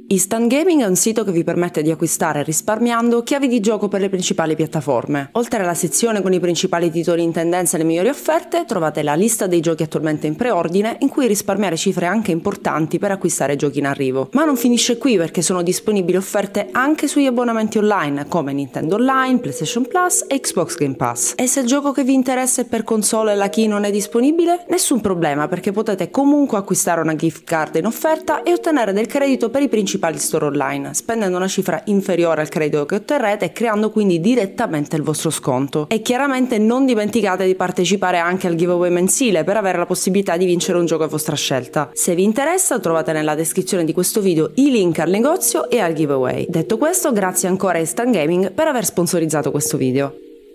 Instant Gaming è un sito che vi permette di acquistare risparmiando chiavi di gioco per le principali piattaforme. Oltre alla sezione con i principali titoli in tendenza e le migliori offerte, trovate la lista dei giochi attualmente in preordine, in cui risparmiare cifre anche importanti per acquistare giochi in arrivo. Ma non finisce qui, perché sono disponibili offerte anche sugli abbonamenti online, come Nintendo Online, PlayStation Plus e Xbox Game Pass. E se il gioco che vi interessa è per console e la key non è disponibile? Nessun problema, perché potete comunque acquistare una gift card in offerta e ottenere del credito per i principali store online, spendendo una cifra inferiore al credito che otterrete e creando quindi direttamente il vostro sconto. E chiaramente non dimenticate di partecipare anche al giveaway mensile per avere la possibilità di vincere un gioco a vostra scelta. Se vi interessa, trovate nella descrizione di questo video i link al negozio e al giveaway. Detto questo, grazie ancora a Instant Gaming per aver sponsorizzato questo video.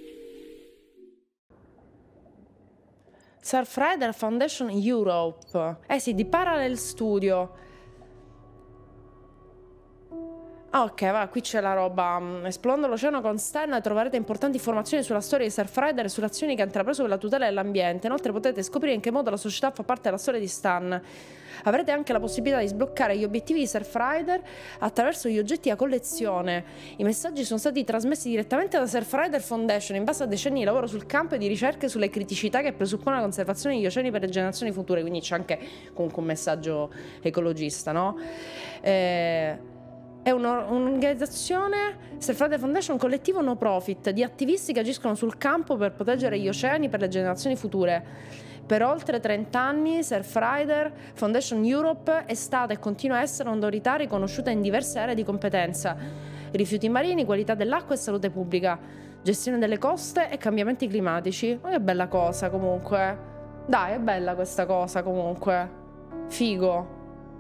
Surfrider Foundation Europe. Sì, di Parallel Studio. Ok, va, qui c'è la roba. Esplorando l'oceano con Stan troverete importanti informazioni sulla storia di Surfrider e sulle azioni che ha intrapreso per la tutela dell'ambiente. Inoltre potete scoprire in che modo la società fa parte della storia di Stan. Avrete anche la possibilità di sbloccare gli obiettivi di Surfrider attraverso gli oggetti a collezione. I messaggi sono stati trasmessi direttamente da Surfrider Foundation in base a decenni di lavoro sul campo e di ricerche sulle criticità che presuppone la conservazione degli oceani per le generazioni future. Quindi c'è anche comunque un messaggio ecologista, no? È un'organizzazione, Surfrider Foundation, un collettivo no profit di attivisti che agiscono sul campo per proteggere gli oceani per le generazioni future. Per oltre 30 anni Surfrider Foundation Europe è stata e continua a essere un'autorità riconosciuta in diverse aree di competenza: rifiuti marini, qualità dell'acqua e salute pubblica, gestione delle coste e cambiamenti climatici. Ma che bella cosa comunque. Dai, è bella questa cosa comunque. Figo.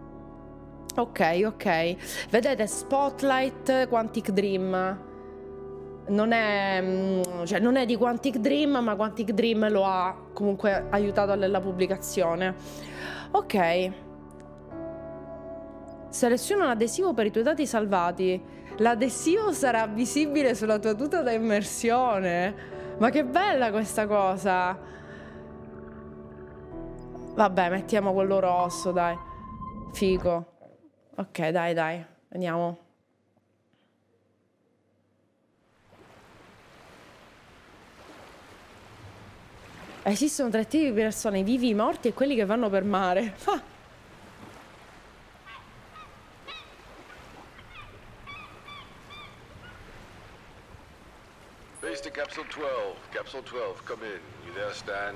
Ok. Vedete, Spotlight Quantic Dream. Non è di Quantic Dream, ma Quantic Dream lo ha comunque aiutato nella pubblicazione. Ok. Seleziona un adesivo per i tuoi dati salvati. L'adesivo sarà visibile sulla tua tuta da immersione. Ma che bella questa cosa. Vabbè, mettiamo quello rosso, dai. Figo. Ok, dai, vediamo. Esistono tre tipi di persone: vivi, i morti e quelli che vanno per mare. Base to Capsule 12. Capsule 12, come in. You there, Stan?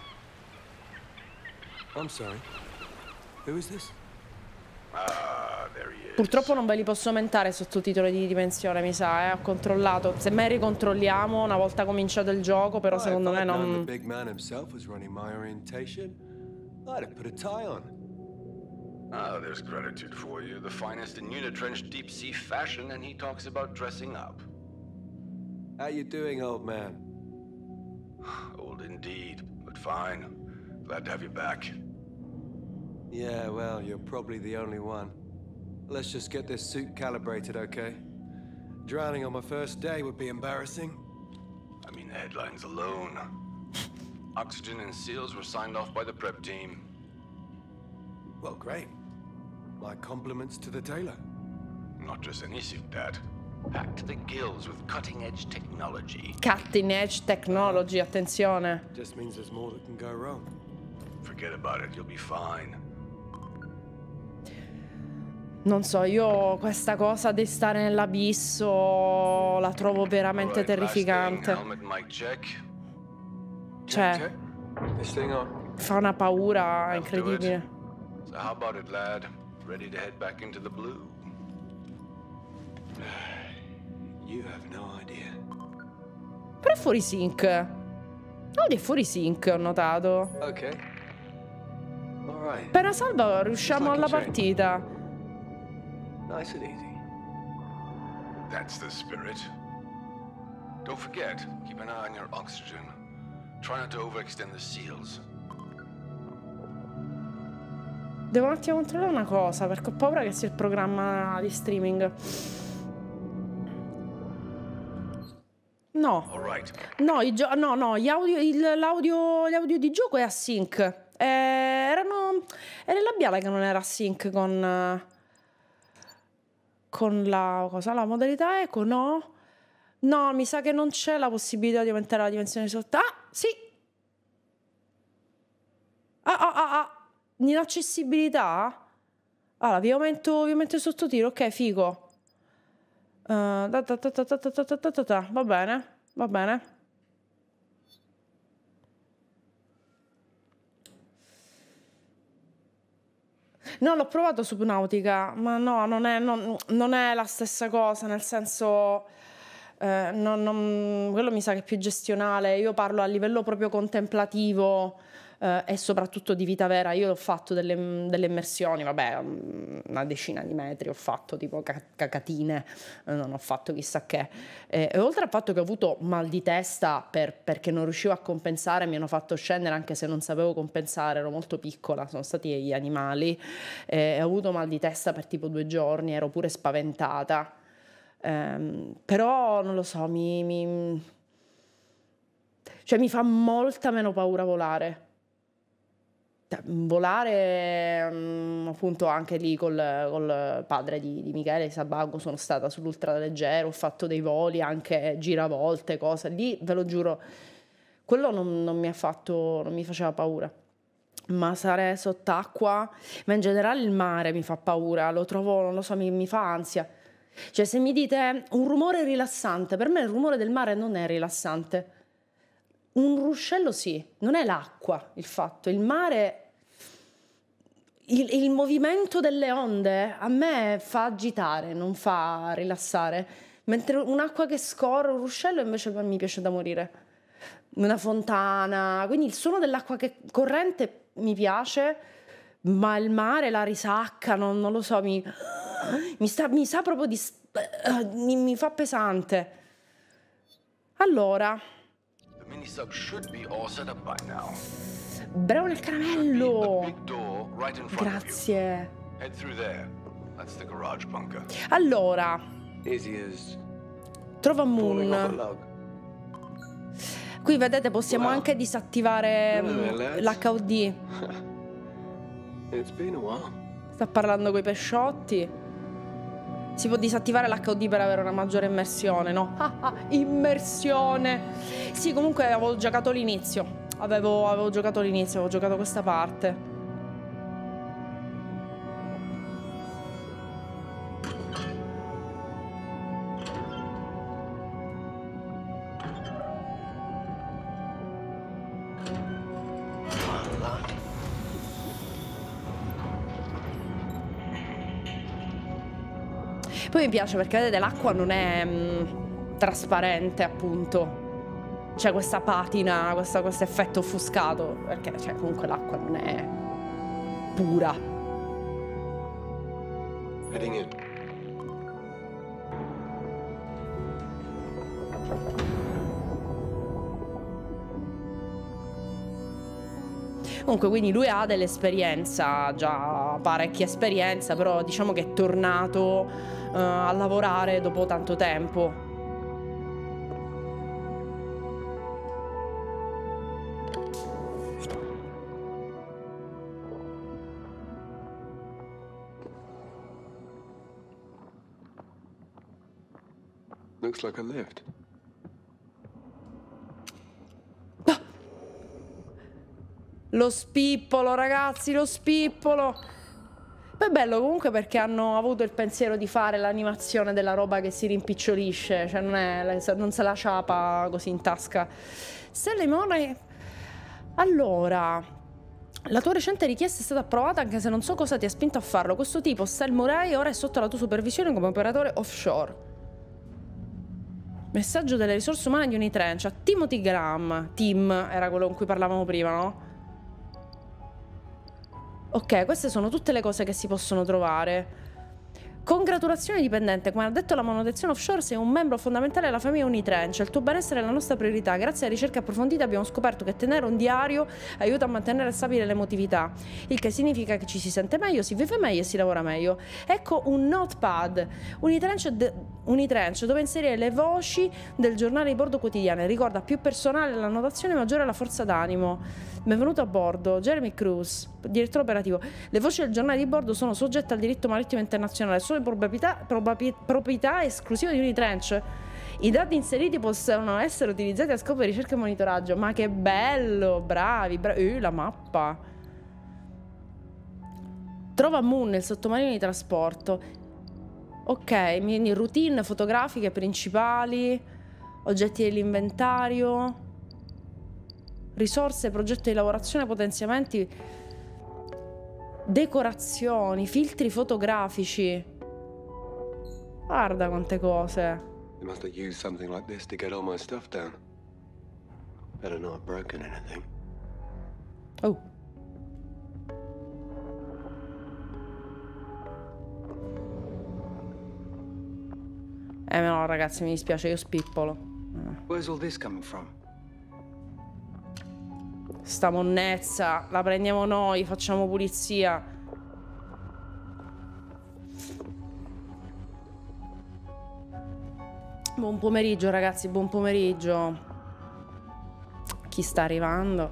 I'm sorry. Who is this? Ah, there he is. Purtroppo non ve li posso aumentare i sottotitoli di dimensione, mi sa, Ho controllato. Semmai ricontrolliamo una volta cominciato il gioco, però secondo me non... The big man himself was running my orientation. I'd have put a tie on. Ah, there's gratitude for you. The finest in unitrenched deep-sea fashion, and he talks about dressing up. How you doing, old man? Old indeed, but fine. Glad to have you back. Yeah, well, you're probably the only one. Let's just get this suit calibrated, okay? Drowning on my first day would be embarrassing. I mean, the headlines alone. Oxygen and seals were signed off by the prep team. Well, great. My compliments to the tailor. Not just any suit, Dad. Packed to the gills with cutting-edge technology. Cutting edge technology, attenzione. Just means there's more that can go wrong. Forget about it, you'll be fine. Non so, io questa cosa di stare nell'abisso la trovo veramente terrificante. Cioè, fa una paura incredibile. So how about it, lad? Ready to head back into the blue? You have no idea. Però è fuori sync. È fuori sync, ho notato. Ok. All right. Appena salva riusciamo alla partita. Nice and easy. That's the spirit. Don't forget, keep an eye on your oxygen. Try not to overextend the seals. Devo un attimo controllare una cosa, perché ho paura che sia il programma di streaming. No. No, gli audio di gioco è a sync. Era il labiale che non era a sync con... con la cosa, la modalità eco, no? No, mi sa che non c'è la possibilità di aumentare la dimensione sotto. Ah, sì! Inaccessibilità? Allora, vi aumento il sottotiro, ok, figo. Va bene, va bene. No, l'ho provato Subnautica, ma no, non è la stessa cosa, nel senso, quello mi sa che è più gestionale. Io parlo a livello proprio contemplativo e soprattutto di vita vera. Io ho fatto delle immersioni, vabbè, una decina di metri ho fatto, tipo cacatine, non ho fatto chissà che. E oltre al fatto che ho avuto mal di testa perché non riuscivo a compensare, mi hanno fatto scendere anche se non sapevo compensare, ero molto piccola, sono stati gli animali, ho avuto mal di testa per tipo 2 giorni, ero pure spaventata. Però non lo so, cioè mi fa molta meno paura volare. Volare, appunto, anche lì col padre di Michele, di Sabago, sono stata sull'ultraleggero, ho fatto dei voli, anche giravolte, cose. Lì, ve lo giuro, quello non mi faceva paura. Ma stare sott'acqua, ma in generale il mare mi fa paura, lo trovo, non lo so, mi fa ansia. Cioè, se mi dite un rumore rilassante, per me il rumore del mare non è rilassante. Un ruscello sì, non è l'acqua il fatto, il mare, il movimento delle onde a me fa agitare, non fa rilassare, mentre un'acqua che scorre, un ruscello invece mi piace da morire, una fontana, quindi il suono dell'acqua corrente mi piace, ma il mare, la risacca, non lo so, mi sa proprio mi fa pesante. Allora, bravo nel caramello, grazie. Allora, trova Moon. Qui vedete possiamo anche disattivare l'HUD. Sta parlando coi pesciotti. Si può disattivare l'HUD per avere una maggiore immersione, no? Immersione! Sì, comunque avevo giocato l'inizio. Avevo giocato l'inizio, avevo giocato questa parte. Poi mi piace perché vedete l'acqua non è trasparente, appunto, c'è questa patina, questo effetto offuscato, perché cioè, comunque l'acqua non è pura. Heading in. Comunque, quindi lui ha dell'esperienza, già parecchia esperienza, però diciamo che è tornato a lavorare dopo tanto tempo. Looks like a lift. Lo spippolo, ragazzi, lo spippolo. Poi è bello comunque perché hanno avuto il pensiero di fare l'animazione della roba che si rimpicciolisce, cioè non se la ciapa così in tasca. Stella Imone. Allora, la tua recente richiesta è stata approvata anche se non so cosa ti ha spinto a farlo. Questo tipo, Stel Murray, ora è sotto la tua supervisione come operatore offshore. Messaggio delle risorse umane di Unitrench a Timothy Graham. Tim era quello con cui parlavamo prima, no? Ok, queste sono tutte le cose che si possono trovare. Congratulazioni dipendente, come ha detto la manutenzione offshore sei un membro fondamentale della famiglia Unitrench, il tuo benessere è la nostra priorità. Grazie alle ricerche approfondite abbiamo scoperto che tenere un diario aiuta a mantenere stabile l'emotività, il che significa che ci si sente meglio, si vive meglio e si lavora meglio. Ecco un notepad Unitrench dove inserire le voci del giornale di bordo quotidiano. Ricorda, più personale l'annotazione, maggiore la forza d'animo. Benvenuto a bordo, Jeremy Cruz, direttore operativo. Le voci del giornale di bordo sono soggette al diritto marittimo internazionale, solo proprietà esclusive di Unitrench. I dati inseriti possono essere utilizzati a scopo di ricerca e monitoraggio. Ma che bello, bravi, la mappa. Trova Moon nel sottomarino di trasporto. Ok, quindi routine fotografiche principali, oggetti dell'inventario, risorse, progetto di lavorazione, potenziamenti, decorazioni, filtri fotografici. Guarda quante cose. They must have used something like this to get all my stuff down. Better not have broken anything. Oh. No, ragazzi, mi dispiace, io spippolo. Where's all this coming from? Sta monnezza, la prendiamo noi, facciamo pulizia. Buon pomeriggio, ragazzi, buon pomeriggio. Chi sta arrivando?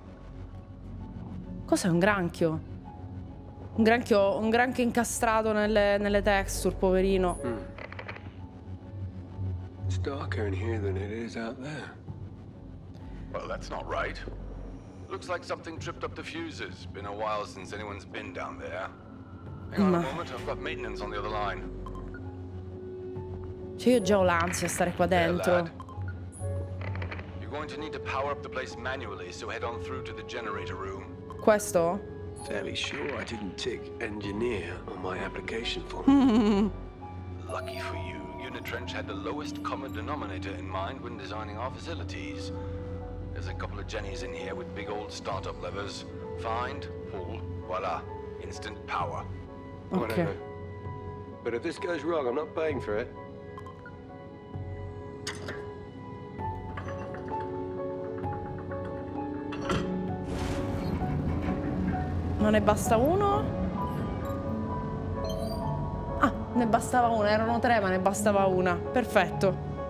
Cos'è un granchio? Un granchio incastrato nelle texture, poverino. It's darker in here than it is out there. Well, that's not right. Looks like something tripped up the fuses. Been a while since anyone's been down there. Hang on a moment, I've got maintenance on the other line. Cioè, io già ho l'ansia a stare qua dentro. Lad. You're going to need to power up the place manually, so head on through to the generator room. Questo? Fairly sure I didn't tick engineer on my application form. Lucky for you, Unitrench had the lowest common denominator in mind when designing our facilities. There's a couple of Jennies in here with big old startup levers. Find, pull, voila, instant power. Whatever. But if this goes wrong, I'm not paying for it. Non ne basta uno? Ah, ne bastava una, erano 3 ma ne bastava una. Perfetto.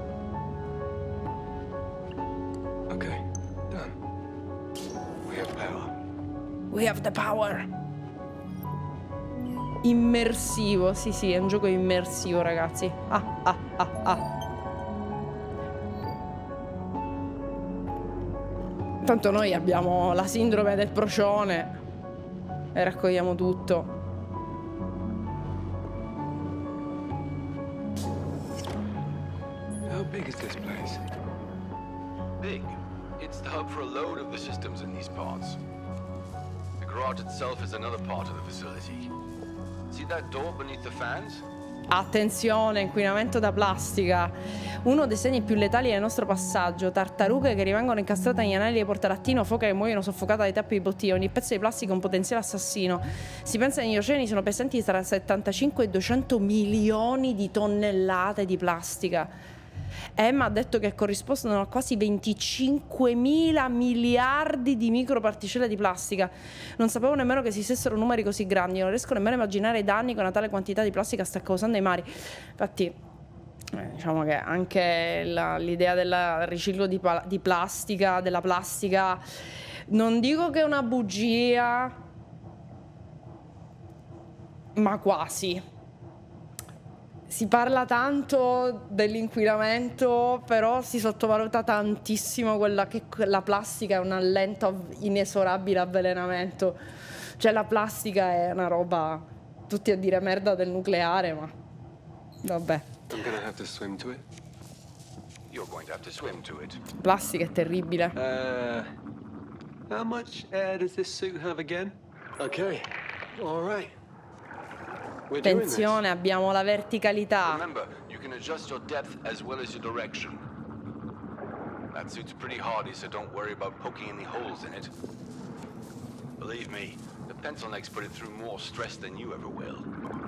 Ok, done. We have power. We have the power. Immersivo, sì sì, è un gioco immersivo, ragazzi. Tanto noi abbiamo la sindrome del procione e raccogliamo tutto. How big is this place? Big. It's the hub for a load of the systems in these parts. The garage itself is another part of the facility. See that door beneath the fans? Attenzione, inquinamento da plastica. Uno dei segni più letali del nostro passaggio. Tartarughe che rimangono incastrate negli anelli di portalattino, foche che muoiono soffocate dai tappi di bottiglie. Ogni pezzo di plastica è un potenziale assassino. Si pensa che negli oceani sono pesanti tra 75 e 200 milioni di tonnellate di plastica. Emma ha detto che corrispondono a quasi 25.000 miliardi di microparticelle di plastica. Non sapevo nemmeno che esistessero numeri così grandi. Non riesco nemmeno a immaginare i danni che una tale quantità di plastica sta causando ai mari. Infatti, diciamo che anche l'idea del riciclo di plastica, della plastica, non dico che è una bugia, ma quasi. Si parla tanto dell'inquinamento, però si sottovaluta tantissimo quella che la plastica è un lento, inesorabile avvelenamento. Cioè la plastica è una roba, tutti a dire merda del nucleare, ma vabbè. I'm gonna have to swim to it. You're going to have to swim to it. Plastica è terribile. How much air does this suit have again? Okay, all right. Attenzione, abbiamo la verticalità. Remember, you can adjust your depth as well as your direction. That suit's pretty hardy, so don't worry about poking any holes in it. Believe me, the pencil necks put it through more stress than you ever will.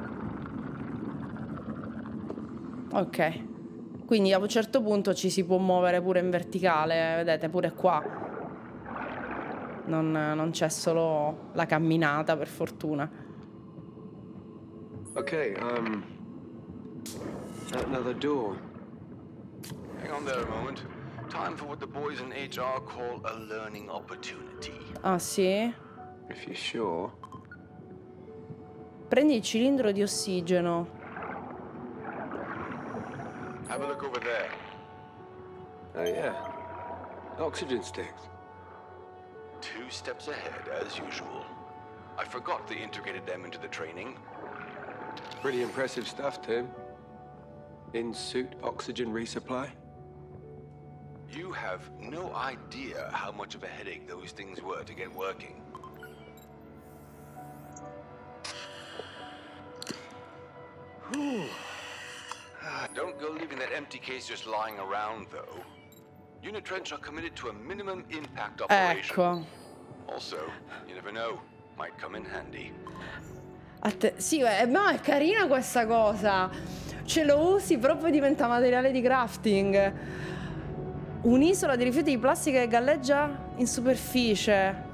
Ok. Quindi a un certo punto ci si può muovere pure in verticale, vedete, pure qua. Non c'è solo la camminata, per fortuna. Okay, another door. Hang on there a moment. Time for what the boys in HR call a learning opportunity. Ah, sì? If you're sure. Prendi il cilindro di ossigeno. Have a look over there. Oh, yeah. Oxygen sticks. 2 steps ahead, as usual. I forgot they integrated them into the training. Pretty impressive stuff, Tim. In-suit oxygen resupply. You have no idea how much of a headache those things were to get working. Don't go leaving that empty case just lying around, though. Unitrench are committed to a minimum impact operation. Ecco. Also, you never know, might come in handy. Sì, no, è carina questa cosa. Ce lo usi proprio diventa materiale di crafting. Un'isola di rifiuti di plastica che galleggia in superficie.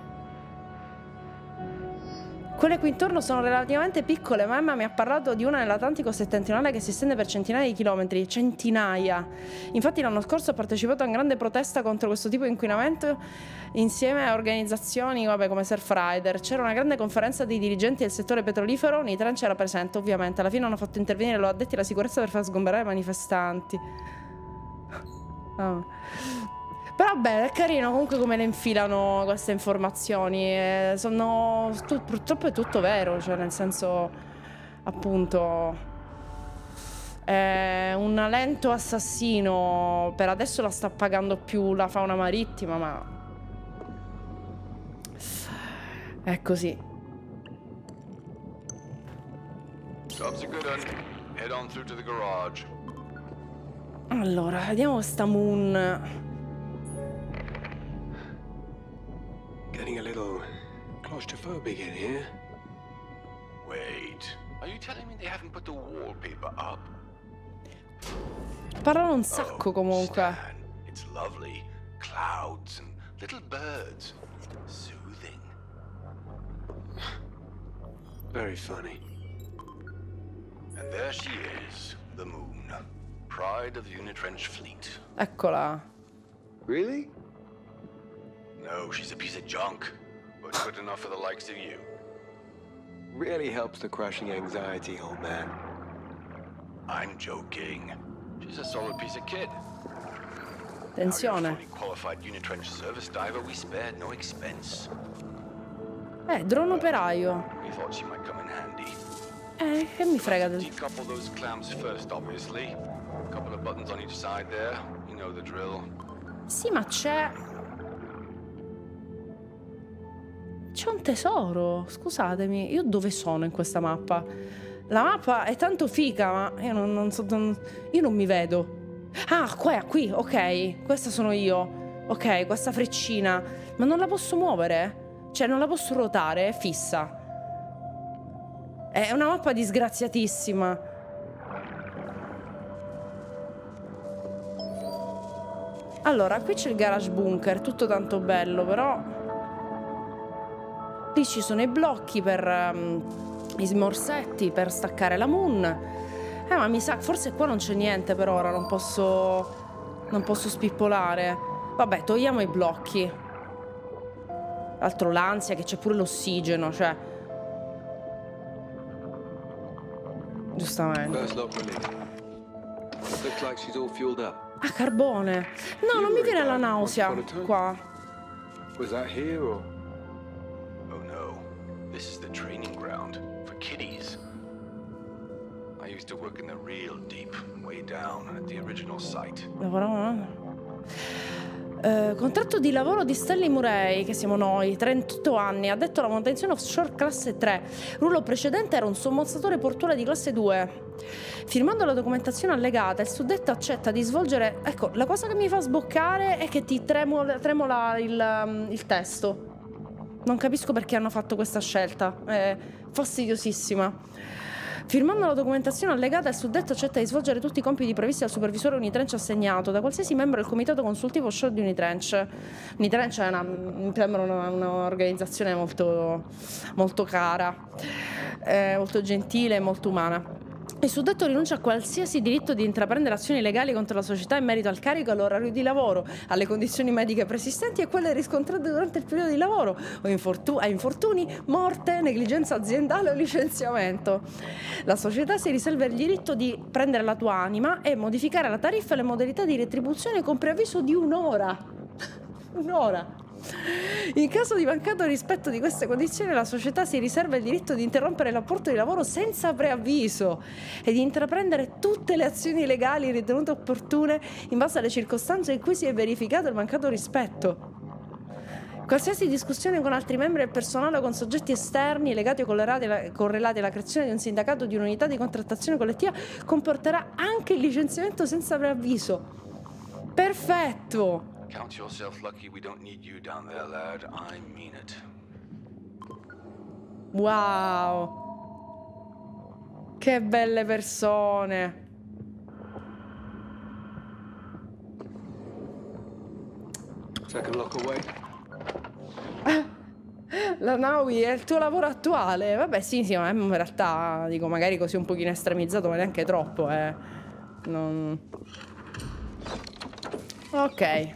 Quelle qui intorno sono relativamente piccole, ma Emma mi ha parlato di una nell'Atlantico settentrionale che si estende per centinaia di chilometri. Centinaia. Infatti l'anno scorso ho partecipato a una grande protesta contro questo tipo di inquinamento insieme a organizzazioni come Surfrider. C'era una grande conferenza dei dirigenti del settore petrolifero, Unitrench era presente ovviamente. Alla fine hanno fatto intervenire gli addetti alla sicurezza per far sgomberare i manifestanti. Oh. Però beh, è carino comunque come le infilano queste informazioni. Purtroppo è tutto vero, cioè nel senso, appunto, è un lento assassino. Per adesso la sta pagando più la fauna marittima, ma è così. Job's a good one. Head on through to the garage. Allora, vediamo questa Moon. Getting a little claustrophobic in here. Wait, are you telling me they haven't put the wallpaper up? Parlano un sacco comunque. Stan, it's lovely. Clouds and little birds. Soothing. Very funny. And there she is, the Moon. Pride of the Unitrench fleet. Eccola. Really? No, she's a piece of junk, but good enough for the likes of you. Really helps the crushing anxiety, old man. I'm joking. She's a solid piece of kit. Attenzione. Now you're a fully qualified Unitrench service diver, we spared no expense. Drone operaio. We thought she might come in handy. Che mi frega del... Decouple those clamps first, obviously. A couple of buttons on each side there. You know the drill. Sì, ma c'è un tesoro. Scusatemi, io dove sono in questa mappa? La mappa è tanto figa, ma io io non mi vedo. Ah, qui, ok. Questa sono io. Ok, questa freccina. Ma non la posso muovere? Cioè, non la posso ruotare, è fissa. È una mappa disgraziatissima. Allora, qui c'è il garage bunker, tutto tanto bello, però lì ci sono i blocchi per i smorsetti per staccare la Moon. Ma mi sa, forse qua non c'è niente per ora, non posso spippolare. Vabbè, togliamo i blocchi. Altro l'ansia che c'è pure l'ossigeno, cioè. Giustamente. Ah, carbone. No, non mi viene la nausea qua. Was that here or? Oh no, this is the training ground for kiddies. I used to work in the real deep, way down at the original site. Lavoravamo. Contratto di lavoro di Stanley Murray, che siamo noi, 38 anni, addetto alla manutenzione offshore classe 3. Ruolo precedente era un sommozzatore portuale di classe 2. Firmando la documentazione allegata, il suddetto accetta di svolgere... Ecco, la cosa che mi fa sboccare è che ti tremola il testo. Non capisco perché hanno fatto questa scelta. È fastidiosissima. Firmando la documentazione allegata, il suddetto accetta di svolgere tutti i compiti previsti dal supervisore Unitrench assegnato da qualsiasi membro del comitato consultivo offshore di Unitrench. Unitrench è mi sembra un'organizzazione molto, molto cara, molto gentile e molto umana. Il suddetto rinuncia a qualsiasi diritto di intraprendere azioni legali contro la società in merito al carico, all'orario di lavoro, alle condizioni mediche preesistenti e quelle riscontrate durante il periodo di lavoro, o a infortuni, morte, negligenza aziendale o licenziamento. La società si riserva il diritto di prendere la tua anima e modificare la tariffa e le modalità di retribuzione con preavviso di un'ora. Un'ora. In caso di mancato rispetto di queste condizioni, la società si riserva il diritto di interrompere il rapporto di lavoro senza preavviso e di intraprendere tutte le azioni legali ritenute opportune in base alle circostanze in cui si è verificato il mancato rispetto. Qualsiasi discussione con altri membri del personale o con soggetti esterni legati o correlati alla creazione di un sindacato o di un'unità di contrattazione collettiva comporterà anche il licenziamento senza preavviso. Perfetto! Count yourself lucky we don't need you down there, lad. I mean it. Wow! Che belle persone! Second lock away. La Naui è il tuo lavoro attuale? Vabbè, sì, ma in realtà dico magari così un pochino estremizzato, ma neanche troppo, non... Ok.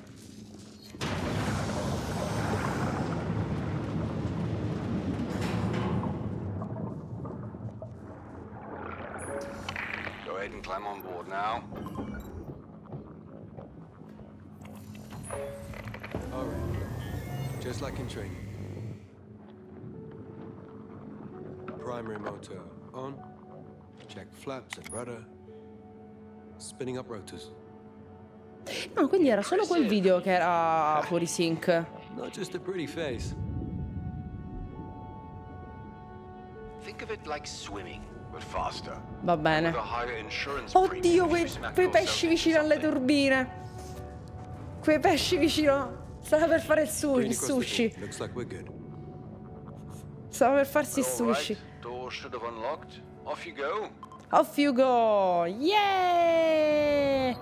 Go ahead and climb on board now. All right. Just like in training. Primary motor on. Check flaps and rudder. Spinning up rotors. No, quindi era solo quel video che era fuori sync. Not just a pretty face. Think of it like swimming, but faster. Va bene. With a higher insurance Oddio, premium if you smack quei yourself pesci into vicino alle something. turbine. Quei pesci vicino. Stava per fare il Green across the sushi. board. Looks like we're good. Stava per farsi il All sushi. right, door should have unlocked. Off you go. Off you go! Yeah!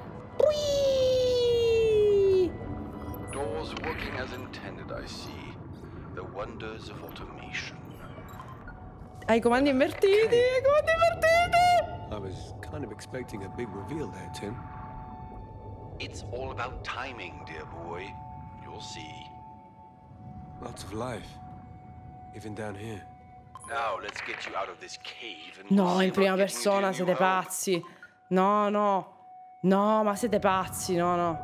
Whee! Doors working as intended, I see. The wonders of automation. Hai i comandi invertiti! Hai i comandi invertiti! I was kind of expecting a big reveal there, Tim. It's all about timing, dear boy. You'll see. Lots of life. Even down here. Now let's get you out of this cave and No, see in prima about getting you to persona your siete new home. pazzi. No, no. No, ma siete pazzi, no, no.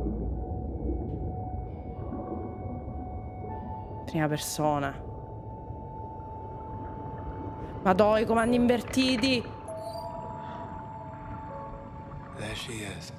Prima persona. Madò, i comandi invertiti. There she is.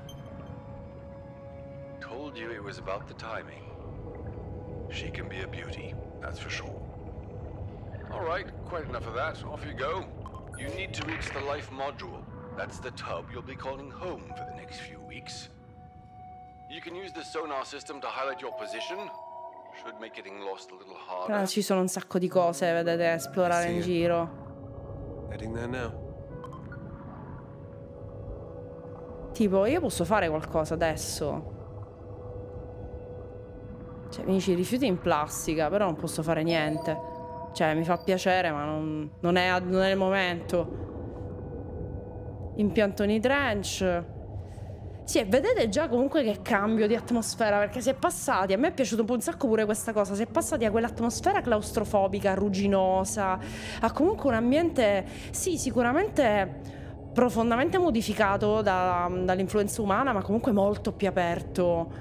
Told you it was about the timing. She can be a beauty, that's for sure. All right, quite enough of that. Off you go. You need to reach the life module. That's the tub you'll be calling home for the next few weeks. You can use the sonar system to highlight your position. Should make getting lost a little harder. Ci sono un sacco di cose, vedete, da esplorare in giro. Heading there now. Tipo, io posso fare qualcosa adesso. Cioè, mi dici rifiuti in plastica, però non posso fare niente. Cioè, mi fa piacere, ma non è il momento. Impiantoni trench. Sì, e vedete già comunque che cambio di atmosfera, perché si è passati, a me è piaciuto un sacco pure questa cosa, si è passati a quell'atmosfera claustrofobica, rugginosa, a comunque un ambiente, sì, sicuramente profondamente modificato dall'influenza umana, ma comunque molto più aperto.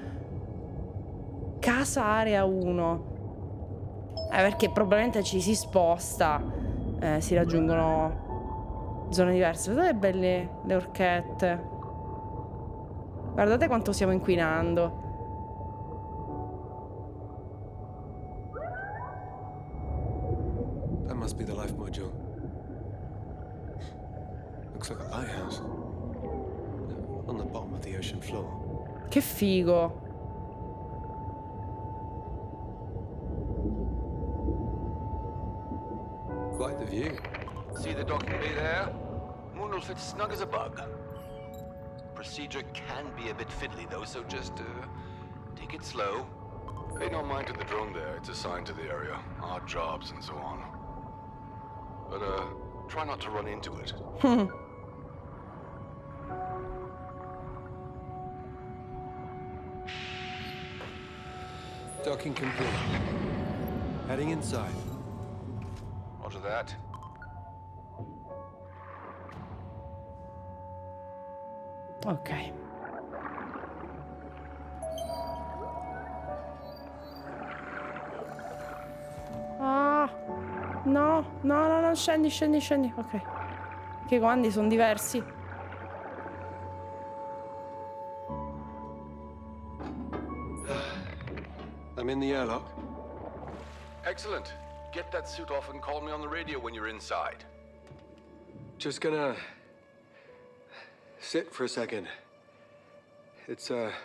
Casa area 1. Perché probabilmente ci si sposta, si raggiungono zone diverse. Guardate belle le orchette. Guardate quanto stiamo inquinando. That must be the life module. Looks like a lighthouse. On the bottom of the ocean floor. Che figo. Quite the view. See the docking bay there? Moon will fit snug as a bug. Procedure can be a bit fiddly though, so just take it slow. Pay no mind to the drone there, it's assigned to the area. Odd jobs and so on. But try not to run into it. Docking complete. Heading inside. Roger that. Ok. Ah, no, no, no, no, scendi, scendi, scendi. Ok. Che i comandi sono diversi. I'm in the airlock. Excellent. Get that suit off and call me on the radio when you're inside. Just gonna sit for a second. It's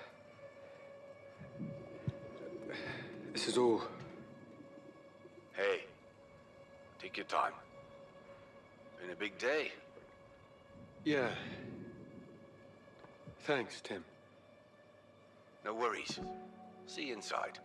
this is all. Hey, take your time. Been a big day. Yeah. Thanks, Tim. No worries. See you inside.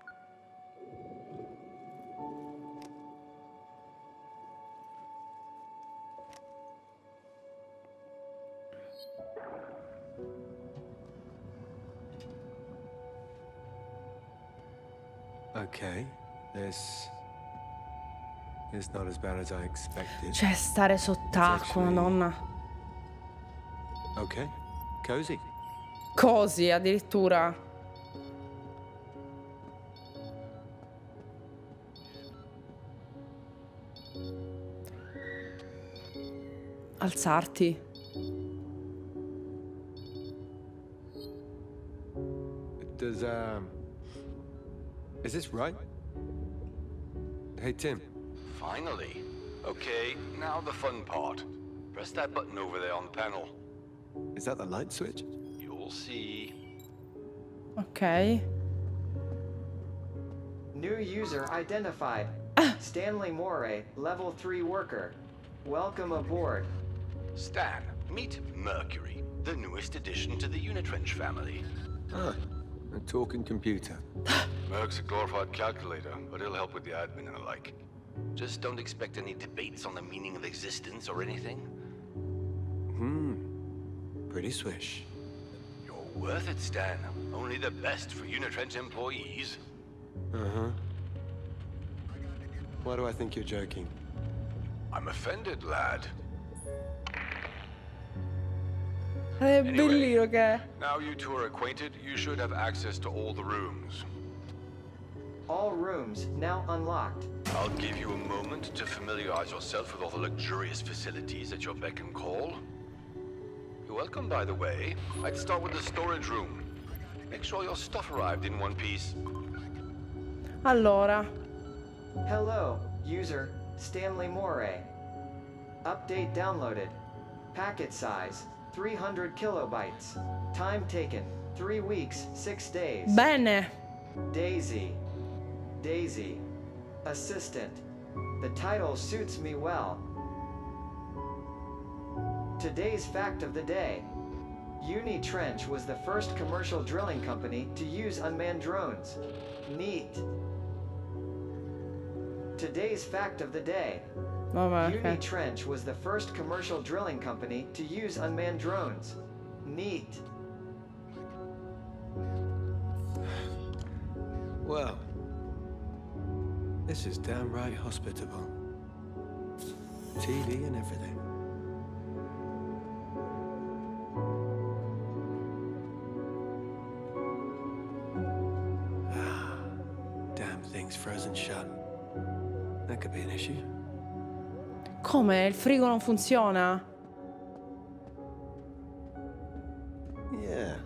Okay. This is not as bad as I expected. Cioè, stare sott'acqua, madonna. Okay. Cozy. Così, addirittura. Alzarti. Does is this right? Hey, Tim. Finally. Okay, now the fun part. Press that button over there on the panel. Is that the light switch? You'll see. Ok. New user identified. Stanley Moray, level 3 worker. Welcome aboard. Stan, meet Mercury, the newest addition to the Unitrench family. Ah, a talking computer. Merc's a glorified calculator, but he'll help with the admin and the like. Just don't expect any debates on the meaning of existence or anything. Pretty swish. You're worth it, Stan. Only the best for Unitrench employees. Uh-huh. Why do I think you're joking? I'm offended, lad. È bellino che è. Now you two are acquainted, you should have access to all the rooms. All rooms now unlocked. I'll give you a moment to familiarize yourself with all the luxurious facilities at your beck and call. You're welcome, by the way. I'd start with the storage room. Make sure your stuff arrived in one piece. Allora. Hello, user Stanley Moray. Update downloaded. Packet size 300 kilobytes. Time taken 3 weeks, 6 days. Bene. Daisy. Daisy. Assistant. The title suits me well. Today's fact of the day. Unitrench was the first commercial drilling company to use unmanned drones. Neat. Today's fact of the day. Vabbè, ok. Unitrench was the first commercial drilling company to use unmanned drones. Neat. Well, this is downright hospitable. TV and everything. Damn thing's frozen shut. That could be an issue. Come? Il frigo non funziona? Yeah.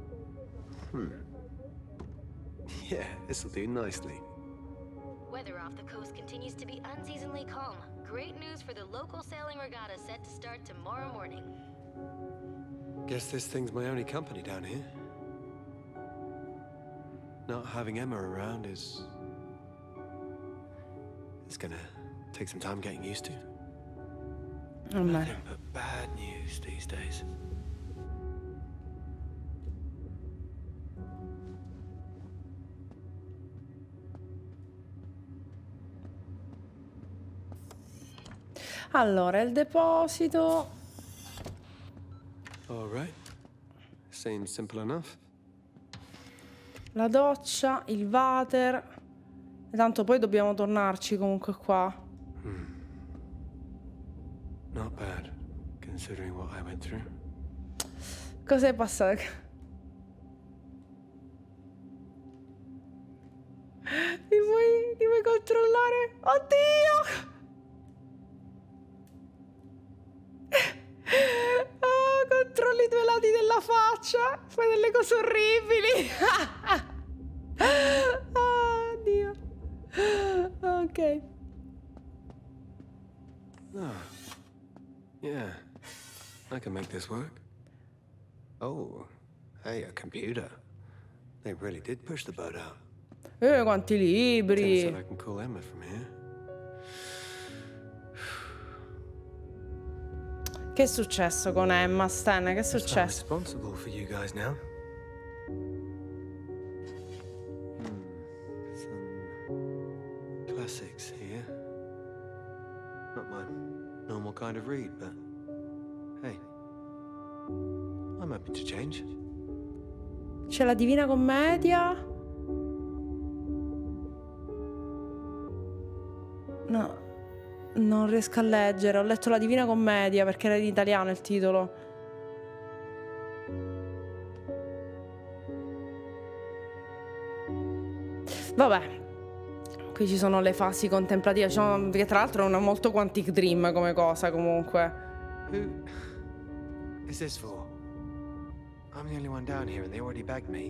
Yeah, this'll do nicely. Weather off the coast continues to be unseasonably calm. Great news for the local sailing regatta set to start tomorrow morning. Guess this thing's my only company down here. Not having Emma around is... It's gonna take some time getting used to. Oh, man. Nothing but bad news these days. Allora, il deposito. All right. Seems simple enough. La doccia, il water. E tanto poi dobbiamo tornarci comunque qua. Not bad, considering what I went through. Cos'è passato? Ti vuoi controllare? Oddio! Oh, controlli i due lati della faccia. Fai delle cose orribili. Oh, Dio. Ok. Oh. Yeah. I can make this work. Oh. Hey, a computer. They really did push the boat out. Quanti Tim libri. said I can call Emma from here. Che è successo con Emma, Stan? Che è I'm successo? responsible for you guys now. Some classics here. Not my normal kind of read, but hey, I'm open to change. C'è la Divina Commedia. No, non riesco a leggere. Ho letto la Divina Commedia perché era in italiano il titolo. Vabbè, qui ci sono le fasi contemplative, che tra l'altro è una molto Quantic Dream come cosa comunque. Who is this for? I'm the only one down here and they already bagged me.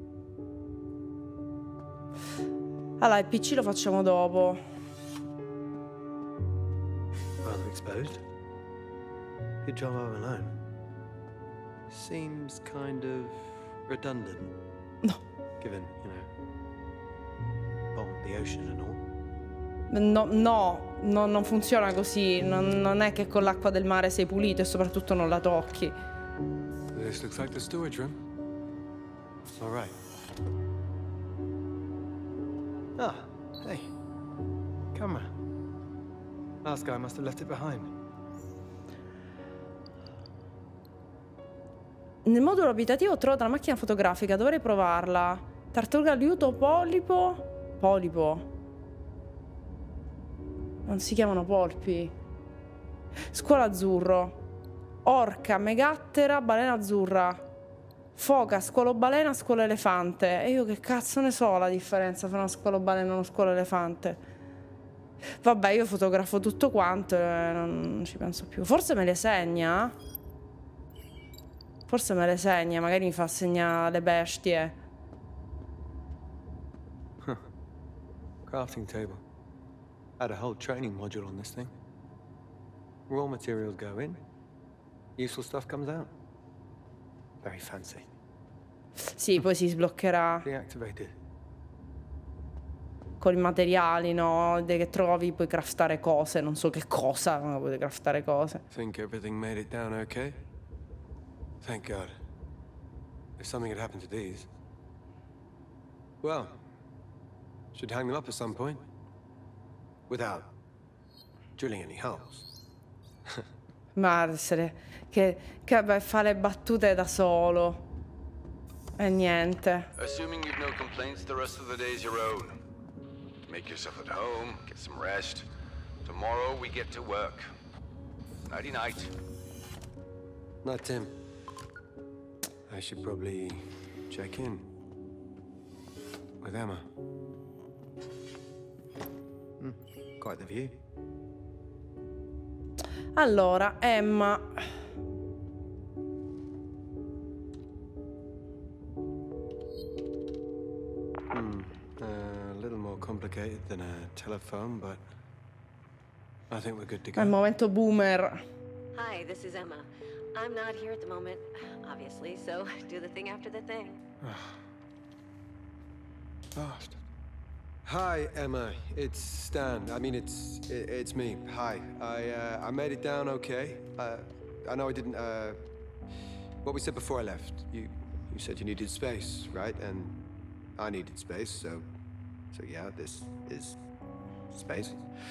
Allora, il PC lo facciamo dopo. Rather exposed. Good job I'm alone. Seems kind of redundant. No. Given, you know, bottom of the ocean and all. No, non funziona così. Non è che con l'acqua del mare sei pulito e soprattutto non la tocchi. This looks like the storage room. All right. Ah, hey. Camera. Last guy must have left it behind. Nel modulo abitativo ho trovato la macchina fotografica, dovrei provarla. Tartaruga, liuto, polipo. Polipo. Non si chiamano polpi. Squalo azzurro. Orca, megattera, balena azzurra. Foca, squalo balena, squalo elefante. E io che cazzo ne so la differenza tra uno squalo balena e uno squalo elefante. Vabbè, io fotografo tutto quanto e non ci penso più. Forse me le segna? Forse me le segna, magari mi fa segnare le bestie. Crafting table. Had a whole training module on this thing. Raw materials go in. Useful stuff comes out. Very fancy. Sì, poi si sbloccherà Deactivated. con i materiali, no? Che trovi, puoi craftare cose, non so che cosa, ma puoi craftare cose. Think everything made it down okay? Thank God. If something had happened to these... Well, should hang them up at some point. Without drilling any holes. Ma che vabbè, fa le battute da solo. E niente. Assuming you've no complaints, the rest of the day's your own. Make yourself at home, get some rest. Tomorrow we get to work. Nighty night. Not Tim. I should probably check in with Emma. Quite the view. Allora, Emma. A little more complicated than a telephone, but I think we're good to È il go. momento boomer. Hi, this is Emma. I'm not here at the moment, obviously, so do the thing after the thing. Bastard. Hi, Emma. It's Stan. I mean, it's me. Hi. I made it down okay. I know I didn't. What we said before I left. You said you needed space, right? And I needed space. So yeah, this is space.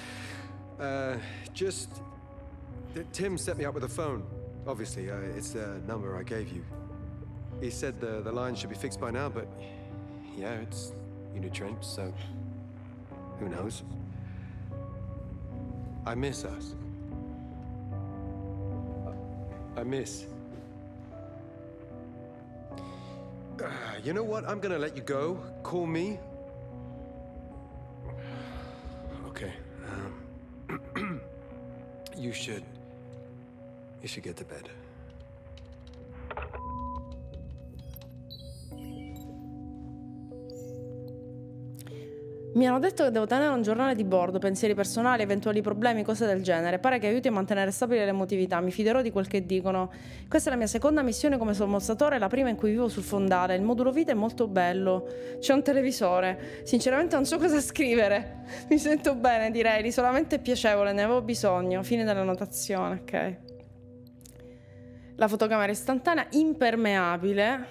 Tim set me up with a phone. Obviously, it's the number I gave you. He said the line should be fixed by now, but yeah, it's Unit Trench, so who knows? I miss us. I miss. You know what? I'm gonna let you go. Call me. Okay. You should get to bed. Mi hanno detto che devo tenere un giornale di bordo, pensieri personali, eventuali problemi, cose del genere. Pare che aiuti a mantenere stabile l'emotività. Mi fiderò di quel che dicono. Questa è la mia seconda missione come sommozatore, la prima in cui vivo sul fondale. Il modulo vita è molto bello. C'è un televisore. Sinceramente non so cosa scrivere. Mi sento bene, direi. L'isolamento è piacevole, ne avevo bisogno. Fine della notazione, ok. La fotocamera istantanea impermeabile.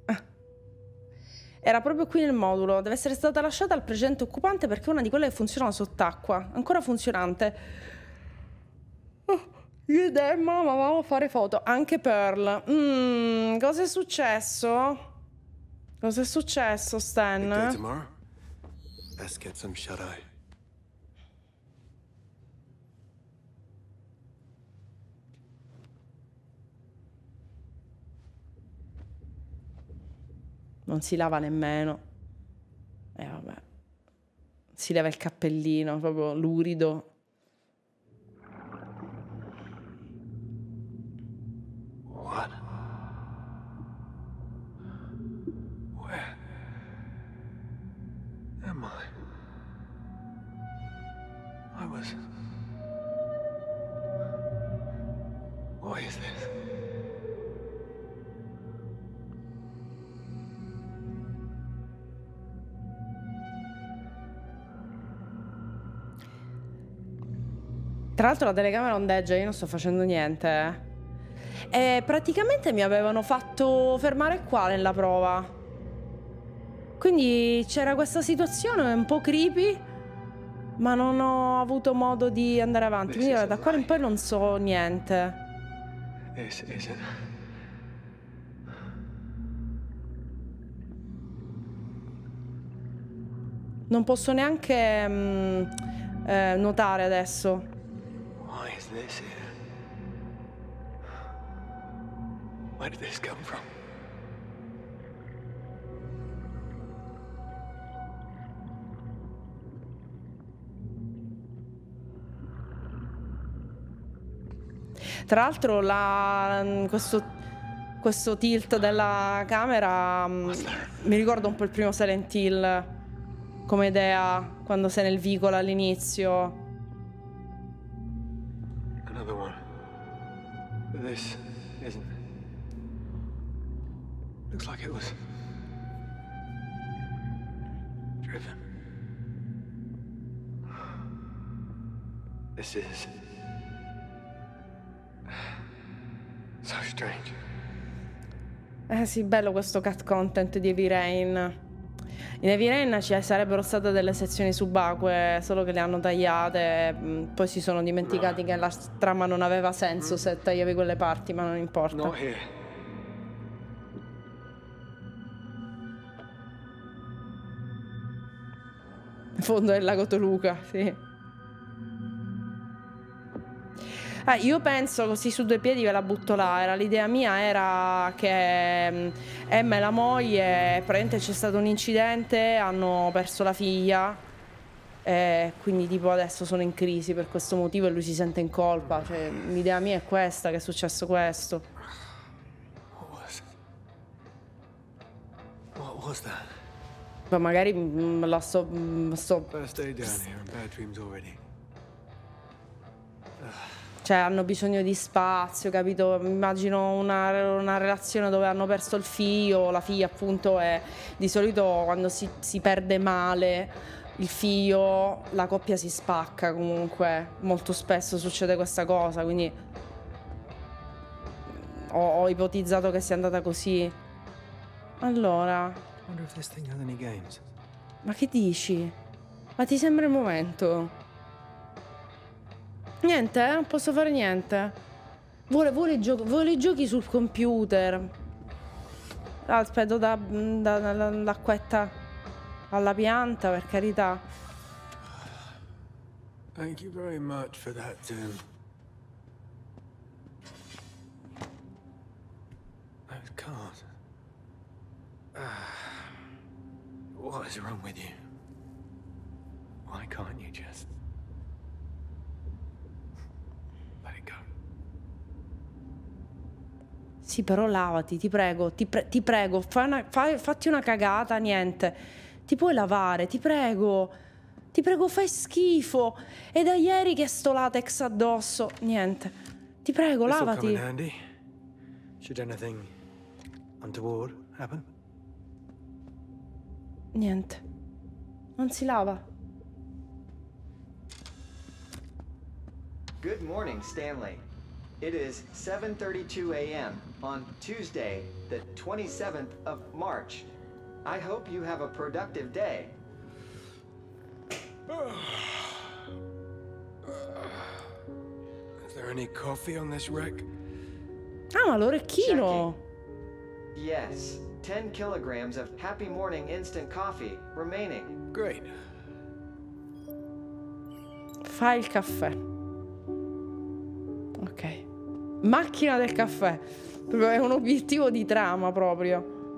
Era proprio qui nel modulo. Deve essere stata lasciata al precedente occupante perché è una di quelle che funzionano sott'acqua. Ancora funzionante. Io ed Emma amavamo fare foto. Anche Pearl. Cosa è successo? Cosa è successo, Stan? Big day tomorrow. Best get some shut-eye. Non si lava nemmeno. Vabbè. Si leva il cappellino, proprio lurido. What? Where am I? I was... Why is this? Tra l'altro la telecamera ondeggia, io non sto facendo niente. E praticamente mi avevano fatto fermare qua nella prova. Quindi c'era questa situazione un po' creepy, ma non ho avuto modo di andare avanti. Quindi da qua in poi non so niente. Non posso neanche nuotare adesso. Why is this here? Where did this come from? Tra l'altro questo tilt della camera mi ricorda un po' il primo Silent Hill come idea, quando sei nel vicolo all'inizio. Another one. This isn't. Looks like it was driven. This is so strange. Sì, bello questo cut content di Heavy Rain. In Heavy Rain ci sarebbero state delle sezioni subacquee, solo che le hanno tagliate, poi si sono dimenticati che la trama non aveva senso se tagliavi quelle parti, ma non importa. Not here. In fondo è il lago Toluca, sì. Io penso così su due piedi ve la butto là. L'idea mia era che Emma e la moglie, praticamente c'è stato un incidente, hanno perso la figlia e quindi tipo adesso sono in crisi per questo motivo e lui si sente in colpa. Cioè, l'idea mia è questa, che è successo questo. What was that? Ma magari la sto... First day down here and bad dreams already. Cioè hanno bisogno di spazio, capito? Immagino una relazione dove hanno perso il figlio, la figlia appunto è... Di solito quando si perde male il figlio, la coppia si spacca comunque. Molto spesso succede questa cosa, quindi ho ipotizzato che sia andata così. Allora... Wonder if this thing has any games. Ma che dici? Ma ti sembra il momento? Niente, non posso fare niente. Vuole i giochi sul computer. Aspetta, l'acquetta. alla pianta, per carità. Thank you very much for that, Tim. Those cars. What is wrong with you? Why can't you just let it go? Sì, però lavati, ti prego, ti prego, fatti una cagata, niente. Ti puoi lavare, ti prego. Ti prego, fai schifo. È da ieri che sto latex addosso. Niente. Ti prego, lavati. Should anything untoward happen? Niente. Non si lava. Good morning, Stanley. It is 7:32 a.m. on Tuesday, the 27th of March. I hope you have a productive day. Is there any coffee on this wreck? Ah, ma l'orecchino! Yes, 10 kilograms of Happy Morning instant coffee remaining. Great. Fai il caffè. Ok. Macchina del caffè. Proprio è un obiettivo di trama proprio.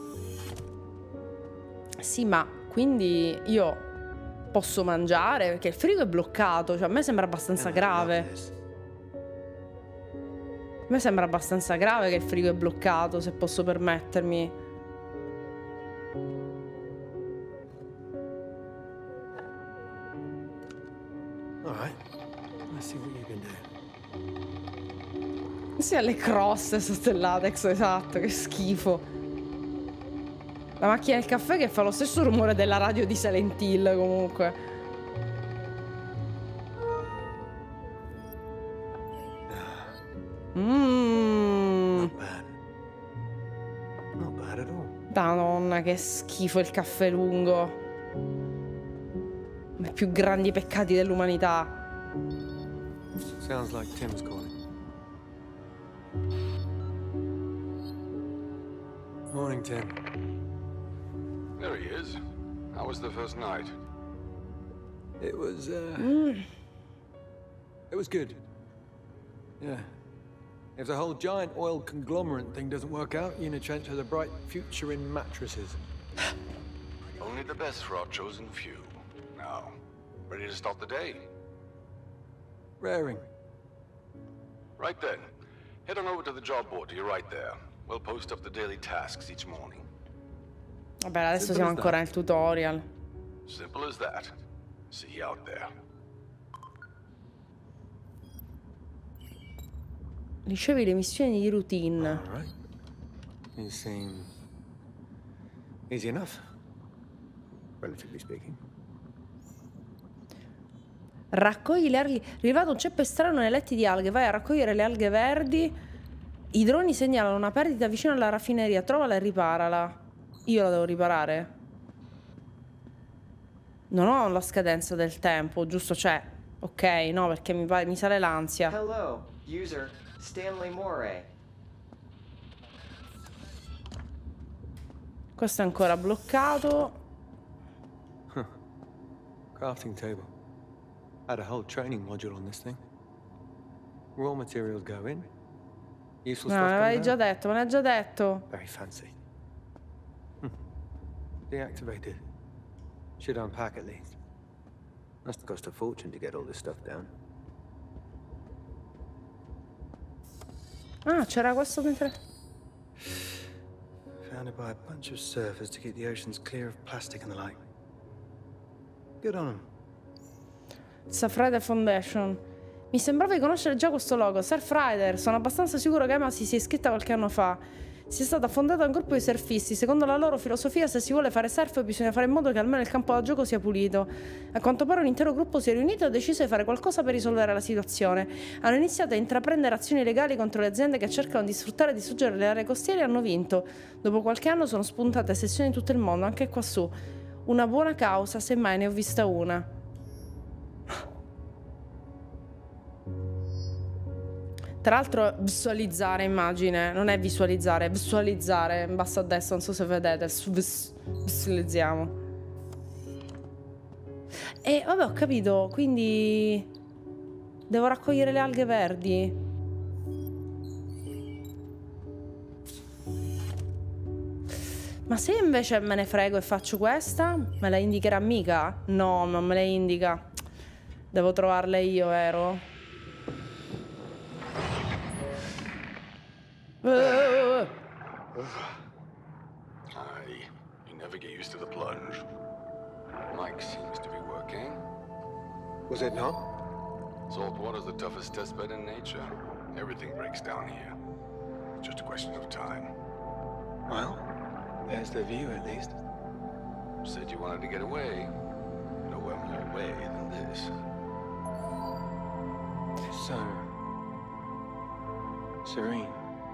Sì, ma quindi io posso mangiare? Perché il frigo è bloccato. Cioè a me sembra abbastanza grave. A me sembra abbastanza grave che il frigo è bloccato, se posso permettermi. Alright. Let's see what you can do. Sì, alle croste sotto il latex, esatto, che schifo. La macchina del caffè che fa lo stesso rumore della radio di Silent Hill, comunque. Not bad at all. Madonna, che schifo il caffè lungo. I più grandi peccati dell'umanità. Sounds like Tim's calling. Morning, Tim. There he is. How was the first night? It was good. Yeah. If the whole giant oil conglomerate thing doesn't work out, Unitrench has a bright future in mattresses. Only the best for our chosen few. Now, ready to start the day? Raring. Right then. Head on over to the job board to your right there. We'll post up the daily tasks each morning. Vabbè, adesso siamo ancora nel tutorial. Simple as that. See you out there. Ricevi le missioni di routine. All right. You seem easy enough, relatively speaking. Raccogli le alghe. Rilevato un ceppo strano nei letti di alghe. Vai a raccogliere le alghe verdi. I droni segnalano una perdita vicino alla raffineria. Trovala e riparala. Io la devo riparare. Non ho la scadenza del tempo, giusto? Cioè, ok, no, perché mi sale l'ansia. Hello, user Stanley Moray. Questo è ancora bloccato. Crafting table. Had a whole training module on this thing. Raw materials go in. Useful No, stuff me l'hai comes già out. detto, me l'hai già detto. Very fancy. Deactivated. Should unpack at least. Must cost a fortune to get all this stuff down. Ah, c'era questo mentre... Founded by a bunch of surfers to keep the oceans clear of plastic and the like. Good on them. Surfrider Foundation. Mi sembrava di conoscere già questo logo. Surfrider. Sono abbastanza sicuro che Emma si sia iscritta qualche anno fa. Si è stata fondata un gruppo di surfisti. Secondo la loro filosofia, se si vuole fare surf bisogna fare in modo che almeno il campo da gioco sia pulito. A quanto pare un intero gruppo si è riunito e ha deciso di fare qualcosa per risolvere la situazione. Hanno iniziato a intraprendere azioni legali contro le aziende che cercano di sfruttare e distruggere le aree costiere e hanno vinto. Dopo qualche anno sono spuntate sezioni in tutto il mondo, anche qua su. Una buona causa, se mai ne ho vista una. Tra l'altro visualizzare immagine, non è visualizzare, è visualizzare, in basso a destra, non so se vedete, visualizziamo. E vabbè, ho capito, quindi devo raccogliere le alghe verdi. Ma se invece me ne frego e faccio questa, me la indicherà mica? No, non me la indica. Devo trovarle io, vero? You never get used to the plunge. Mike seems to be working. Was it not? Salt water's the toughest testbed in nature. Everything breaks down here. It's just a question of time. Well, there's the view at least. Said you wanted to get away. Nowhere more away than this. So serene.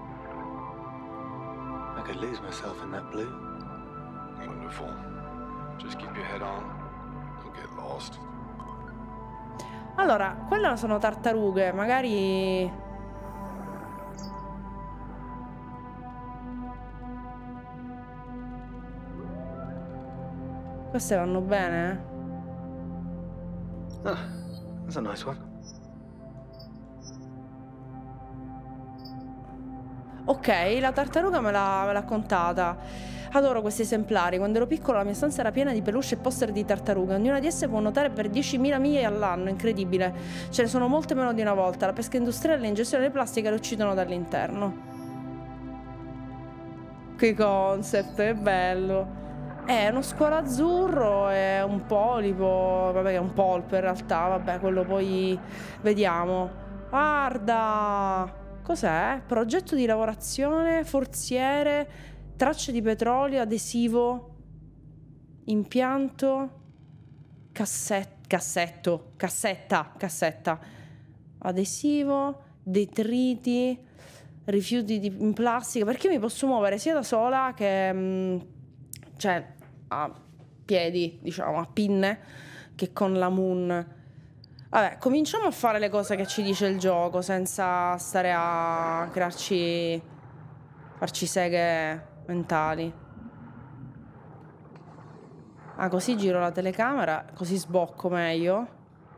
I could lose myself in that blue. Wonderful. Just keep your head on. Don't get lost. Allora, quelle sono tartarughe, magari... Queste vanno bene? Ah, that's a nice one. Ok, la tartaruga me l'ha contata. Adoro questi esemplari. Quando ero piccolo la mia stanza era piena di peluche e poster di tartarughe. Ognuna di esse può nuotare per 10.000 miglia all'anno, incredibile. Ce ne sono molte meno di una volta. La pesca industriale e l'ingestione delle plastiche le uccidono dall'interno. Che concept, è bello. È uno squalo azzurro, è un polipo, vabbè, è un polpo in realtà, vabbè, quello poi vediamo. Guarda, cos'è? Progetto di lavorazione, forziere, tracce di petrolio, adesivo, impianto, cassetta, adesivo, detriti, rifiuti in plastica, perché io mi posso muovere sia da sola che... cioè a piedi, diciamo, a pinne, che con la Moon. Vabbè, cominciamo a fare le cose che ci dice il gioco senza stare a farci seghe mentali. Ah, così giro la telecamera, così sbocco meglio.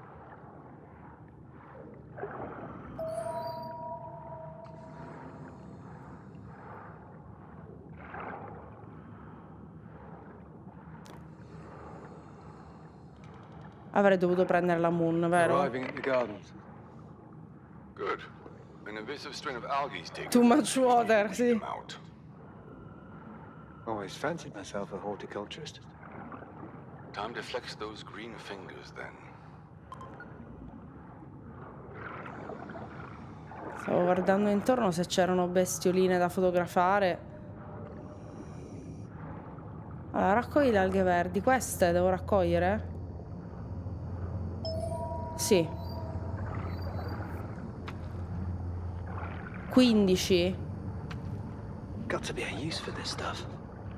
Avrei dovuto prendere la Moon, vero? Arriving at the gardens. Good. An invasive strain of algae is taking Too much water, sì. them out. Always fancied myself a horticulturist. Time to flex those green fingers then. Stavo guardando intorno se c'erano bestioline da fotografare. Allora, raccogli le alghe verdi. Queste devo raccogliere? Sì. 15. Got to be a use for this stuff.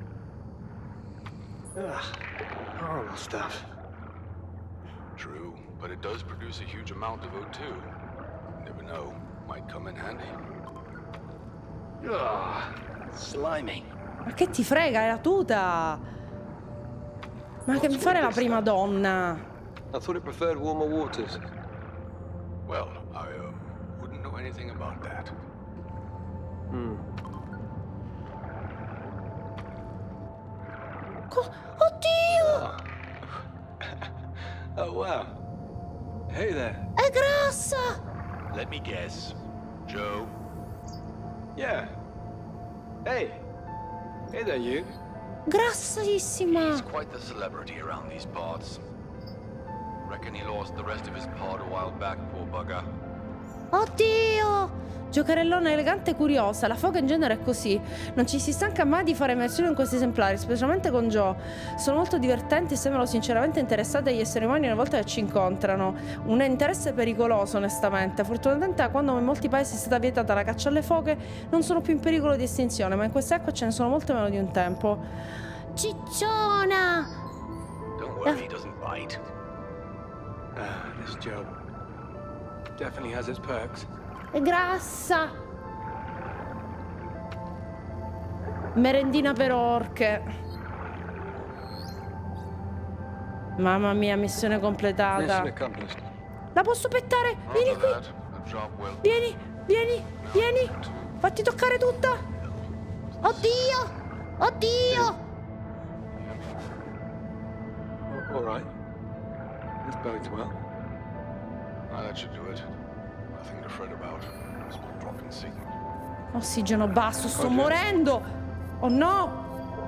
Ugh, horrible stuff. True, but it does produce a huge amount of O2. Never know, might come in handy. Ugh, slimy. Ma che ti frega, è la tuta! Ma che mi fare la prima donna? I thought it preferred warmer waters. Well, I wouldn't know anything about that. Oddio! Oh, wow. Hey there. È grossa! Let me guess. Joe? Yeah. Hey. Hey there, you. Grassissima! He's quite the celebrity around these parts. Reckon he lost the rest of his pod a while back, poor bugger. Oddio! Giocherellona elegante e curiosa. La foca in genere è così. Non ci si stanca mai di fare immersione in questi esemplari, specialmente con Joe. Sono molto divertenti e sembrano sinceramente interessati agli esseri umani una volta che ci incontrano. Un interesse pericoloso, onestamente. Fortunatamente, quando in molti paesi è stata vietata la caccia alle foche, non sono più in pericolo di estinzione, ma in queste acque ce ne sono molte meno di un tempo. Cicciona! Don't worry, he doesn't bite. Ah, this job definitely has its perks. È grassa! Merendina per orche. Mamma mia, missione completata. La posso pettare? Vieni qui. Vieni, vieni, vieni. Fatti toccare tutta. Oddio. Oddio. All right. This bodes well. That should do it. Nothing to fret about. Small drop in signal. Ossigeno basso, sto morendo. Oh no.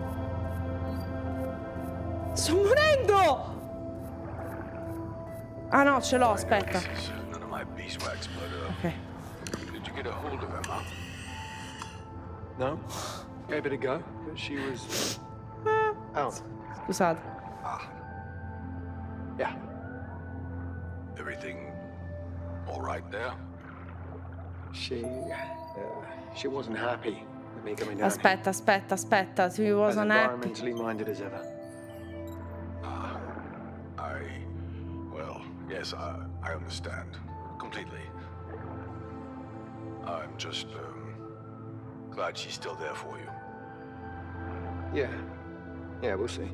Sto morendo. Ah no, ce l'ho, aspetta. None of my beeswax, but Ok. did you get a hold of Emma? No? Gave it a go, but she was out. Scusate. Yeah. Everything all right there? She wasn't happy with me coming down. Aspetta, aspetta, aspetta. She As wasn't happy. environmentally minded as ever. Well, yes, I understand. Completely. I'm just, glad she's still there for you. Yeah. Yeah, we'll see.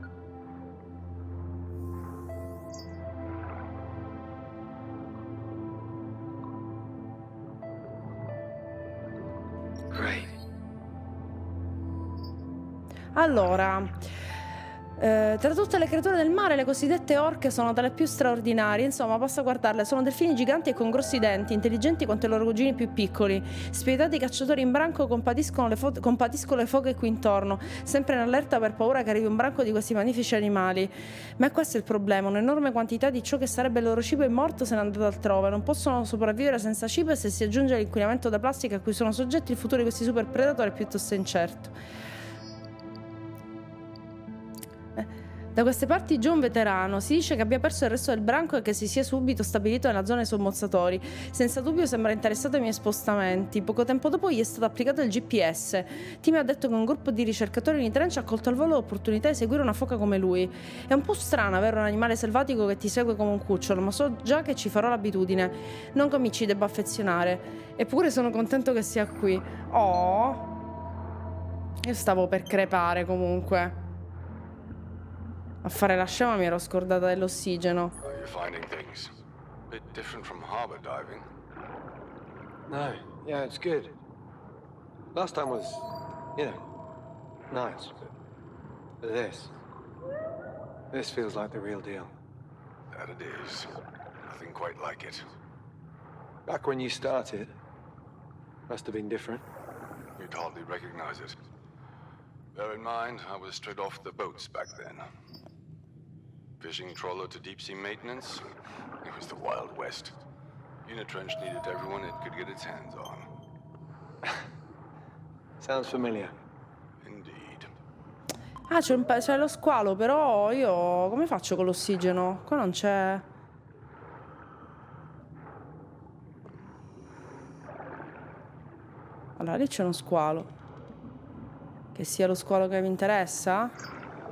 Great. Allora, tra tutte le creature del mare, le cosiddette orche sono tra le più straordinarie. Insomma, basta guardarle. Sono delfini giganti e con grossi denti, intelligenti quanto i loro cugini più piccoli. Spietati cacciatori in branco compatiscono le foche qui intorno, sempre in allerta per paura che arrivi un branco di questi magnifici animali. Ma questo è il problema: un'enorme quantità di ciò che sarebbe il loro cibo è morto, se n'è andato altrove. Non possono sopravvivere senza cibo e se si aggiunge l'inquinamento da plastica a cui sono soggetti, il futuro di questi super predatori è piuttosto incerto. Da queste parti già un veterano si dice che abbia perso il resto del branco e che si sia subito stabilito nella zona dei sommozzatori. Senza dubbio sembra interessato ai miei spostamenti. Poco tempo dopo gli è stato applicato il GPS. Tim ha detto che un gruppo di ricercatori in trench ha colto al volo l'opportunità di seguire una foca come lui. È un po' strano avere un animale selvatico che ti segue come un cucciolo, ma so già che ci farò l'abitudine. Non che mi ci debba affezionare. Eppure sono contento che sia qui. Oh, io stavo per crepare comunque. A fare la scema mi ero scordata dell'ossigeno. Are you finding things a bit different from harbor diving? No, yeah, it's good. Last time was, nice, but this feels like the real deal. That it is. Nothing quite like it. Back when you started, must have been different. You'd hardly recognize it. Bear in mind, I was straight off the boats back then. Fishing trawler to deep-sea maintenance, it was the Wild West. Unitrench needed everyone it could get its hands on. Sounds familiar. Indeed. Ah, c'è lo squalo, però io come faccio con l'ossigeno? Qua non c'è. Allora, lì c'è uno squalo. Che sia lo squalo che mi interessa?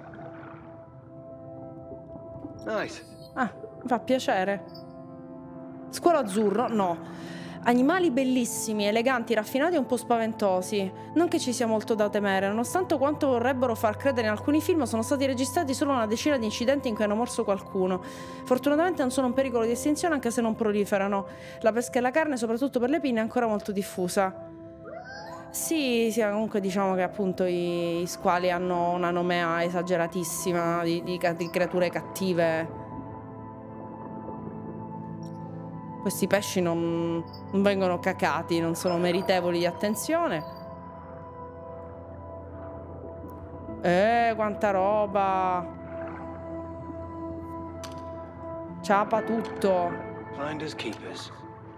Nice. Ah, mi fa piacere. Squalo azzurro? No. Animali bellissimi, eleganti, raffinati e un po' spaventosi. Non che ci sia molto da temere, nonostante quanto vorrebbero far credere in alcuni film, sono stati registrati solo una decina di incidenti in cui hanno morso qualcuno. Fortunatamente non sono un pericolo di estinzione, anche se non proliferano. La pesca e la carne, soprattutto per le pinne, è ancora molto diffusa. Sì, comunque diciamo che appunto i squali hanno una nomea esageratissima di creature cattive. Questi pesci non vengono cacati, non sono meritevoli di attenzione. Quanta roba! Ciapa tutto! Finders keepers.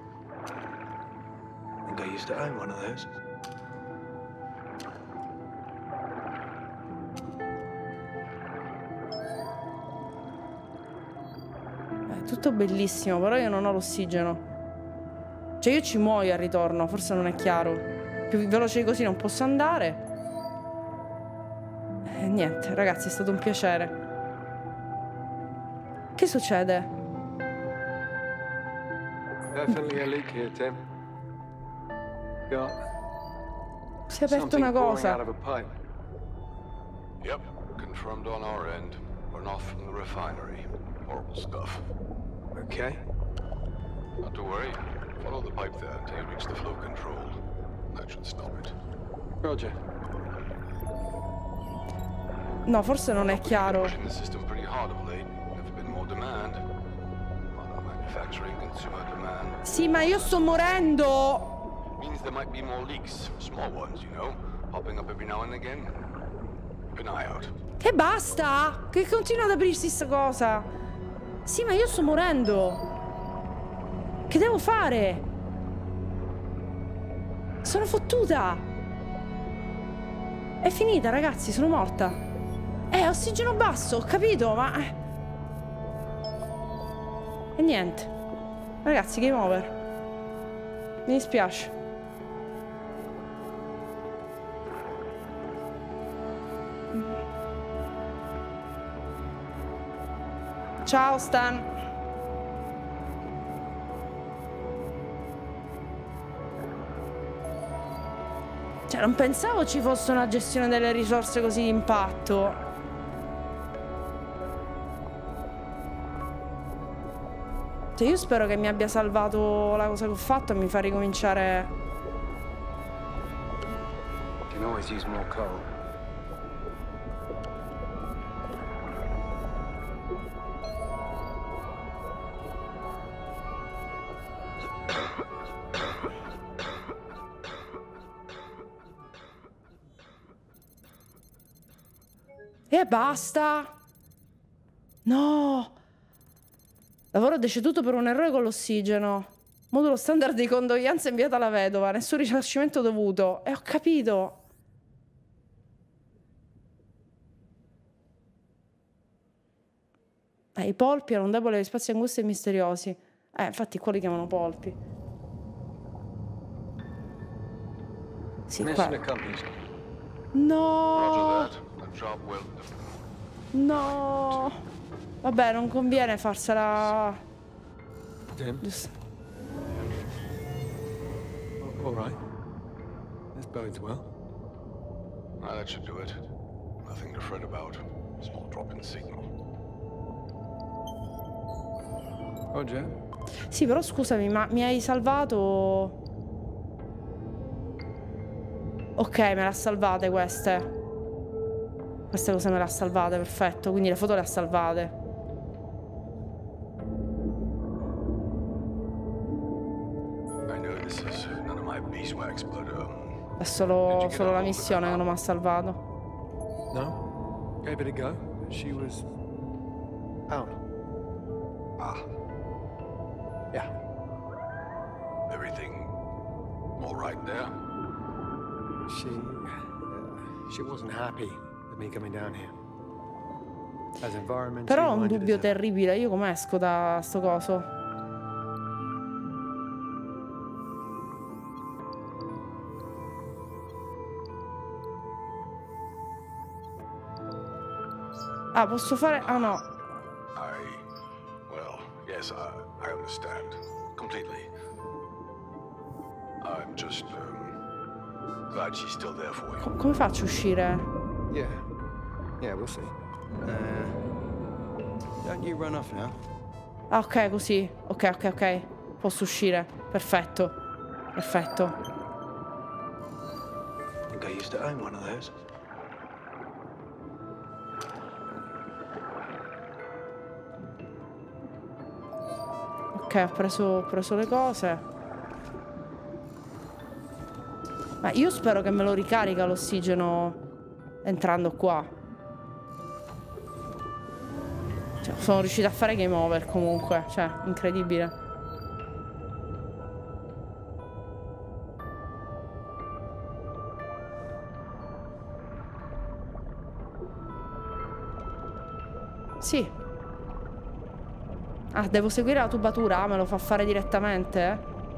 I think I used to own one of those. Tutto bellissimo, però io non ho l'ossigeno. Cioè io ci muoio al ritorno, forse non è chiaro. Più veloce di così non posso andare. Niente, ragazzi, è stato un piacere. Che succede? Definitely a leak here, Tim. Got Si è aperta una cosa. Yep, confirmed on our end. Run off from the refinery. Horrible stuff. Okay. Not to worry. Follow the pipe there until you reach the flow control. That should stop it. Roger. No, forse non è chiaro. Pushing the system pretty hard of late. Never been more demand. On manufacturing, consumer demand. Sì, ma io sto morendo. Means there might be more leaks. Small ones, you know. Popping up every now and again. Keep an eye out. E basta! Che continua ad aprirsi sta cosa. Sì, ma io sto morendo. Che devo fare? Sono fottuta. È finita, ragazzi, sono morta. Ossigeno basso, ho capito, ma... E niente. Ragazzi, game over. Mi dispiace. Ciao, Stan. Cioè, non pensavo ci fosse una gestione delle risorse così d'impatto. Cioè, io spero che mi abbia salvato la cosa che ho fatto e mi fa ricominciare. Can always use more coal. E basta. No. Lavoro deceduto per un errore con l'ossigeno. Modulo standard di condoglianza inviata alla vedova. Nessun risarcimento dovuto. E ho capito. I polpi erano deboli agli spazi angusti e misteriosi. Infatti qua li chiamano polpi. Sì, qua. No. No. Vabbè, non conviene farsela. All right. This bodes well. That should do it. Nothing to fret about. Small drop in signal. Roger. Sì, però scusami, ma mi hai salvato? Ok, me le ha salvate queste. Queste cose me le ha salvate, perfetto. Quindi le foto le ha salvate. È solo la missione che non mi ha salvato. No? Gave it a go. She was out. Yeah. Everything all right there? She wasn't happy with me coming down here. As environmentally Però ho un minded dubbio as terribile. Io come esco da sto coso? Ah, posso fare... Ah, no. Well, yes, I understand. Completely. I'm just, glad she's still there for you. Come faccio a uscire? Yeah. Yeah, we'll see. Don't you run off now? Ah, ok, così. Ok. Posso uscire. Perfetto. Perfetto. I think I used to own one of those. Ok, ho preso le cose. Ma io spero che me lo ricarica l'ossigeno entrando qua. Cioè, sono riuscita a fare game over comunque. Cioè, incredibile. Sì. Ah, devo seguire la tubatura? Me lo fa fare direttamente?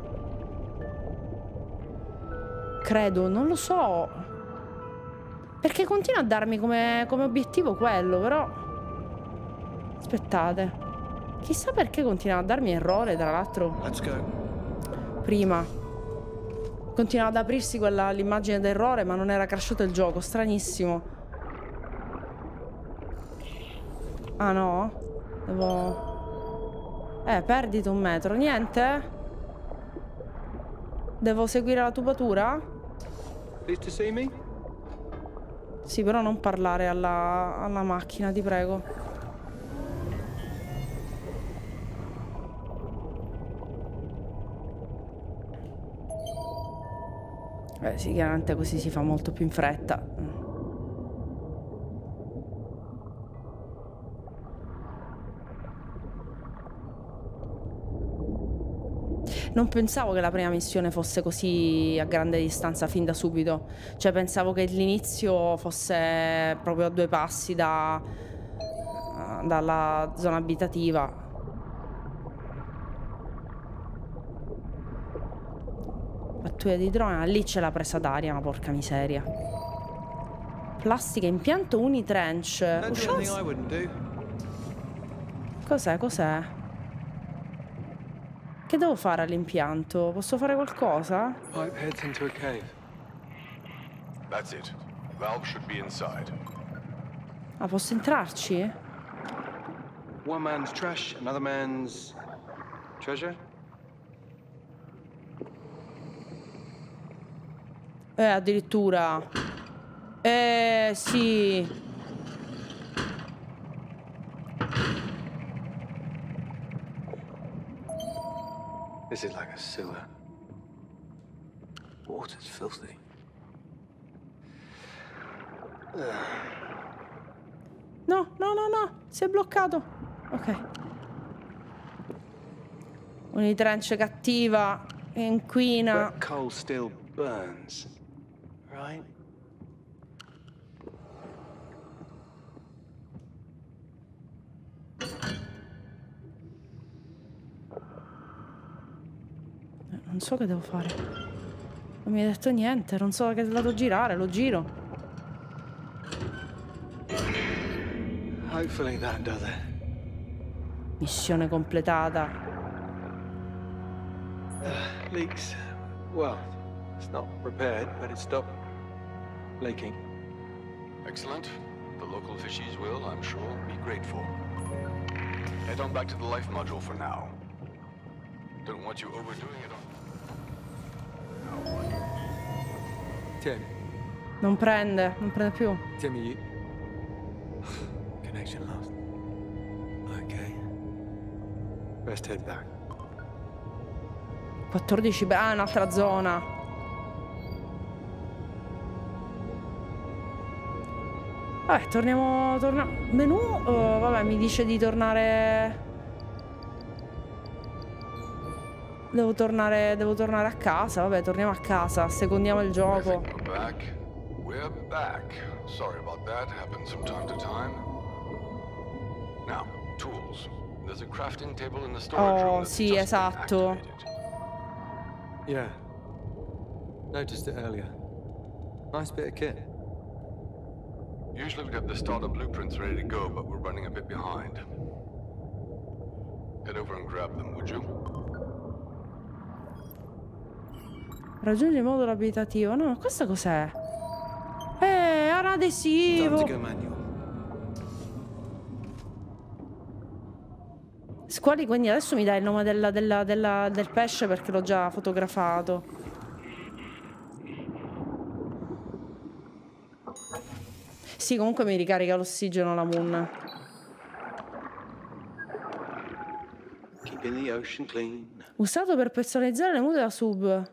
Credo, non lo so. Perché continua a darmi come obiettivo quello, però... Aspettate. Chissà perché continua a darmi errore, tra l'altro. Let's go. Prima. Continuava ad aprirsi l'immagine d'errore, ma non era crashato il gioco. Stranissimo. Ah no? Devo... perditi 1 metro. Niente? Devo seguire la tubatura? Pleased to see me? Sì, però non parlare alla macchina, ti prego. Sì, chiaramente così si fa molto più in fretta. Non pensavo che la prima missione fosse così a grande distanza fin da subito. Cioè, pensavo che l'inizio fosse proprio a 2 passi dalla zona abitativa. Pattuglia di drone, ah, lì c'è la presa d'aria, ma porca miseria. Plastica, impianto Unitrench. Cos'è, cos'è? Che devo fare all'impianto? Posso fare qualcosa? Pipe heads into a cave. That's it. Valve should be inside. Ah, posso entrarci? One man's trash, another man's treasure. Addirittura. Sì. This is like a sewer. Water's filthy. No, no, no, no. Si è bloccato. Ok. Unitrench cattiva. Inquina. But coal still burns, right? Non so che devo fare. Non mi hai detto niente. Non so che lato girare. Lo giro. Hopefully that does it. Missione completata. Leaks. Well, it's not repaired, but it stopped leaking. Excellent. The local fishies will, I'm sure, be grateful. Head on back to the life module for now. Don't want you overdoing it on... Tim. Non prende più. Timmy, you... Connection lost. Okay. Best head back. 14. Ah, un'altra zona. Vabbè, torniamo. Menu. Vabbè, mi dice di tornare. Devo tornare a casa. Vabbè, torniamo a casa. Secondiamo il gioco. We're back. Sorry about that. Happens from time to time. Now, tools. There's a crafting table in the storage room. Oh, sì, esatto. Yeah. Noticed it earlier. Nice bit of kit. Usually we'd have the starter blueprints ready to go, but we're running a bit behind. Head over and grab them, would you? Raggiungi il modulo abitativo. No, questo cos'è? È un adesivo. Squali, quindi adesso mi dai il nome del pesce perché l'ho già fotografato. Sì, comunque mi ricarica l'ossigeno la Moon. Keeping the ocean clean. Usato per personalizzare le mute della sub.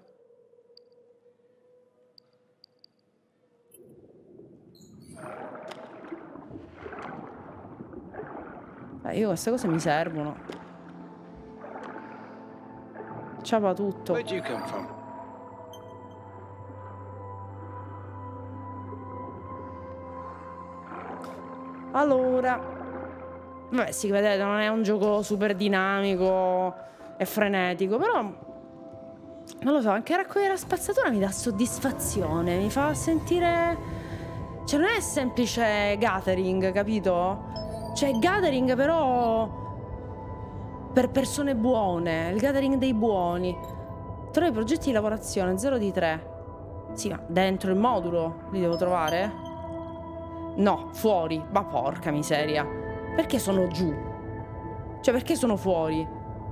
Io queste cose mi servono. Ciapa tutto. Where'd you come from? Allora, vabbè, sì, vedete, non è un gioco super dinamico e frenetico, però non lo so, anche raccogliere la spazzatura mi dà soddisfazione, mi fa sentire, cioè non è semplice gathering, capito? Cioè gathering però per persone buone, il gathering dei buoni. Trovi progetti di lavorazione 0 di 3. Sì, ma dentro il modulo li devo trovare? No, fuori, ma porca miseria. Perché sono giù? Cioè, perché sono fuori?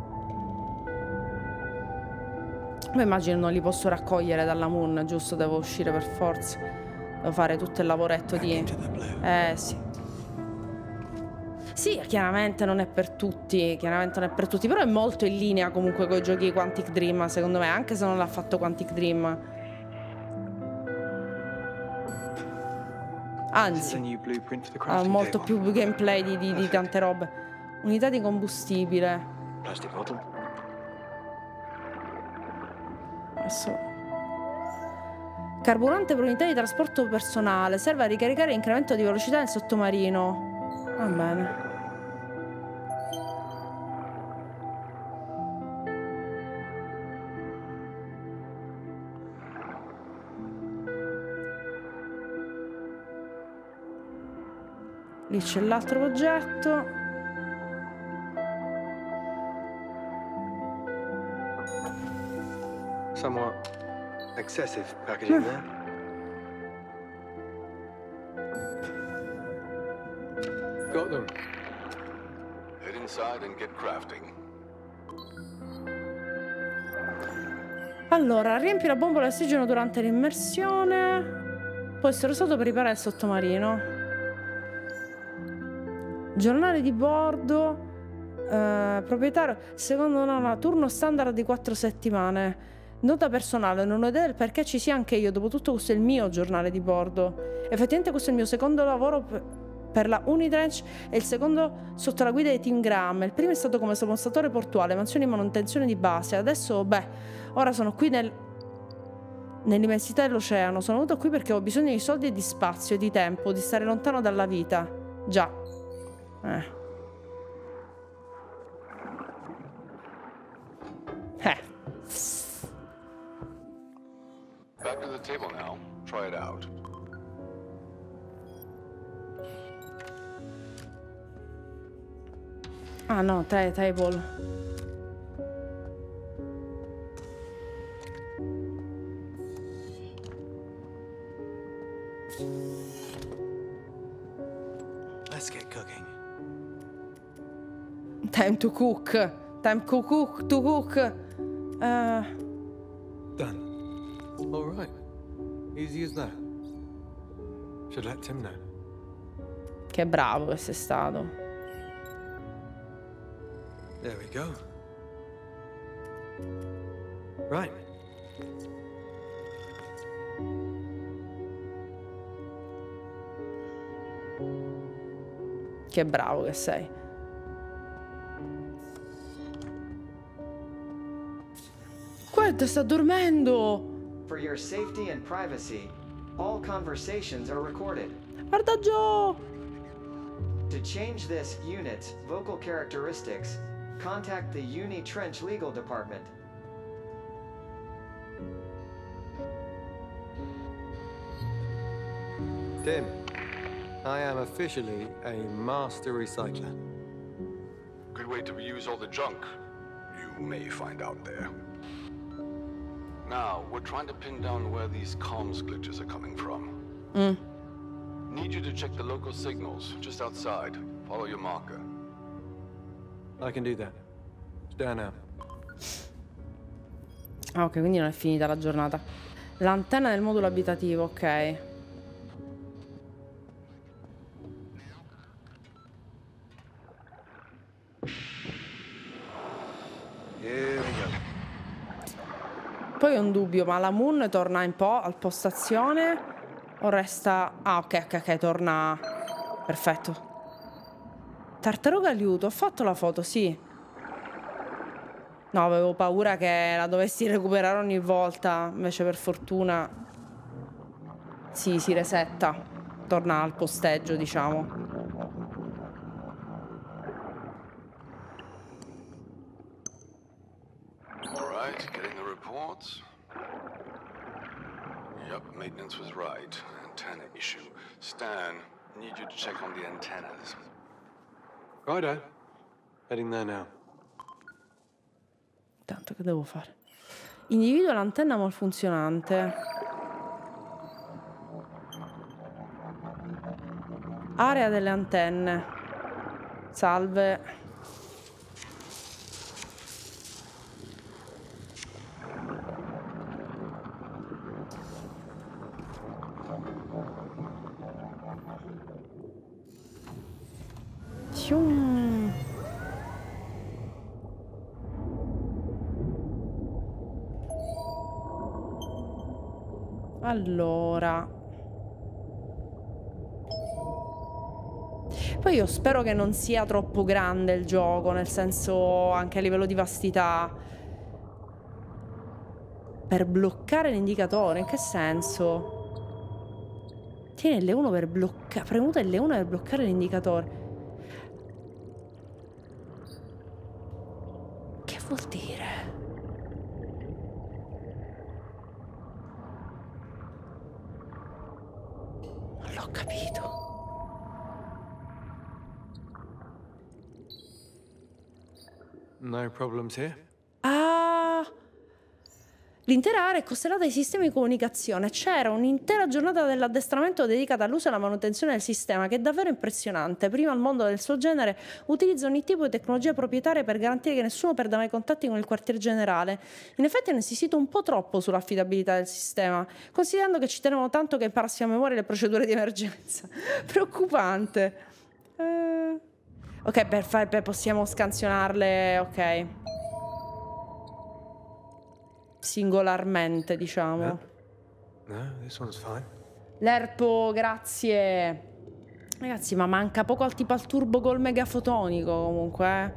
Ma immagino non li posso raccogliere dalla Moon, giusto? Devo uscire per forza. Devo fare tutto il lavoretto di... sì. Sì, chiaramente non è per tutti, però è molto in linea comunque con i giochi Quantic Dream, secondo me, anche se non l'ha fatto Quantic Dream. Anzi, ha molto più gameplay di tante robe. Unità di combustibile. Adesso. Carburante per unità di trasporto personale. Serve a ricaricare l'incremento di velocità nel sottomarino. Va bene. Lì c'è l'altro progetto. Somewhat excessive packaging there. Got them. Head inside and get crafting. Allora, riempi la bombola di ossigeno durante l'immersione. Può essere usato per riparare il sottomarino. Giornale di bordo. Proprietario. Secondo no, turno standard di 4 settimane. Nota personale, non ho idea del perché ci sia anche io. Dopotutto questo è il mio giornale di bordo. Effettivamente questo è il mio secondo lavoro per la Unitrench e il secondo sotto la guida di Tim Graham. Il primo è stato come sommostatore portuale, mansione di manutenzione di base. Adesso, ora sono qui nell'immensità dell'oceano. Sono venuto qui perché ho bisogno di soldi e di spazio e di tempo, di stare lontano dalla vita. Già. Back to the table now. Try it out. Ah no, table. Let's get cooking. Time to cook. Time to cook. Done. All right. Easy as that. Should let Tim know. Che bravo che sei stato. There we go. Right. Che bravo che sei. Guarda, sta dormendo. For your safety and privacy, all conversations are recorded. Guarda Joe. To change this unit's vocal characteristics, contact the Unitrench Legal Department. Tim, I am officially a master recycler. Good way to reuse all the junk you may find out there. Now, we're trying to pin down where these comms glitches are coming from. Need you to check the local signals just outside. Follow your marker. I can do that. Stand now. Ah, ok, quindi non è finita la giornata. L'antenna del modulo abitativo, ok. Here we go. Poi ho un dubbio, ma la Moon torna un po' al postazione o resta... Ah, ok, torna... Perfetto. Tartaruga liuto, ho fatto la foto, sì. No, avevo paura che la dovessi recuperare ogni volta, invece per fortuna... Sì, si resetta. Torna al posteggio, diciamo. Yep, maintenance was right. Antenna issue. Stan, need you to check on the antennas. Righto. Heading there now. Tanto che devo fare? Individua l'antenna malfunzionante. Area delle antenne. Salve. Fium. Allora. Poi io spero che non sia troppo grande il gioco, nel senso anche a livello di vastità. Per bloccare l'indicatore, in che senso? Tieni L1 per bloccare. Premuto L1 per bloccare l'indicatore. Che vuol dire? Non l'ho capito. No problems here? Ah, l'intera area è costellata dai sistemi di comunicazione. C'era un'intera giornata dell'addestramento dedicata all'uso e alla manutenzione del sistema, che è davvero impressionante. Prima al mondo del suo genere utilizza ogni tipo di tecnologia proprietaria per garantire che nessuno perda mai contatti con il quartier generale. In effetti hanno insistito un po' troppo sull'affidabilità del sistema, considerando che ci tenevano tanto che imparassi a memoria le procedure di emergenza. Preoccupante. Ok, possiamo scansionarle, ok. Singolarmente, diciamo. No, this one's fine. L'erpo, grazie. Ragazzi, ma manca poco al tipo al turbo col megafotonico, comunque, eh.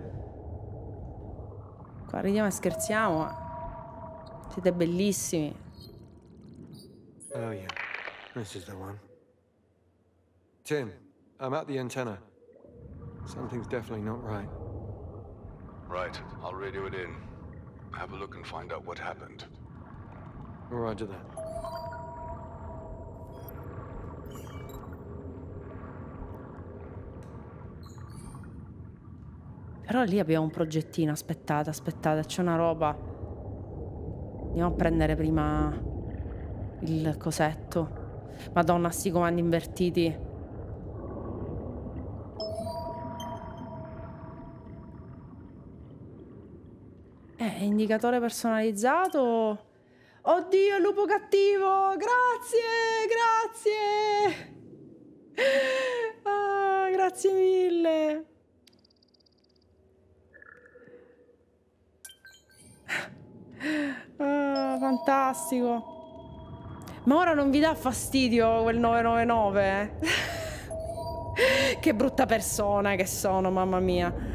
Qua ridiamo e scherziamo, ma siete bellissimi. Oh yeah, this is the one. Tim, I'm at the antenna. Something's definitely not right. Right, I'll radio it in. Have a look and find out what happened. Roger that. Però lì abbiamo un progettino. Aspettate, c'è una roba. Andiamo a prendere prima il cosetto. Madonna, sti comandi invertiti. Indicatore personalizzato. Oddio, il lupo cattivo. Grazie, grazie. Ah, grazie mille. Ah, fantastico. Ma ora non vi dà fastidio quel 999? Che brutta persona che sono, mamma mia.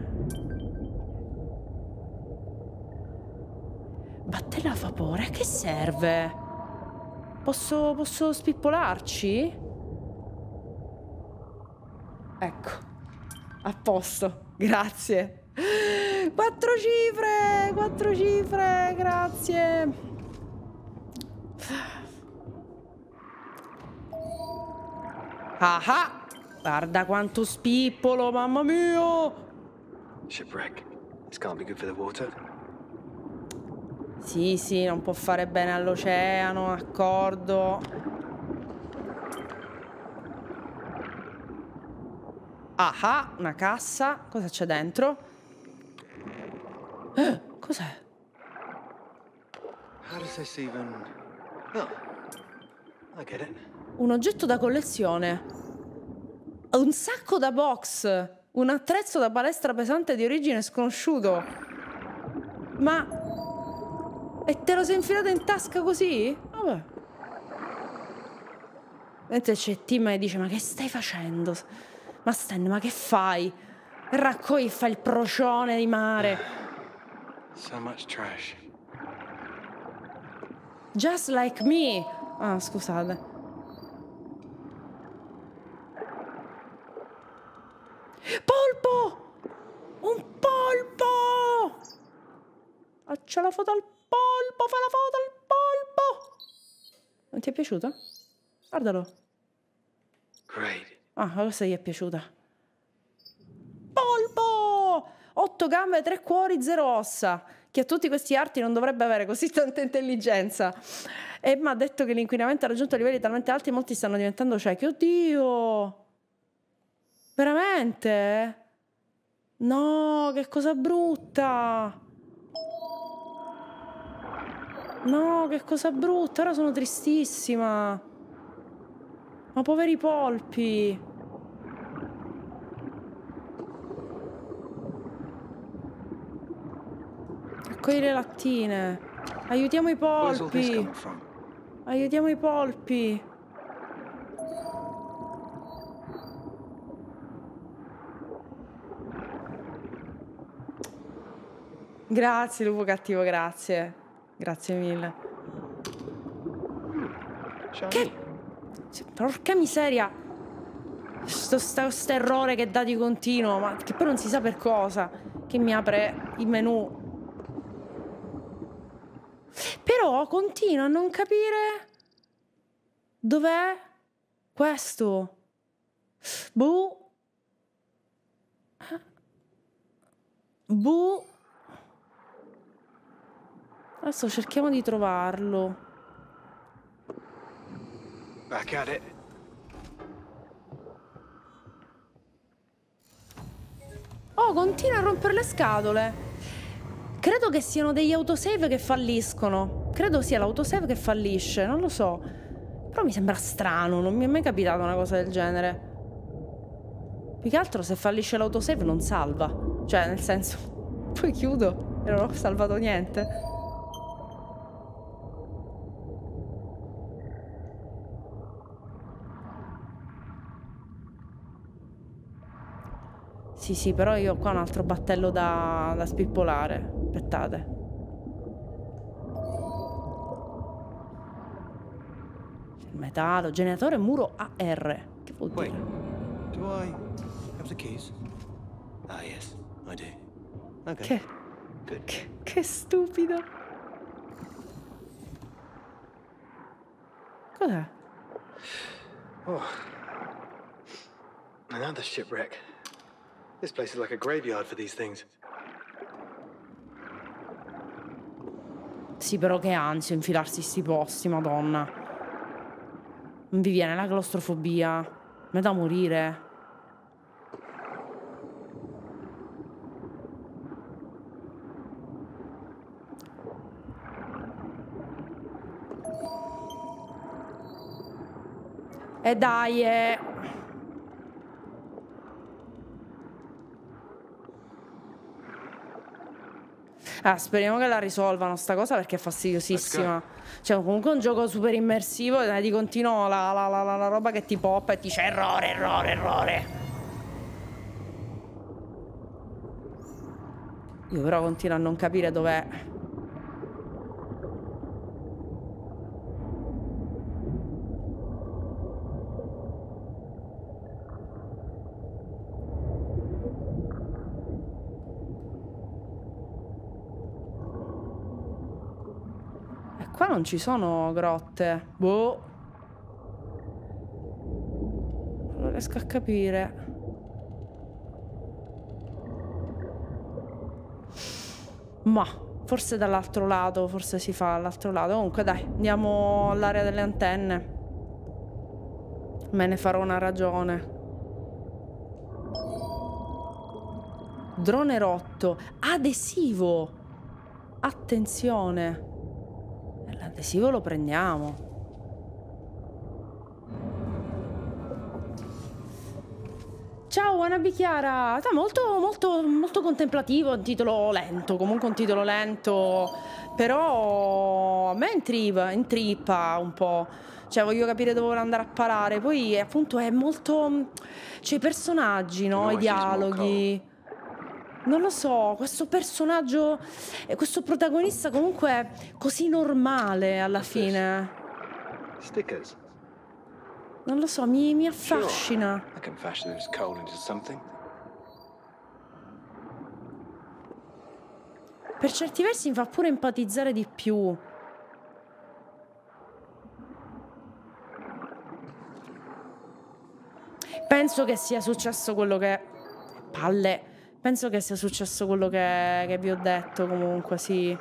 Battello a vapore, a che serve? Posso spippolarci? Ecco, a posto, grazie. 4 cifre, grazie. Ah, guarda quanto spippolo, mamma mia. Shipwreck. This can't be good for the water. Sì, non può fare bene all'oceano, d'accordo. Ah, una cassa. Cosa c'è dentro? Cos'è? How does this even... Oh, I get it. Un oggetto da collezione. Un sacco da box. Un attrezzo da palestra pesante di origine sconosciuto. Ma... E te lo sei infilato in tasca così? Vabbè. Mentre c'è Tim e dice: ma che stai facendo? Ma Stan, ma che fai? Raccogli, fa il procione di mare. So much trash. Just like me. Ah, scusate. Polpo! Un polpo! Faccio la foto al polpo, fai la foto al polpo! Non ti è piaciuta? Guardalo. Great. Ah, questa gli è piaciuta. Polpo! 8 gambe, 3 cuori, 0 ossa. Chi ha tutti questi arti non dovrebbe avere così tanta intelligenza. E mi ha detto che l'inquinamento ha raggiunto livelli talmente alti che molti stanno diventando ciechi. Oddio! Veramente? No, che cosa brutta! No, che cosa brutta! Ora sono tristissima! Ma poveri polpi! Raccogli le lattine! Aiutiamo i polpi! Aiutiamo i polpi! Grazie, lupo cattivo, grazie. Grazie mille. Che? Porca miseria! Sto errore che dà di continuo, ma che poi non si sa per cosa. Che mi apre il menu. Però continuo a non capire dov'è questo. Boh. Boh. Adesso cerchiamo di trovarlo. Back at it. Oh, continua a rompere le scatole. Credo che siano degli autosave che falliscono. Credo sia l'autosave che fallisce, non lo so. Però mi sembra strano, non mi è mai capitata una cosa del genere. Più che altro se fallisce l'autosave non salva. Cioè, nel senso, poi chiudo e non ho salvato niente. Sì, però io ho qua un altro battello da spippolare. Aspettate. Metallo, generatore muro AR. Che vuol dire? Do I have the keys? Ah, yes, I do. Okay. Che stupido. Cos'è? Oh. Another shipwreck. This place is like a graveyard for these things. Sì, però che ansia infilarsi sti posti, madonna. Non vi viene la claustrofobia? Mi è da morire. E dai, speriamo che la risolvano sta cosa perché è fastidiosissima. Cioè, comunque è un gioco super immersivo e di continuo la roba che ti poppa e ti dice errore, errore, errore. Io però continuo a non capire dov'è. Qua non ci sono grotte. Boh. Non riesco a capire. Ma forse dall'altro lato. Forse si fa all'altro lato. Comunque dai, andiamo all'area delle antenne. Me ne farò una ragione. Drone rotto. Adesivo. Attenzione. L'adesivo lo prendiamo. Ciao Anabi Chiara. Molto contemplativo, un titolo lento. Comunque un titolo lento. Però a me intrippa un po'. Cioè voglio capire dove vuole andare a parare. Poi appunto è molto... Cioè i personaggi, no? I dialoghi. Non lo so, questo personaggio, questo protagonista comunque così normale alla fine. Stickers. Non lo so, mi affascina. I can fashion this coal into something. Per certi versi mi fa pure empatizzare di più. Penso che sia successo quello che... Palle. Penso che sia successo quello che vi ho detto, comunque, sì.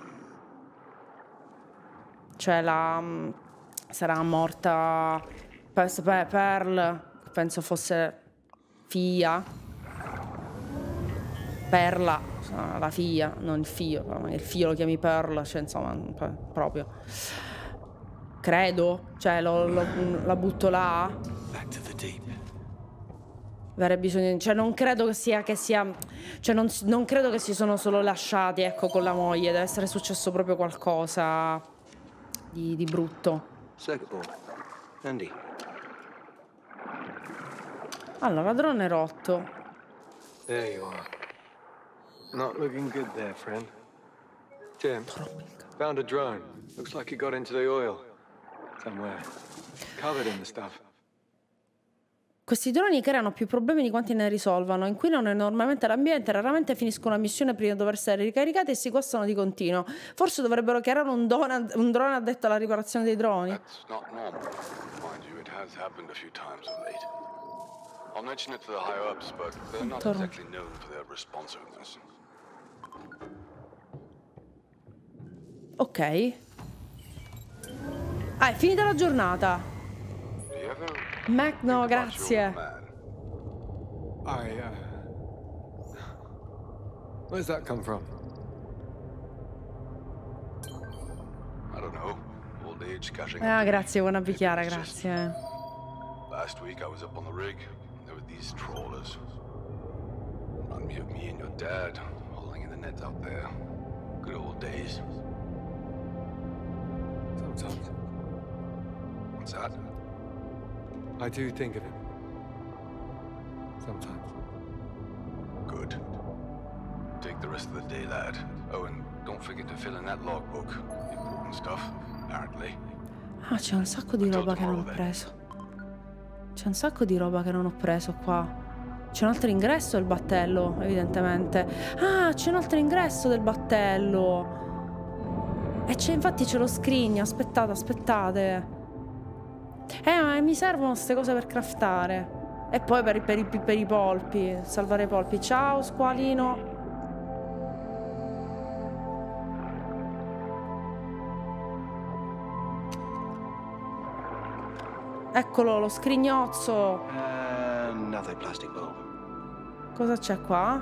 Cioè, sarà morta Pearl, penso fosse figlia. Perla, la figlia, non il figlio. Il figlio lo chiami Pearl, cioè insomma, proprio. Credo, cioè la butto là. Avere bisogno, cioè non credo che sia, cioè non credo che si sono solo lasciati, ecco, con la moglie. Deve essere successo proprio qualcosa di brutto. Andy. Allora, drone rotto. There you are. Not looking good there, friend. Tim, found a drone. Looks like it got into the oil. Somewhere. Covered in the stuff. Questi droni creano più problemi di quanti ne risolvano, inquinano enormemente l'ambiente, raramente finiscono una missione prima di dover essere ricaricati e si guastano di continuo. Forse dovrebbero creare un drone addetto alla riparazione dei droni. That's not normal. Mind you, it has happened a few times of late. I'll mention it to the higher ups, but they're not exactly known for their responsiveness. Ok. Ah, è finita la giornata. Mac, no, grazie. Where's that come from? I don't know. Old age cashing. Ah, grazie, buona bicchiera, grazie. Last week I was up on the rig. There were these trawlers. Remind me of me and your dad, hauling in the net out there. Good old days. Sometimes. What's that? I do think of him. Sometimes. Good. Take the rest of the day, lad. Oh, and don't forget to fill in that logbook. Important stuff, apparently. Ah, c'è un sacco di roba che non ho preso. C'è un sacco di roba che non ho preso qua. C'è un altro ingresso del battello, evidentemente. Ah, c'è un altro ingresso del battello. E c'è, infatti c'è lo scrigno. Aspettate, aspettate. Ma mi servono queste cose per craftare. E poi per i polpi. Salvare i polpi. Ciao, squalino. Eccolo, lo scrignozzo. Another plastic bowl. Cosa c'è qua?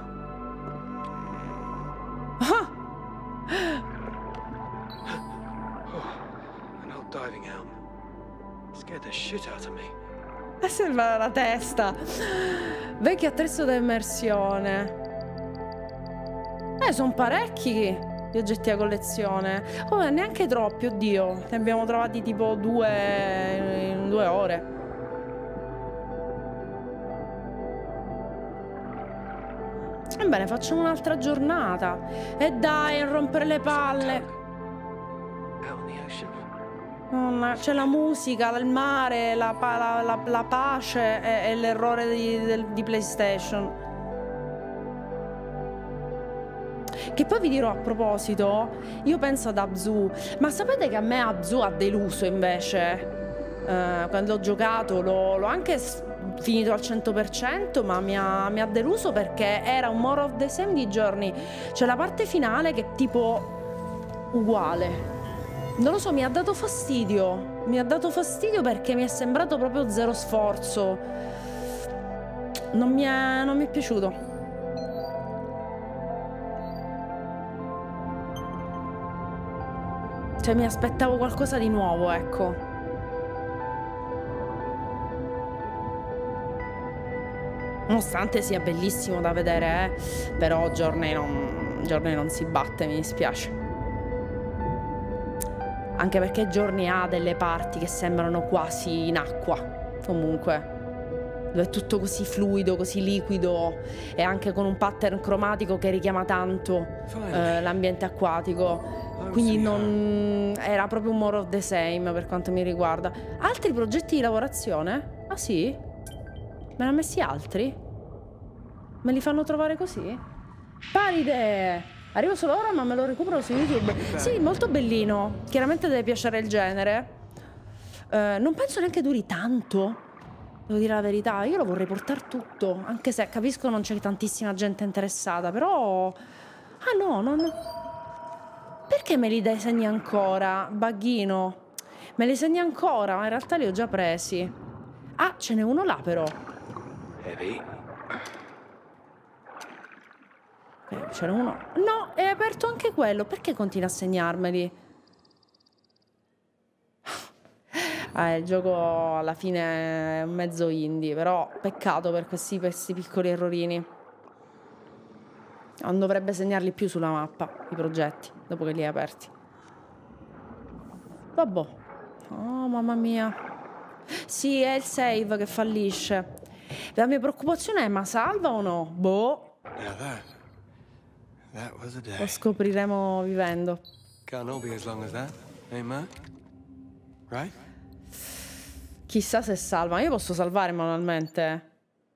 Ah! An old diving helm. Scared the shit out of me. Sembra la testa. Vecchio attrezzo da immersione. Sono parecchi gli oggetti da collezione. Oh, neanche troppi, oddio. Ne abbiamo trovati tipo 2 in 2 ore. Ebbene, facciamo un'altra giornata. E dai, a rompere le palle. C'è la musica, il mare, la pace e l'errore di PlayStation. Che poi vi dirò a proposito, io penso ad Abzu, ma sapete che a me Abzu ha deluso invece? Quando ho giocato l'ho anche finito al 100%, ma mi ha deluso perché era un more of the same di Journey. C'è la parte finale che è tipo uguale. Non lo so, mi ha dato fastidio. Mi ha dato fastidio perché mi è sembrato proprio zero sforzo. Non mi è piaciuto. Cioè mi aspettavo qualcosa di nuovo, ecco. Nonostante sia bellissimo da vedere, però Journey non si batte, mi dispiace. Anche perché Journey ha delle parti che sembrano quasi in acqua, comunque, dove è tutto così fluido, così liquido, e anche con un pattern cromatico che richiama tanto l'ambiente acquatico. Quindi non era proprio un more of the same per quanto mi riguarda. Altri progetti di lavorazione? Ah sì? Me ne ha messi altri? Me li fanno trovare così? Paride! Arrivo solo ora, ma me lo recupero su YouTube. Sì, molto bellino. Chiaramente deve piacere il genere. Non penso neanche duri tanto. Devo dire la verità. Io lo vorrei portare tutto. Anche se capisco non c'è tantissima gente interessata. Però... Ah no, non... Perché me li disegni ancora, Baghino? Me li segni ancora, ma in realtà li ho già presi. Ah, ce n'è uno là però. Heavy. C'era uno. No, è aperto anche quello. Perché continua a segnarmeli? Il gioco alla fine è un mezzo indie, però peccato per questi piccoli errorini. Non dovrebbe segnarli più sulla mappa, i progetti, dopo che li hai aperti. Vabbè. Oh, mamma mia. Sì, è il save che fallisce. La mia preoccupazione è, ma salva o no? Boh. Lo scopriremo vivendo. Can't all be as long as that, eh, Mark? Right? Chissà se salva. Io posso salvare manualmente.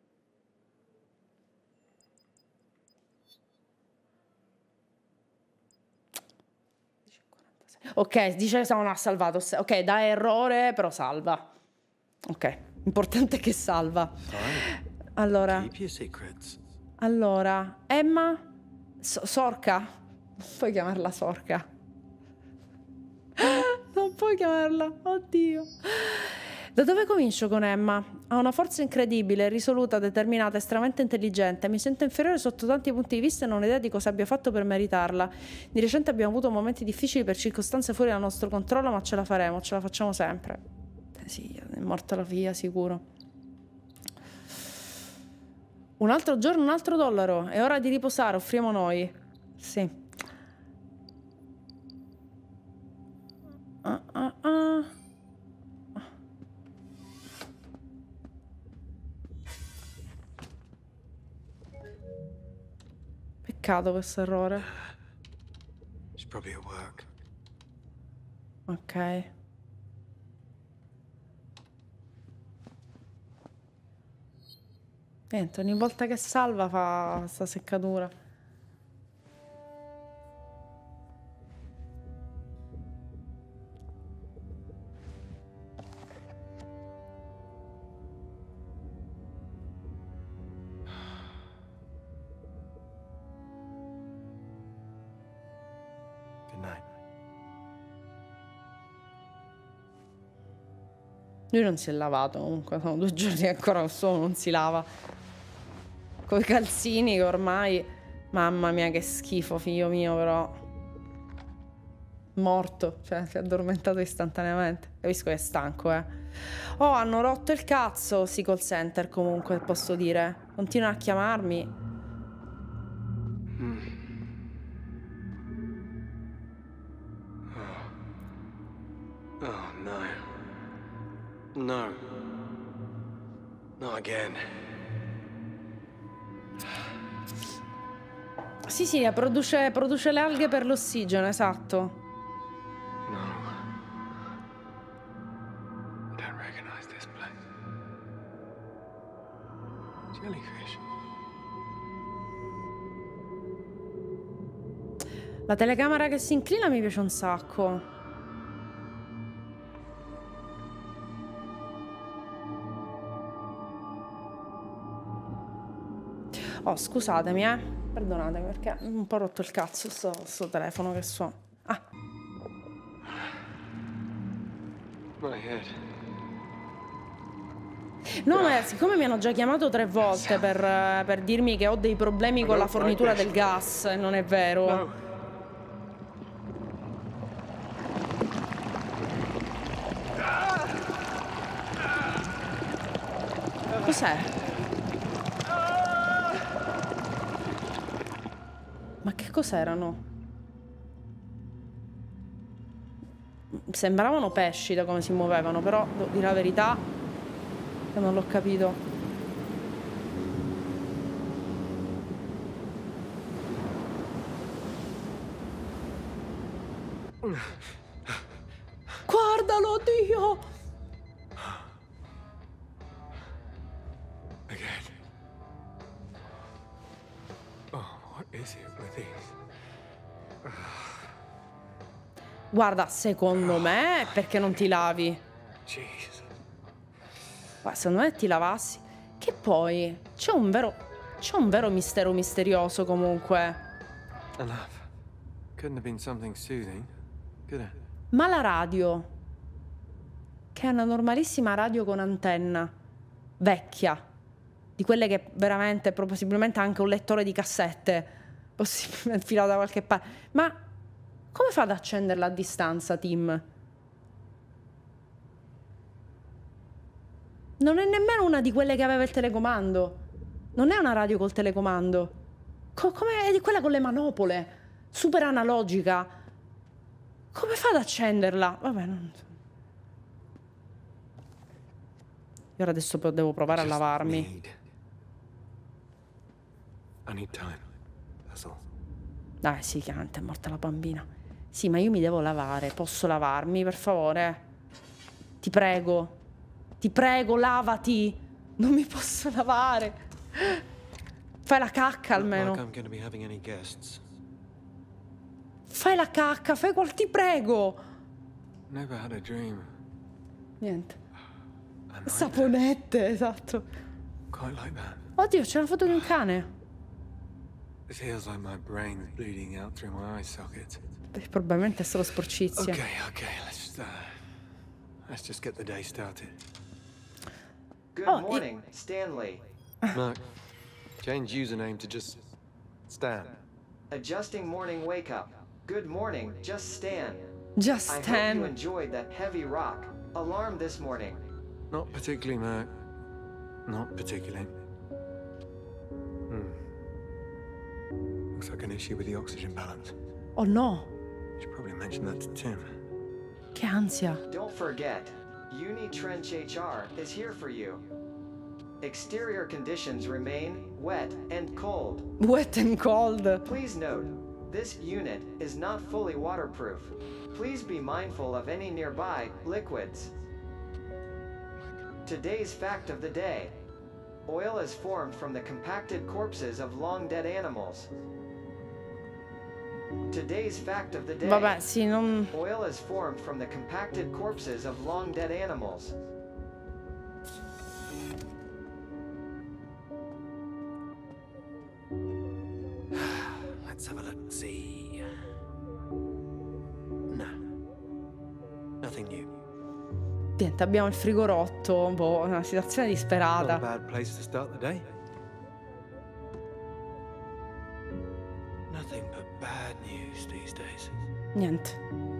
Ok, dice che non ha salvato. Ok, da errore, però salva. Ok, importante è che salva. Allora. Allora, Emma? Sorca? Non puoi chiamarla Sorca. Non puoi chiamarla. Oddio. Da dove comincio con Emma? Ha una forza incredibile, risoluta, determinata, estremamente intelligente. Mi sento inferiore sotto tanti punti di vista e non ho idea di cosa abbia fatto per meritarla. Di recente abbiamo avuto momenti difficili per circostanze fuori dal nostro controllo, ma ce la faremo, ce la facciamo sempre. Sì, è morta la figlia, sicuro. Un altro giorno, un altro dollaro. È ora di riposare, offriamo noi. Sì. Peccato questo errore. Ok. Niente, ogni volta che salva fa sta seccatura. Lui non si è lavato comunque, sono 2 giorni che ancora questo non si lava. Coi calzini che ormai... Mamma mia che schifo, figlio mio, però. Morto, cioè si è addormentato istantaneamente. Capisco che è stanco, Oh, hanno rotto il cazzo, sì, call center comunque, posso dire. Continuano a chiamarmi. Oh, no. No. Not again. Sì, sì, produce le alghe per l'ossigeno, esatto. No. I don't recognize this place. Jellyfish. La telecamera che si inclina mi piace un sacco. Oh, scusatemi, perdonatemi perché ho un po' rotto il cazzo sto telefono che suona. Ah. My head. No, ma siccome mi hanno già chiamato 3 volte per dirmi che ho dei problemi con la fornitura del gas, e non è vero. No. Cos'è? Ma che cos'erano? Sembravano pesci da come si muovevano, però devo dire la verità che non l'ho capito. Guardalo, Dio! Guarda, secondo me è perché non ti lavi. Guarda, secondo me ti lavassi. Che poi c'è un vero mistero misterioso comunque. Ma la radio, che è una normalissima radio con antenna, vecchia, di quelle che veramente, possibilmente anche un lettore di cassette. Possibile infilata da qualche parte. Ma come fa ad accenderla a distanza, Tim? Non è nemmeno una di quelle che aveva il telecomando. Non è una radio col telecomando. Come è di quella con le manopole. Super analogica. Come fa ad accenderla? Vabbè, non so. Io ora adesso devo provare a lavarmi. I need time. That's all. Dai, sì, chiaramente è morta la bambina. Sì, ma io mi devo lavare. Posso lavarmi, per favore? Ti prego. Ti prego, lavati. Non mi posso lavare. Fai la cacca almeno. I'm gonna be having any guests. Fai la cacca, fai ti prego. Never had a dream. Niente. Saponette, esatto. Quite like that. Oddio, c'è una foto di un cane. It feels like my brain's bleeding out through my eye sockets. Beh, probabilmente è solo sporcizia. Okay, let's just get the day started. Good morning, Stanley. Mark, change username to just Stan. Adjusting morning wake up. Good morning, just Stan. Just I Stan. hope you enjoyed that heavy rock alarm this morning. Not particularly, Mark. Not particularly. Looks like an issue with the oxygen balance. Oh no. Should probably mention that to Tim. Che ansia. Don't forget, Uni Trench HR is here for you. Exterior conditions remain wet and cold. Wet and cold. Please note, this unit is not fully waterproof. Please be mindful of any nearby liquids. Today's fact of the day. Oil is formed from the compacted corpses of long dead animals. Today's fact of the day. Vabbè, sì, non... Oil is formed from the compacted corpses of long dead animals. Let's have a look. See. No. Nothing new. Niente, abbiamo il frigo rotto. Boh, una situazione Not a disperata. bad place to start the day. Nothing but bad news these days. Niente.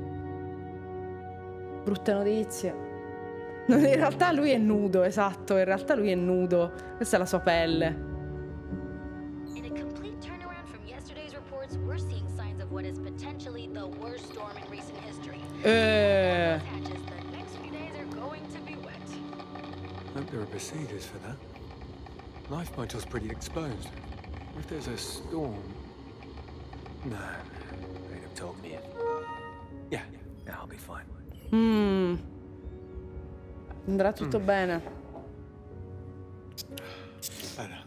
Brutte notizie. In realtà lui è nudo, esatto. In realtà lui è nudo. Questa è la sua pelle. In a complete turnaround from yesterday's reports, we're seeing signs of what is potentially the worst storm in recent history. The next few days are going to be wet. Hope there are procedures for that. Life module's pretty exposed. If there's a storm... No, they'd have told me it. Yeah, I'll be fine. Andrà tutto bene. Better.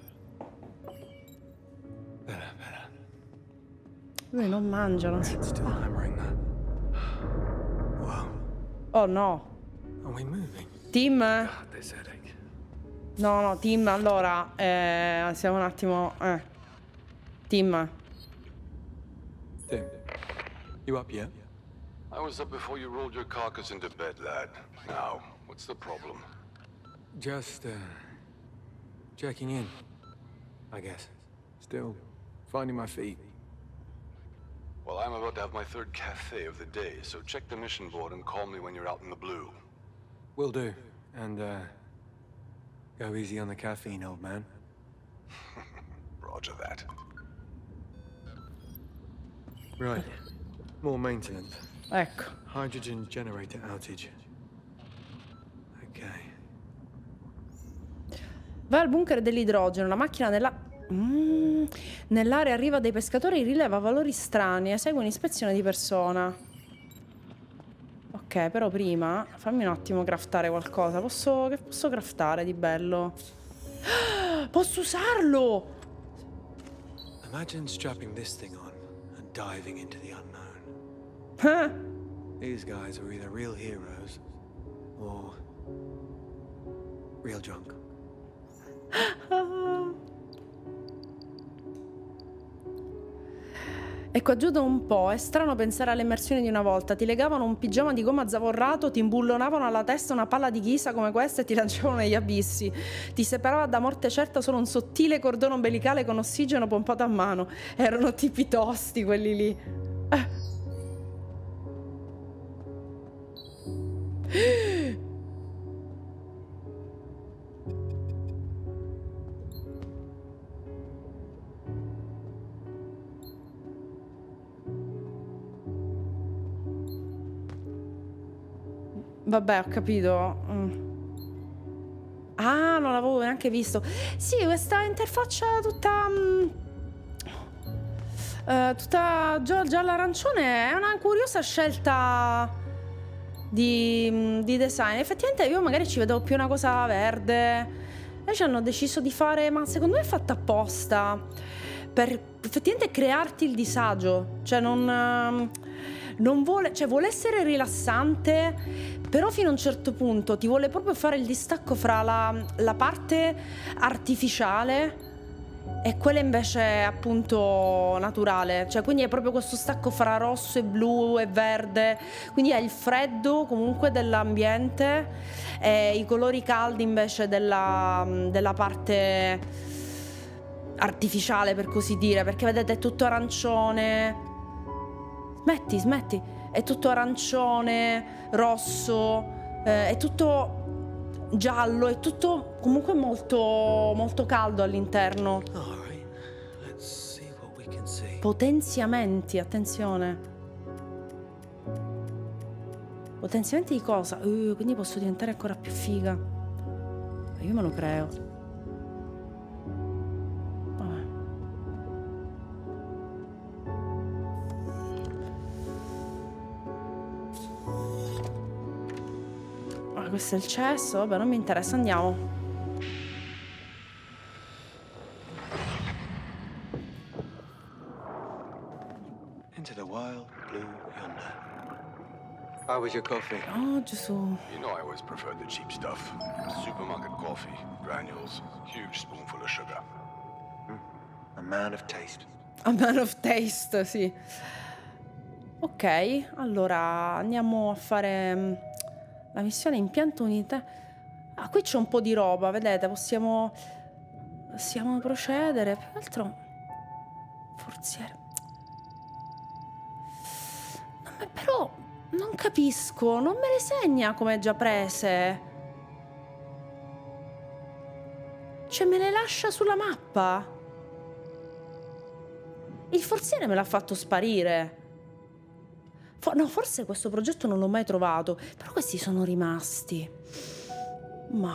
Lui non mangia, non si It's still hammering that. Wow. Oh no. Are we moving? Tim? God, this headache. No, Tim, allora, siamo un attimo... Tim. Tim, you up yet? I was up before you rolled your carcass into bed, lad. Now, what's the problem? Just, checking in, I guess. Still finding my feet. Well, I'm about to have my third cafe of the day, so check the mission board and call me when you're out in the blue. Will do. And, go easy on the caffeine, old man. Roger that. Right. More maintenance. Ecco. Hydrogen generator outage. Ok. Va al bunker dell'idrogeno, la macchina nell'area arriva dei pescatori, rileva valori strani, esegue un'ispezione di persona. Ok, però prima fammi un attimo craftare qualcosa. Che posso craftare di bello? Posso usarlo! Imagine strapping this thing on and diving into the unknown. These guys are either real heroes or real junk. E qua giù da un po', è strano pensare alle immersioni di una volta. Ti legavano un pigiama di gomma zavorrato, ti imbullonavano alla testa una palla di ghisa come questa e ti lanciavano negli abissi. Ti separava da morte certa solo un sottile cordone ombelicale con ossigeno pompato a mano. Erano tipi tosti quelli lì. Vabbè, ho capito. Ah, non l'avevo neanche visto. Sì, questa interfaccia tutta tutta gialla arancione è una curiosa scelta di design. Effettivamente io magari ci vedevo più una cosa verde. Invece hanno deciso di fare, ma secondo me è fatta apposta per effettivamente crearti il disagio. Cioè non vuole, cioè vuole essere rilassante, però fino a un certo punto ti vuole proprio fare il distacco fra la parte artificiale e quella invece appunto naturale. Cioè quindi è proprio questo stacco fra rosso e blu e verde. Quindi hai il freddo comunque dell'ambiente e i colori caldi invece della parte artificiale, per così dire. Perché vedete è tutto arancione. Smetti, è tutto arancione, rosso, è tutto giallo, è tutto comunque molto, molto caldo all'interno. Potenziamenti, attenzione. Potenziamenti di cosa? Quindi posso diventare ancora più figa. Io me lo creo. Questo è il cesso, vabbè, non mi interessa, andiamo. Into the wild blue yonder. How was your coffee? Oh, Gesù. You know I always preferred the cheap stuff. Supermarket coffee, granules, huge spoonful of sugar. A man of taste. A man of taste, sì. Ok, allora andiamo a fare la missione impianto unità. Ah, qui c'è un po' di roba, vedete, possiamo procedere. Più che altro forziere. Però non capisco, non me le segna come già prese. Cioè me le lascia sulla mappa. Il forziere me l'ha fatto sparire. No, forse questo progetto non l'ho mai trovato, però questi sono rimasti. Ma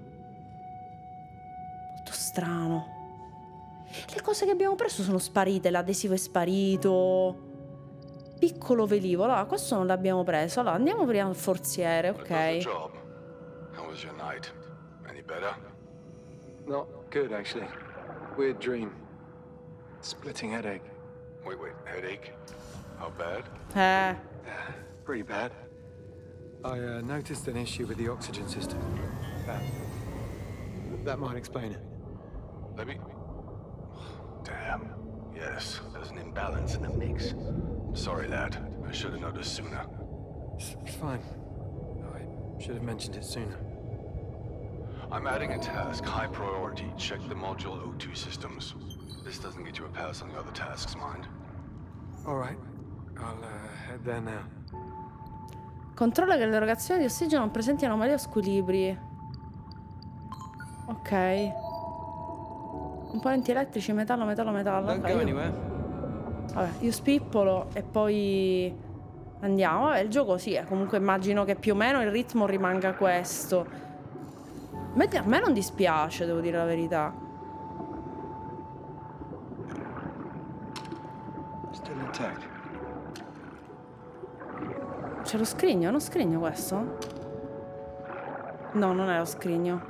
molto strano. Le cose che abbiamo preso sono sparite, l'adesivo è sparito. Piccolo velivolo, allora questo non l'abbiamo preso. Allora andiamo prima al forziere, ok. How was your night? Any better? Not good, actually. Weird dream. Splitting headache. Wait, headache? How bad? Pretty bad. I noticed an issue with the oxygen system. That might explain it. Let me... Damn. Yes, there's an imbalance in the mix. Sorry, lad. I should have noticed sooner. It's fine. I should have mentioned it sooner. I'm adding a task, high priority. Check the module O2 systems. This doesn't get you a pass on the other tasks, mind? All right. I'll head there now. Controlla che le erogazioni di ossigeno non presenti anomalie o squilibri. Ok. Componenti elettrici, metallo. Don't go anywhere. Vabbè, io spippolo e poi andiamo. Vabbè, il gioco sì, comunque immagino che più o meno il ritmo rimanga questo. A me non dispiace, devo dire la verità. Still intact. C'è lo scrigno? È uno scrigno questo? No, non è lo scrigno.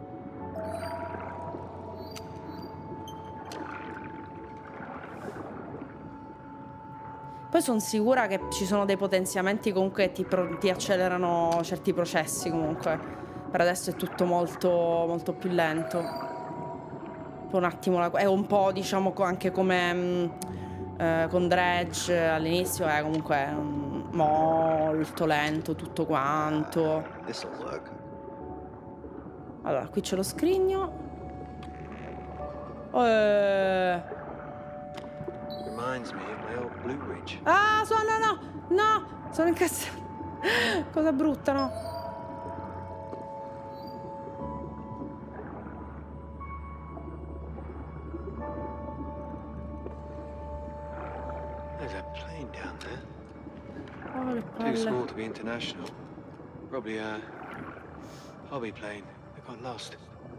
Poi sono sicura che ci sono dei potenziamenti comunque che ti accelerano certi processi comunque. Per adesso è tutto molto, molto più lento. Un attimo, è un po' diciamo anche come con Dredge all'inizio è comunque molto lento tutto quanto. Allora, qui c'è lo scrigno. Ah, no, sono incazzato. Cosa brutta, no? There's a plane down there. Oh, le Too palle. small to be international. Probably a hobby plane. They got lost.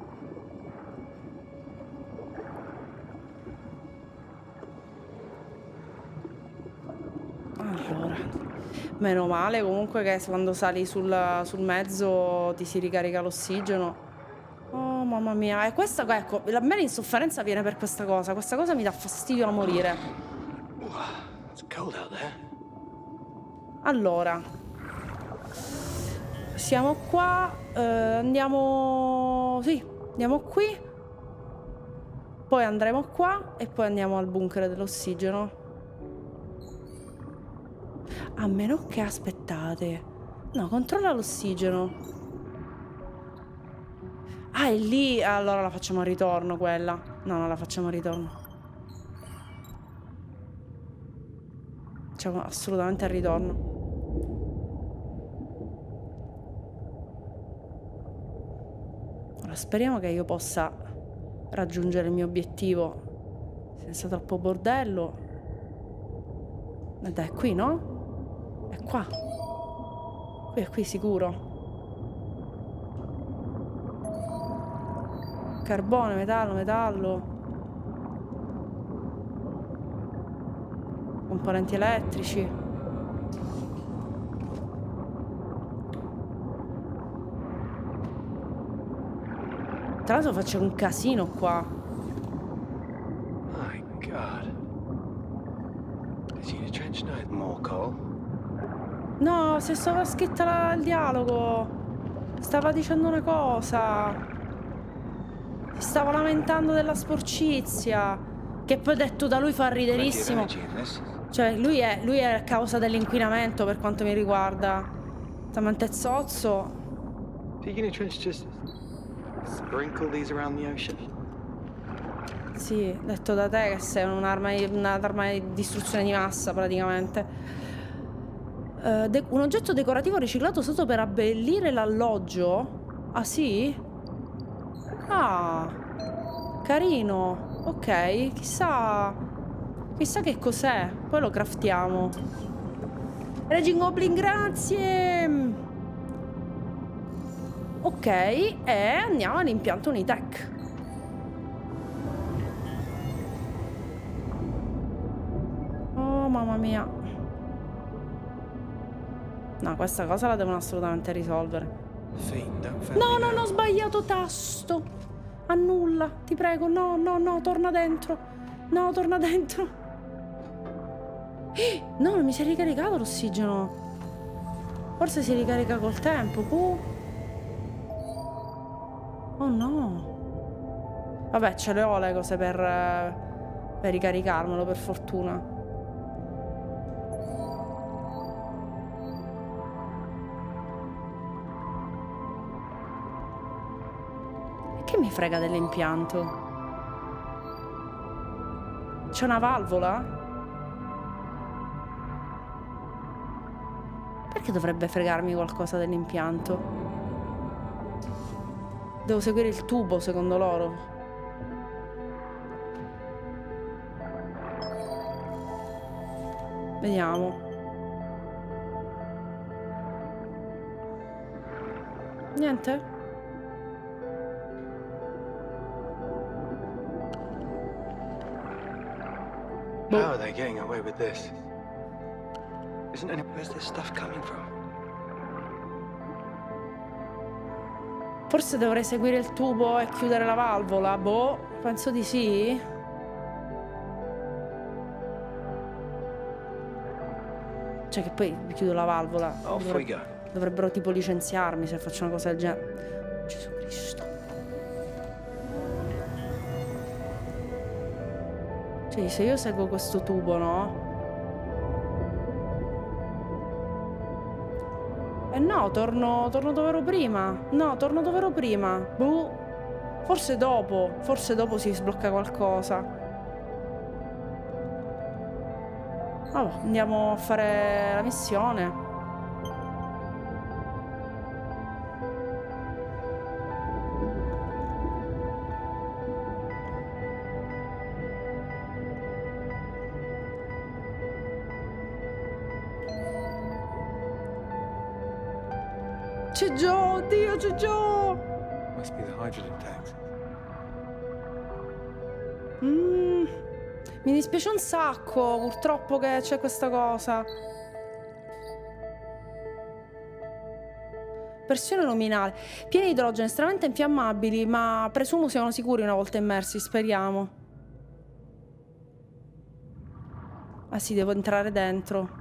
Allora, meno male comunque che quando sali sul mezzo ti si ricarica l'ossigeno. Oh mamma mia, e questa, ecco, a me l'insofferenza viene per questa cosa mi dà fastidio a morire. It's cold out there. Allora, siamo qua, andiamo qui, poi andremo qua e poi andiamo al bunker dell'ossigeno. A meno che, aspettate, no, controlla l'ossigeno. Ah, è lì, allora la facciamo al ritorno quella. No, non la facciamo al ritorno. Facciamo assolutamente al ritorno. Ora speriamo che io possa raggiungere il mio obiettivo senza troppo bordello. Ed è qui, no? È qua. Qui è qui sicuro. Carbone, metallo. Componenti elettrici. Tra l'altro faccio un casino qua. My God. Is he in a trench night? More coal? No, se stava scritta il dialogo. Stava dicendo una cosa. Si stava lamentando della sporcizia. Che poi detto da lui fa riderissimo. Cioè, lui è a causa dell'inquinamento per quanto mi riguarda. Talmente zozzo. Digging a trench just sprinkle these around the ocean? Sì, detto da te che sei un'arma di distruzione di massa praticamente. Un oggetto decorativo riciclato usato per abbellire l'alloggio? Ah sì? Ah, carino. Ok, chissà che cos'è. Poi lo craftiamo. Raging Goblin, grazie. Ok, e andiamo all'impianto Unitech. Oh mamma mia. No, questa cosa la devono assolutamente risolvere. No, ho sbagliato tasto. Annulla, ti prego. No, torna dentro. No, torna dentro. No, non mi si è ricaricato l'ossigeno. Forse si ricarica col tempo. Oh no. Vabbè, ce le ho le cose per ricaricarmelo, per fortuna. Che mi frega dell'impianto? C'è una valvola? Perché dovrebbe fregarmi qualcosa dell'impianto? Devo seguire il tubo, secondo loro. Vediamo. Niente? How are they getting away with this? Where's this stuff coming from? Forse dovrei seguire il tubo e chiudere la valvola. Boh, penso di sì. Cioè che poi chiudo la valvola. Dovrebbero tipo licenziarmi se faccio una cosa del genere. Gesù Cristo. Cioè, se io seguo questo tubo, no? No, torno dove ero prima. No, torno dove ero prima. Boh. Forse dopo si sblocca qualcosa. Oh, andiamo a fare la missione. C'è Joe, oddio, c'è Joe! Must be the hydrogen tanks. Mi dispiace un sacco, purtroppo, che c'è questa cosa. Pressione nominale. Pieni di idrogeno, estremamente infiammabili, ma presumo siano sicuri una volta immersi, speriamo. Ah sì, devo entrare dentro.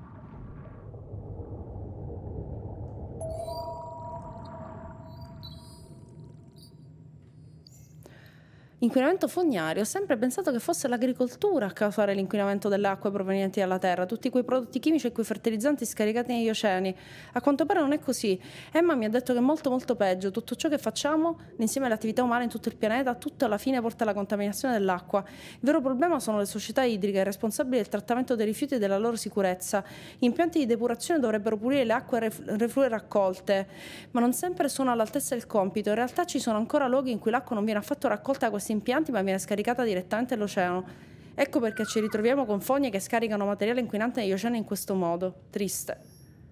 Inquinamento fognario. Ho sempre pensato che fosse l'agricoltura a causare l'inquinamento delle acque provenienti dalla terra, tutti quei prodotti chimici e quei fertilizzanti scaricati negli oceani. A quanto pare non è così. Emma mi ha detto che è molto molto peggio. Tutto ciò che facciamo, insieme alle attività umane in tutto il pianeta, tutto alla fine porta alla contaminazione dell'acqua. Il vero problema sono le società idriche, responsabili del trattamento dei rifiuti e della loro sicurezza. Gli impianti di depurazione dovrebbero pulire le acque reflue raccolte, ma non sempre sono all'altezza del compito. In realtà ci sono ancora luoghi in cui l'acqua non viene affatto raccolta da questi impianti, ma viene scaricata direttamente all'oceano. Ecco perché ci ritroviamo con fogne che scaricano materiale inquinante negli oceani in questo modo. Triste.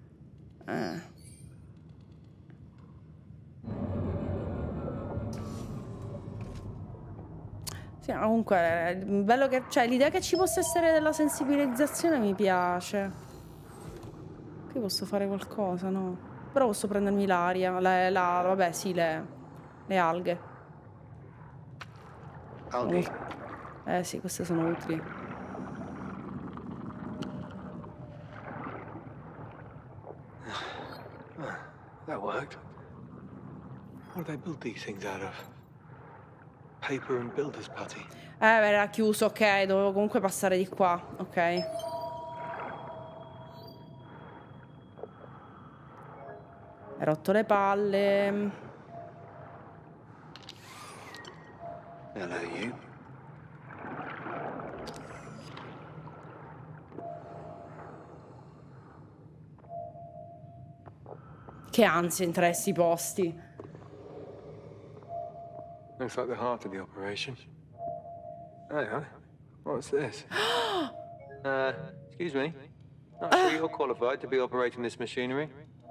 Sì, comunque, bello che, cioè, l'idea che ci possa essere della sensibilizzazione mi piace. Qui posso fare qualcosa, no? Però posso prendermi l'aria, vabbè, sì, le alghe. Sì, queste sono utili. That worked. What do they build these things out of? Paper and builder's putty. Era chiuso, ok, dovevo comunque passare di qua, ok. Hai rotto le palle. Hello, you. Che ansia in tre sti posti. Looks like the heart of the operation. Hey, what's this? Excuse me. Not sure you're qualified to be operating this machinery.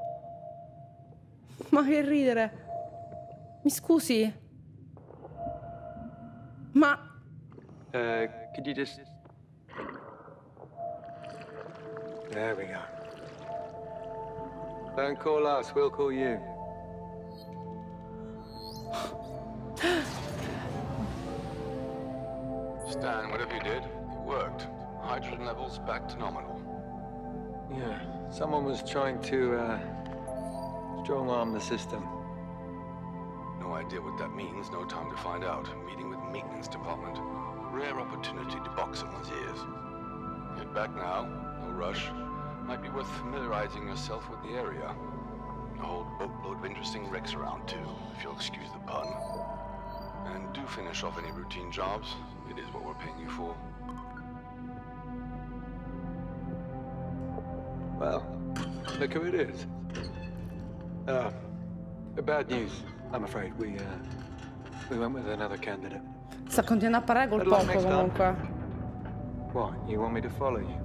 Ma che ridere. Mi scusi? Ma... could you just... There we go. Don't call us, we'll call you. Stan, whatever you did, it worked. Hydrogen levels back to nominal. Yeah, someone was trying to, strong-arm the system. No idea what that means, no time to find out. Meeting with maintenance department. Rare opportunity to box someone's ears. Head back now, no rush. Might be worth familiarizing yourself with the area. A whole boatload of interesting wrecks around too, if you'll excuse the pun. And do finish off any routine jobs. It is what we're paying you for. Well, look who it is. Bad news, I'm afraid. We went with another candidate. Sta continuando a parlare col poco comunque. What, you want me to follow you?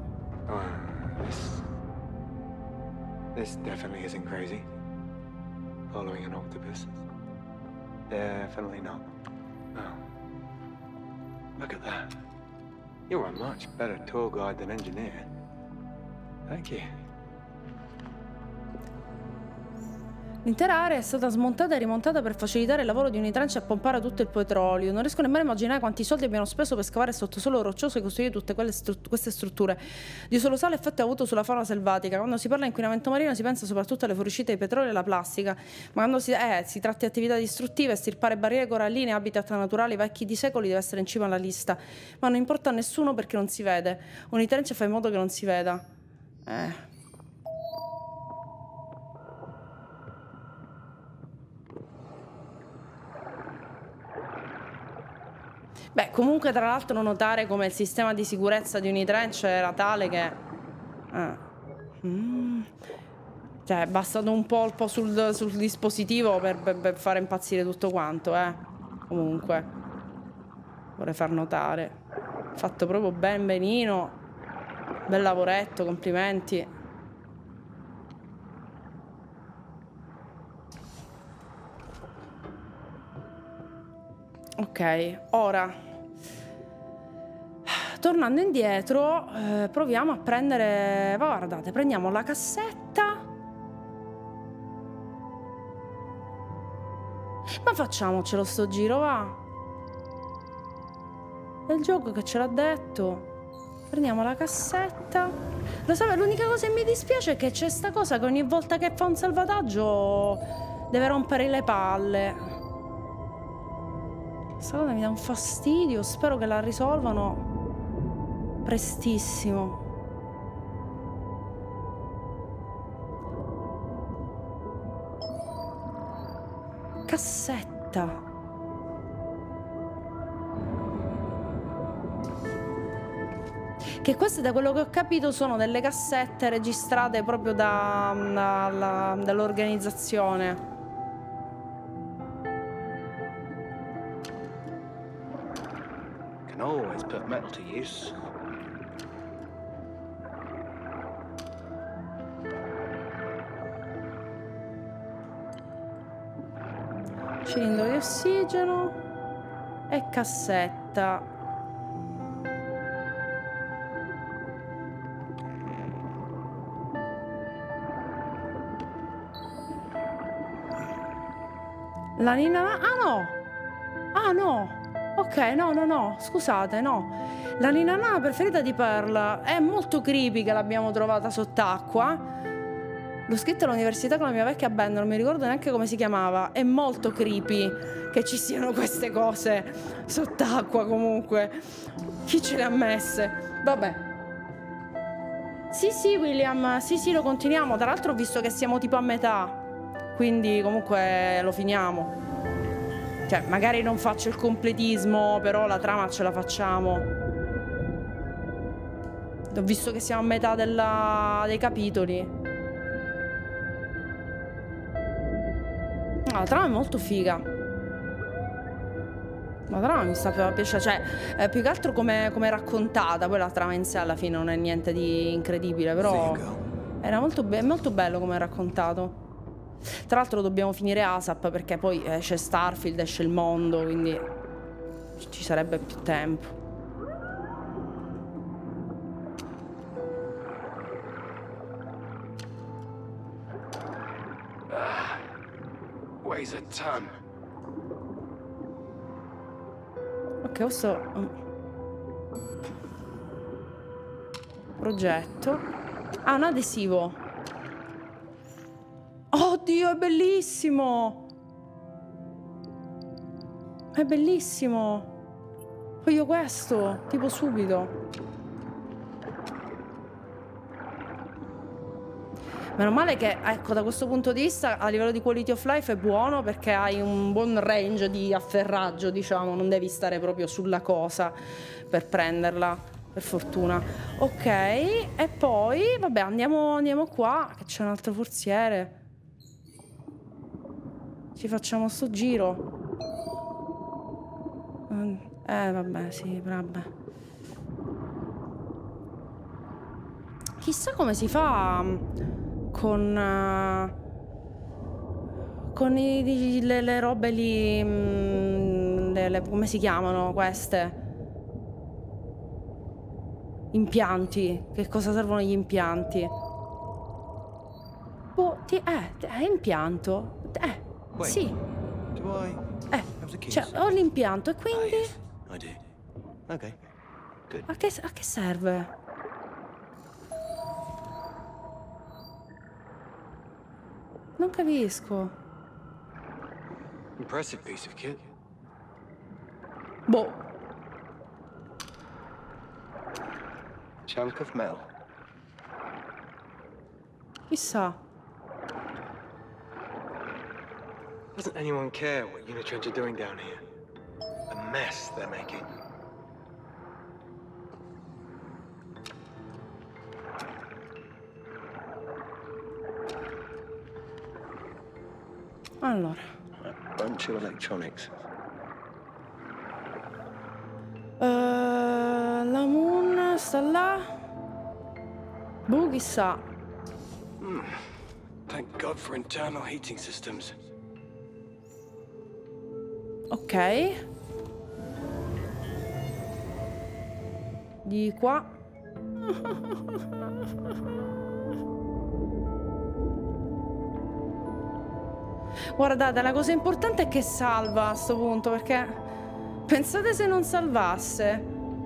This definitely isn't crazy. Following an octopus. Definitely not. Oh. Look at that. You're a much better tour guide than engineer. Thank you. L'intera area è stata smontata e rimontata per facilitare il lavoro di Unitranch e pompare tutto il petrolio. Non riesco nemmeno a immaginare quanti soldi abbiano speso per scavare sotto suolo roccioso e costruire tutte queste strutture. Dio solo sa l'effetto ha avuto sulla fauna selvatica. Quando si parla di inquinamento marino si pensa soprattutto alle fuoriuscite di petrolio e alla plastica. Ma quando si tratta di attività distruttive, estirpare barriere coralline e habitat naturali vecchi di secoli deve essere in cima alla lista. Ma non importa a nessuno perché non si vede. Unitranch fa in modo che non si veda. Beh, comunque tra l'altro notare come il sistema di sicurezza di Unitranch era tale che... Cioè, è bastato un po' sul dispositivo per fare impazzire tutto quanto, Comunque, vorrei far notare. Fatto proprio ben benino. Bel lavoretto, complimenti. Ok, ora tornando indietro proviamo a prendere, guardate, prendiamo la cassetta, ma facciamocelo sto giro, va, è il gioco che ce l'ha detto. Prendiamo la cassetta. Lo so, l'unica cosa che mi dispiace è che c'è sta cosa che ogni volta che fa un salvataggio deve rompere le palle. Questa cosa mi dà un fastidio, spero che la risolvano prestissimo. Cassetta. Che queste, da quello che ho capito, sono delle cassette registrate proprio dall'organizzazione. Always put metal to use. Cilindro di ossigeno e cassetta. La ninana... Ah no! Ah no! Ok, no, scusate, no. La ninana preferita di Pearl è molto creepy che l'abbiamo trovata sott'acqua. L'ho scritta all'università con la mia vecchia band, non mi ricordo neanche come si chiamava. È molto creepy che ci siano queste cose sott'acqua comunque. Chi ce le ha messe? Vabbè. Sì, William, sì, lo continuiamo. Tra l'altro ho visto che siamo tipo a metà, quindi comunque lo finiamo. Cioè, magari non faccio il completismo, però la trama ce la facciamo. Ho visto che siamo a metà dei capitoli. La trama è molto figa. La trama mi sta piacendo. Cioè, più che altro come raccontata. Poi la trama in sé alla fine non è niente di incredibile, però era molto bello come è raccontato. Tra l'altro dobbiamo finire ASAP perché poi esce Starfield, esce il mondo, quindi ci sarebbe più tempo. Weighs a ton. Ok, questo progetto. Ah, un adesivo. Oddio, è bellissimo! È bellissimo! Voglio questo, tipo subito. Meno male che, ecco, da questo punto di vista, a livello di quality of life è buono perché hai un buon range di afferraggio, diciamo, non devi stare proprio sulla cosa per prenderla, per fortuna. Ok, e poi, vabbè, andiamo qua, che c'è un altro forziere. Ci facciamo sto giro. Vabbè, sì, vabbè. Chissà come si fa con le robe lì, come si chiamano queste? Impianti. Che cosa servono gli impianti? Boh, è impianto. Sì. Cioè, ho l'impianto e quindi... A che serve? Non capisco. Impressive piece of kit. Boh. Chunk of metal. Chissà. Doesn't anyone care what Unitrench are doing down here? The mess they're making. Allora. A bunch of electronics. La Moon sta là. Boh, chissà. Thank God for internal heating systems. Ok. Di qua. Guardate, la cosa importante è che salva a sto punto, perché pensate se non salvasse.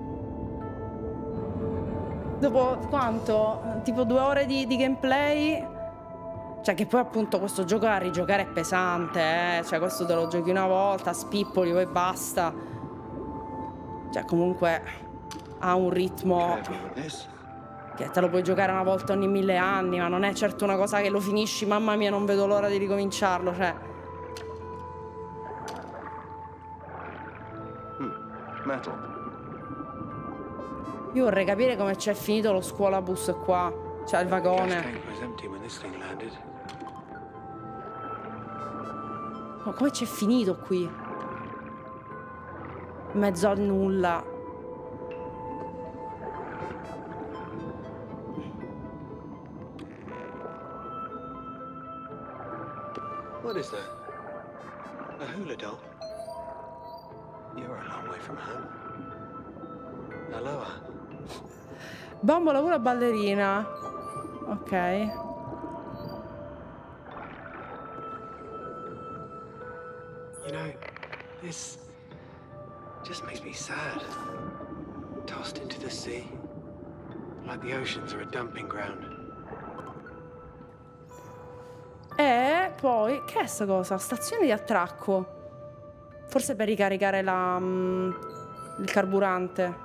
Dopo quanto? Tipo 2 ore di gameplay? Cioè che poi appunto questo gioco a rigiocare è pesante, Cioè questo te lo giochi una volta, spippoli, poi basta. Cioè comunque ha un ritmo che te lo puoi giocare una volta ogni 1000 anni, ma non è certo una cosa che lo finisci, mamma mia non vedo l'ora di ricominciarlo, cioè. Metal. Io vorrei capire come c'è finito lo scuolabus qua, cioè il vagone. Ma come c'è finito qui? In mezzo al nulla. What is that? A hula doll? You're a long way from home. Aloha. Bambola pure ballerina. Ok. You know, this just makes me sad. Tossed into the sea. Like the oceans are a dumping ground. E poi, che è sta cosa? Stazione di attracco. Forse per ricaricare il carburante.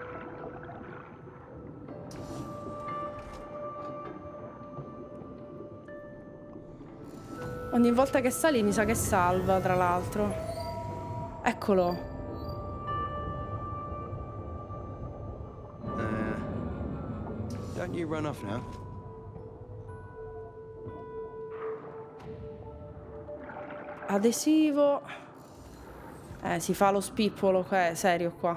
Ogni volta che sali mi sa che salva, tra l'altro. Eccolo. Don't you run off now? Adesivo. Si fa lo spippolo, è serio qua.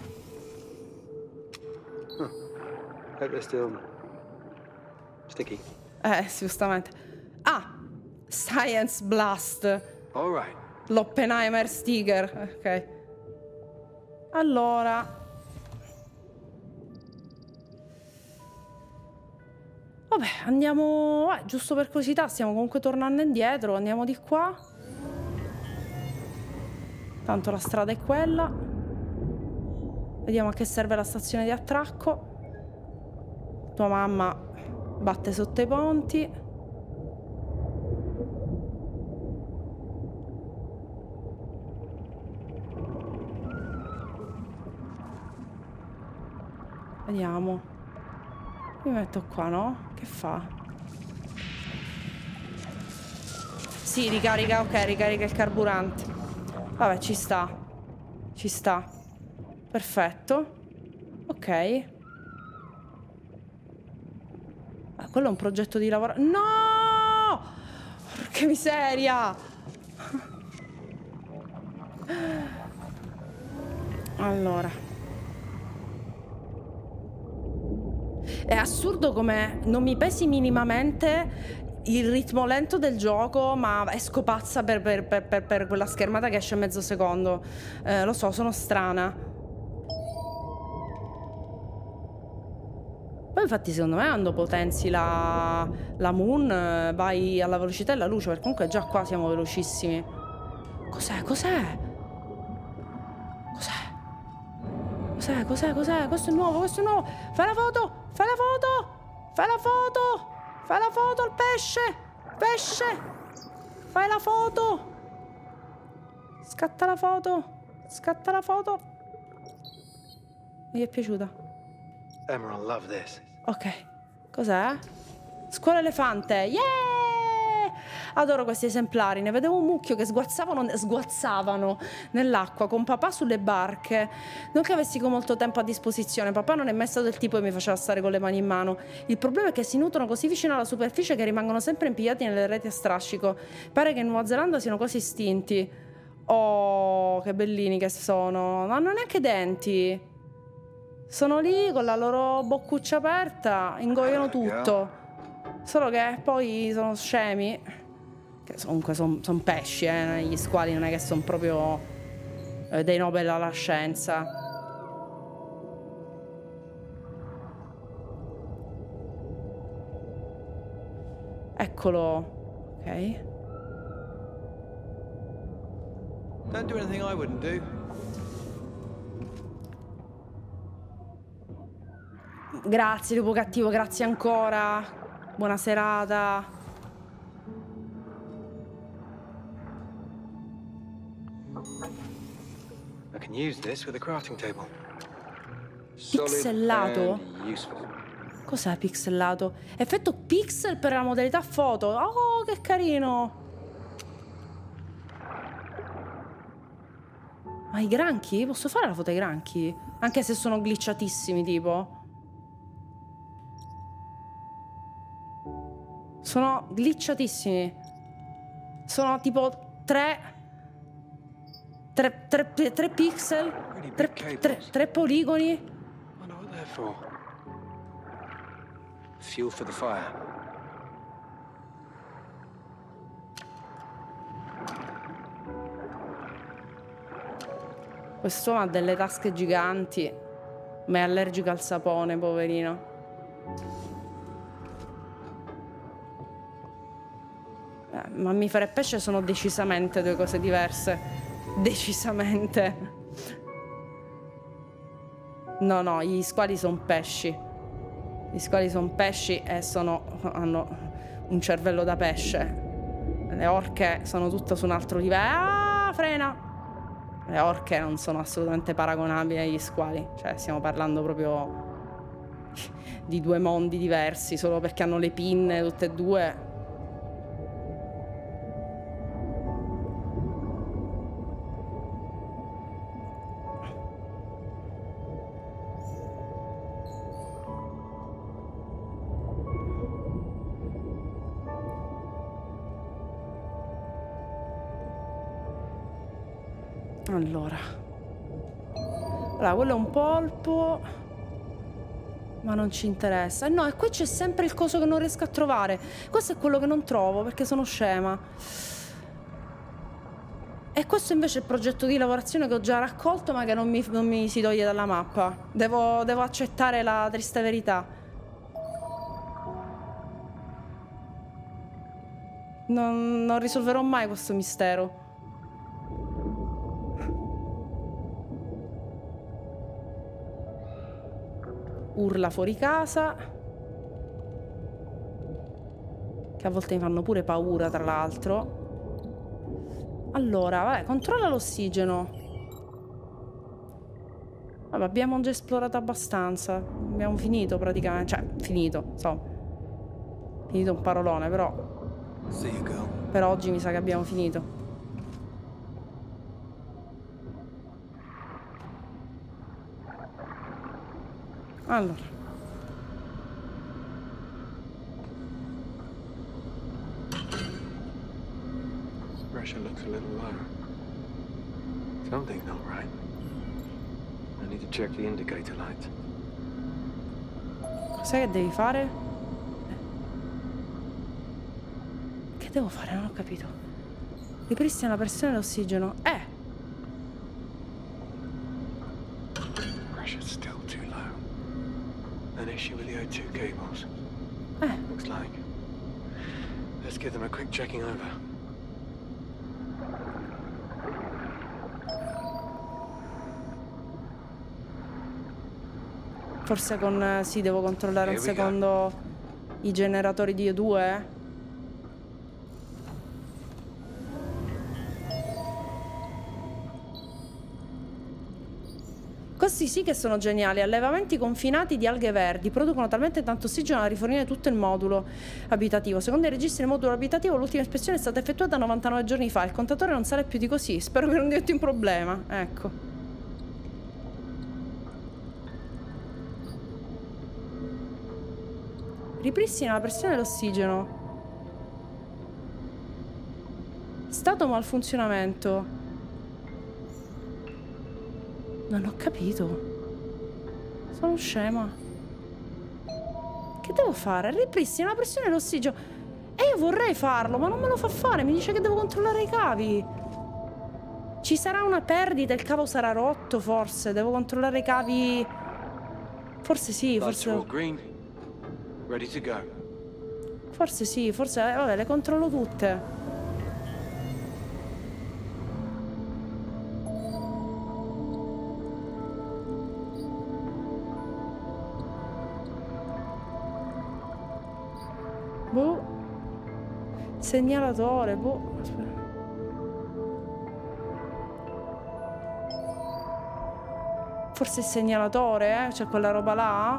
Hope they're still sticky. Giustamente. Ah! Science Blast. All right. L'Oppenheimer sticker. Ok. Allora. Vabbè, andiamo... giusto per curiosità, stiamo comunque tornando indietro. Andiamo di qua. Tanto la strada è quella. Vediamo a che serve la stazione di attracco. Tua mamma batte sotto i ponti. Vediamo. Mi metto qua, no? Che fa? Sì, ricarica, ok, ricarica il carburante. Vabbè, ci sta. Ci sta. Perfetto. Ok. Quello è un progetto di lavoro. No! Porca miseria! Allora. È assurdo come non mi pesi minimamente il ritmo lento del gioco, ma esco pazza per quella schermata che esce mezzo secondo. Lo so, sono strana. Poi Poi infatti secondo me quando potenzi la Moon vai alla velocità della luce, perché comunque già qua siamo velocissimi. Cos'è? Cos'è? Cos'è? Cos'è? Cos'è? Questo è nuovo, questo è nuovo. Fai la foto! Fai la foto! Fai la foto! Fai la foto al pesce! Pesce! Fai la foto! Scatta la foto! Scatta la foto! Mi è piaciuta. Emerald, love this. Ok. Cos'è? Scuola elefante! Yeah! Adoro questi esemplari. Ne vedevo un mucchio che sguazzavano nell'acqua con papà sulle barche. Non che avessi molto tempo a disposizione. Papà non è mai stato il tipo che mi faceva stare con le mani in mano. Il problema è che si nutrono così vicino alla superficie che rimangono sempre impigliati nelle reti a strascico. Pare che in Nuova Zelanda siano quasi estinti. Oh, che bellini che sono. Non hanno neanche denti. Sono lì con la loro boccuccia aperta, ingoiano tutto. Solo che poi sono scemi. Che comunque sono pesci, gli squali non è che sono proprio dei Nobel alla scienza. Eccolo. Ok. Don't do anything I wouldn't do. Grazie, lupo cattivo, grazie ancora. Buona serata. I can use this with a crafting table. Pixelato? Cos'è pixelato? Effetto pixel per la modalità foto. Oh, che carino. Ma i granchi? Posso fare la foto ai granchi? Anche se sono glitchatissimi, tipo. Sono glitchatissimi. Sono tipo 3 pixel, 3 poligoni. Wonder what they're for. Fuel for the fire. Quest'uomo ha delle tasche giganti, ma è allergico al sapone, poverino. Mammifero e pesce sono decisamente due cose diverse. Decisamente. No, gli squali sono pesci. Gli squali sono pesci e hanno un cervello da pesce. Le orche sono tutto su un altro livello. Ah, frena! Le orche non sono assolutamente paragonabili agli squali. Cioè, stiamo parlando proprio di due mondi diversi, solo perché hanno le pinne tutte e due. Allora, quello è un polpo, ma non ci interessa. No, e qui c'è sempre il coso che non riesco a trovare. Questo è quello che non trovo perché sono scema. E questo invece è il progetto di lavorazione che ho già raccolto, ma che non mi si toglie dalla mappa. Devo accettare la triste verità. Non risolverò mai questo mistero. Urla fuori casa, che a volte mi fanno pure paura, tra l'altro. Allora, vabbè, controlla l'ossigeno. Vabbè, abbiamo già esplorato abbastanza. Abbiamo finito praticamente. Cioè, finito, insomma. Finito un parolone, però. Per oggi mi sa che abbiamo finito. Allora. Pressure looks a little low. Something's not right. I need to check the indicator lights. Cos'è che devi fare? Che devo fare? Non ho capito. Ripristina la pressione dell'ossigeno. Pressure's still too low. An issue with the O2 cables. Looks like. Let's give them a quick checking over. Forse con... sì, devo controllare un secondo i generatori di O2. Questi sì che sono geniali. Allevamenti confinati di alghe verdi producono talmente tanto ossigeno da rifornire tutto il modulo abitativo. Secondo i registri del modulo abitativo l'ultima ispezione è stata effettuata 99 giorni fa. Il contatore non sale più di così. Spero che non diventi un problema. Ecco. Ripristina la pressione dell'ossigeno. Stato malfunzionamento. Non ho capito. Sono scema. Che devo fare? Ripristina la pressione dell'ossigeno. E io vorrei farlo, ma non me lo fa fare. Mi dice che devo controllare i cavi. Ci sarà una perdita, il cavo sarà rotto forse. Devo controllare i cavi. Forse sì, forse... Forse sì, forse... vabbè, le controllo tutte. Boh. Segnalatore, boh. Aspetta. Forse il segnalatore, C'è quella roba là?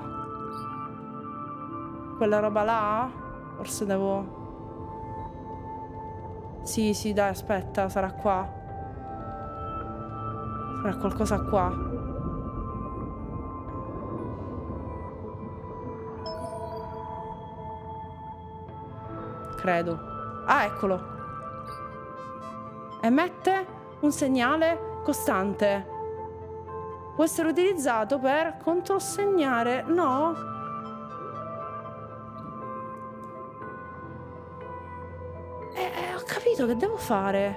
Quella roba là? Forse devo... Sì, sì, dai, aspetta, sarà qua. Sarà qualcosa qua. Credo. Ah, eccolo. Emette un segnale costante. Può essere utilizzato per controsegnare. No? Ho capito che devo fare.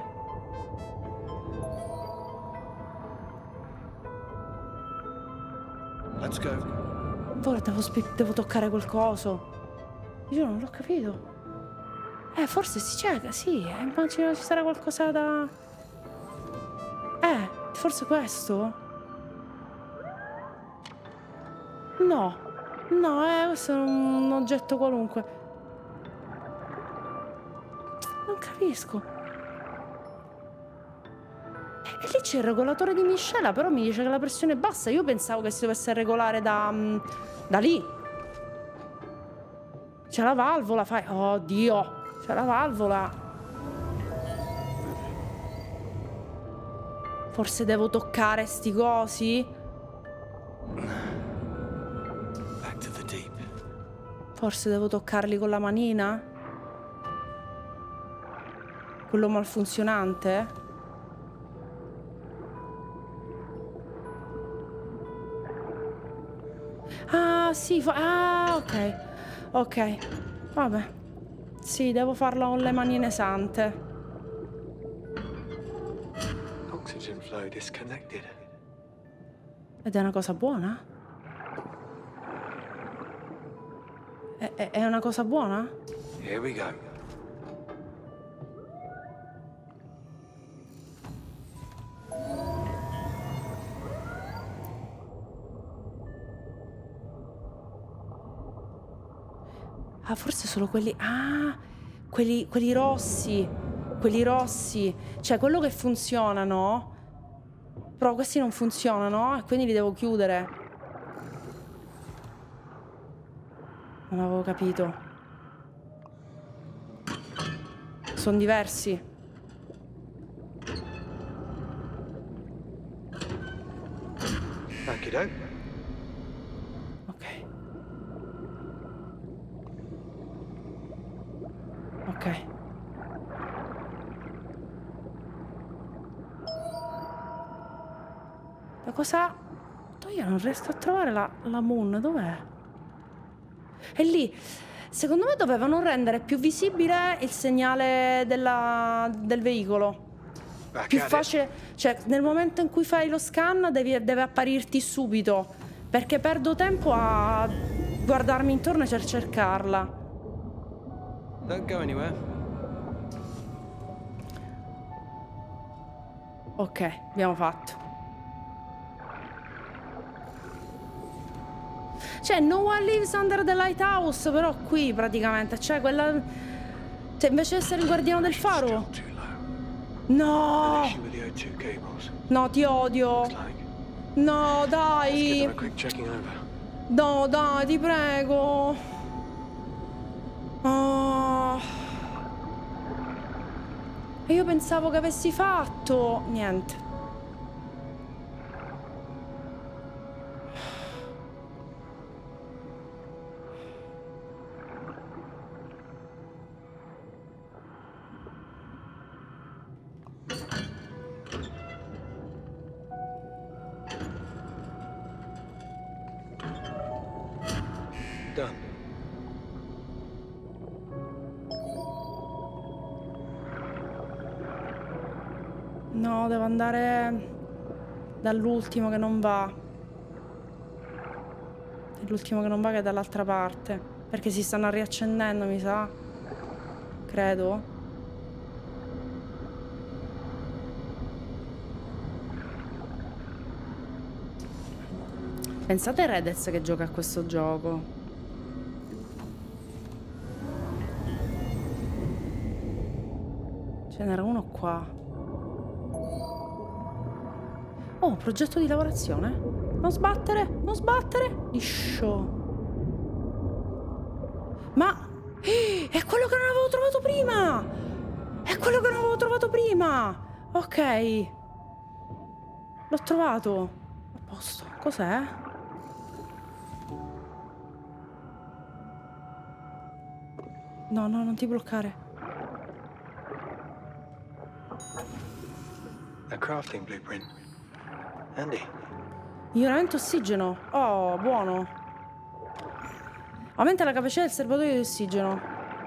Let's go. Ora devo toccare quel coso. Io non l'ho capito. Forse si cerca, sì, immagino ci sarà qualcosa da... forse questo? No, no, questo è un oggetto qualunque. Non capisco. E lì c'è il regolatore di miscela, però mi dice che la pressione è bassa. Io pensavo che si dovesse regolare da lì. C'è la valvola, fai... Oh, Dio! C'è la valvola. Forse devo toccare sti cosi? Back to the deep. Forse devo toccarli con la manina? Quello malfunzionante? Ah, sì, ok. Ok, vabbè. Sì, devo farlo con le manine sante. Oxygen flow disconnected. Ed è una cosa buona? È una cosa buona? Here we go. Ah, forse solo quelli... Ah, quelli rossi. Quelli rossi. Cioè, quello che funziona, no? Però questi non funzionano e quindi li devo chiudere. Non avevo capito. Sono diversi. Okey-doke. Ok. Ma cosa... Io non riesco a trovare la Moon. Dov'è? È lì. Secondo me dovevano rendere più visibile il segnale del veicolo. Più facile. Cioè, nel momento in cui fai lo scan deve apparirti subito. Perché perdo tempo a guardarmi intorno e cercarla. Don't go anywhere. Ok, abbiamo fatto. Cioè, no one lives under the lighthouse, però qui praticamente, cioè quella... Cioè, invece di essere il guardiano del faro. No! No, ti odio. No, dai. No, dai, ti prego. Oh. E io pensavo che avessi fatto... Niente. Done. No, devo andare dall'ultimo che non va. L'ultimo che non va che è dall'altra parte. Perché si stanno riaccendendo, mi sa. Credo. Pensate a Redez che gioca a questo gioco. Ce n'era uno qua. Oh, progetto di lavorazione? Non sbattere, non sbattere. Liscio. Ma... è quello che non avevo trovato prima! È quello che non avevo trovato prima! Ok. L'ho trovato. A posto. Cos'è? No, no, non ti bloccare. A crafting blueprint. Andy. Miglioramento ossigeno. Oh, buono. Aumenta la capacità del serbatoio di ossigeno.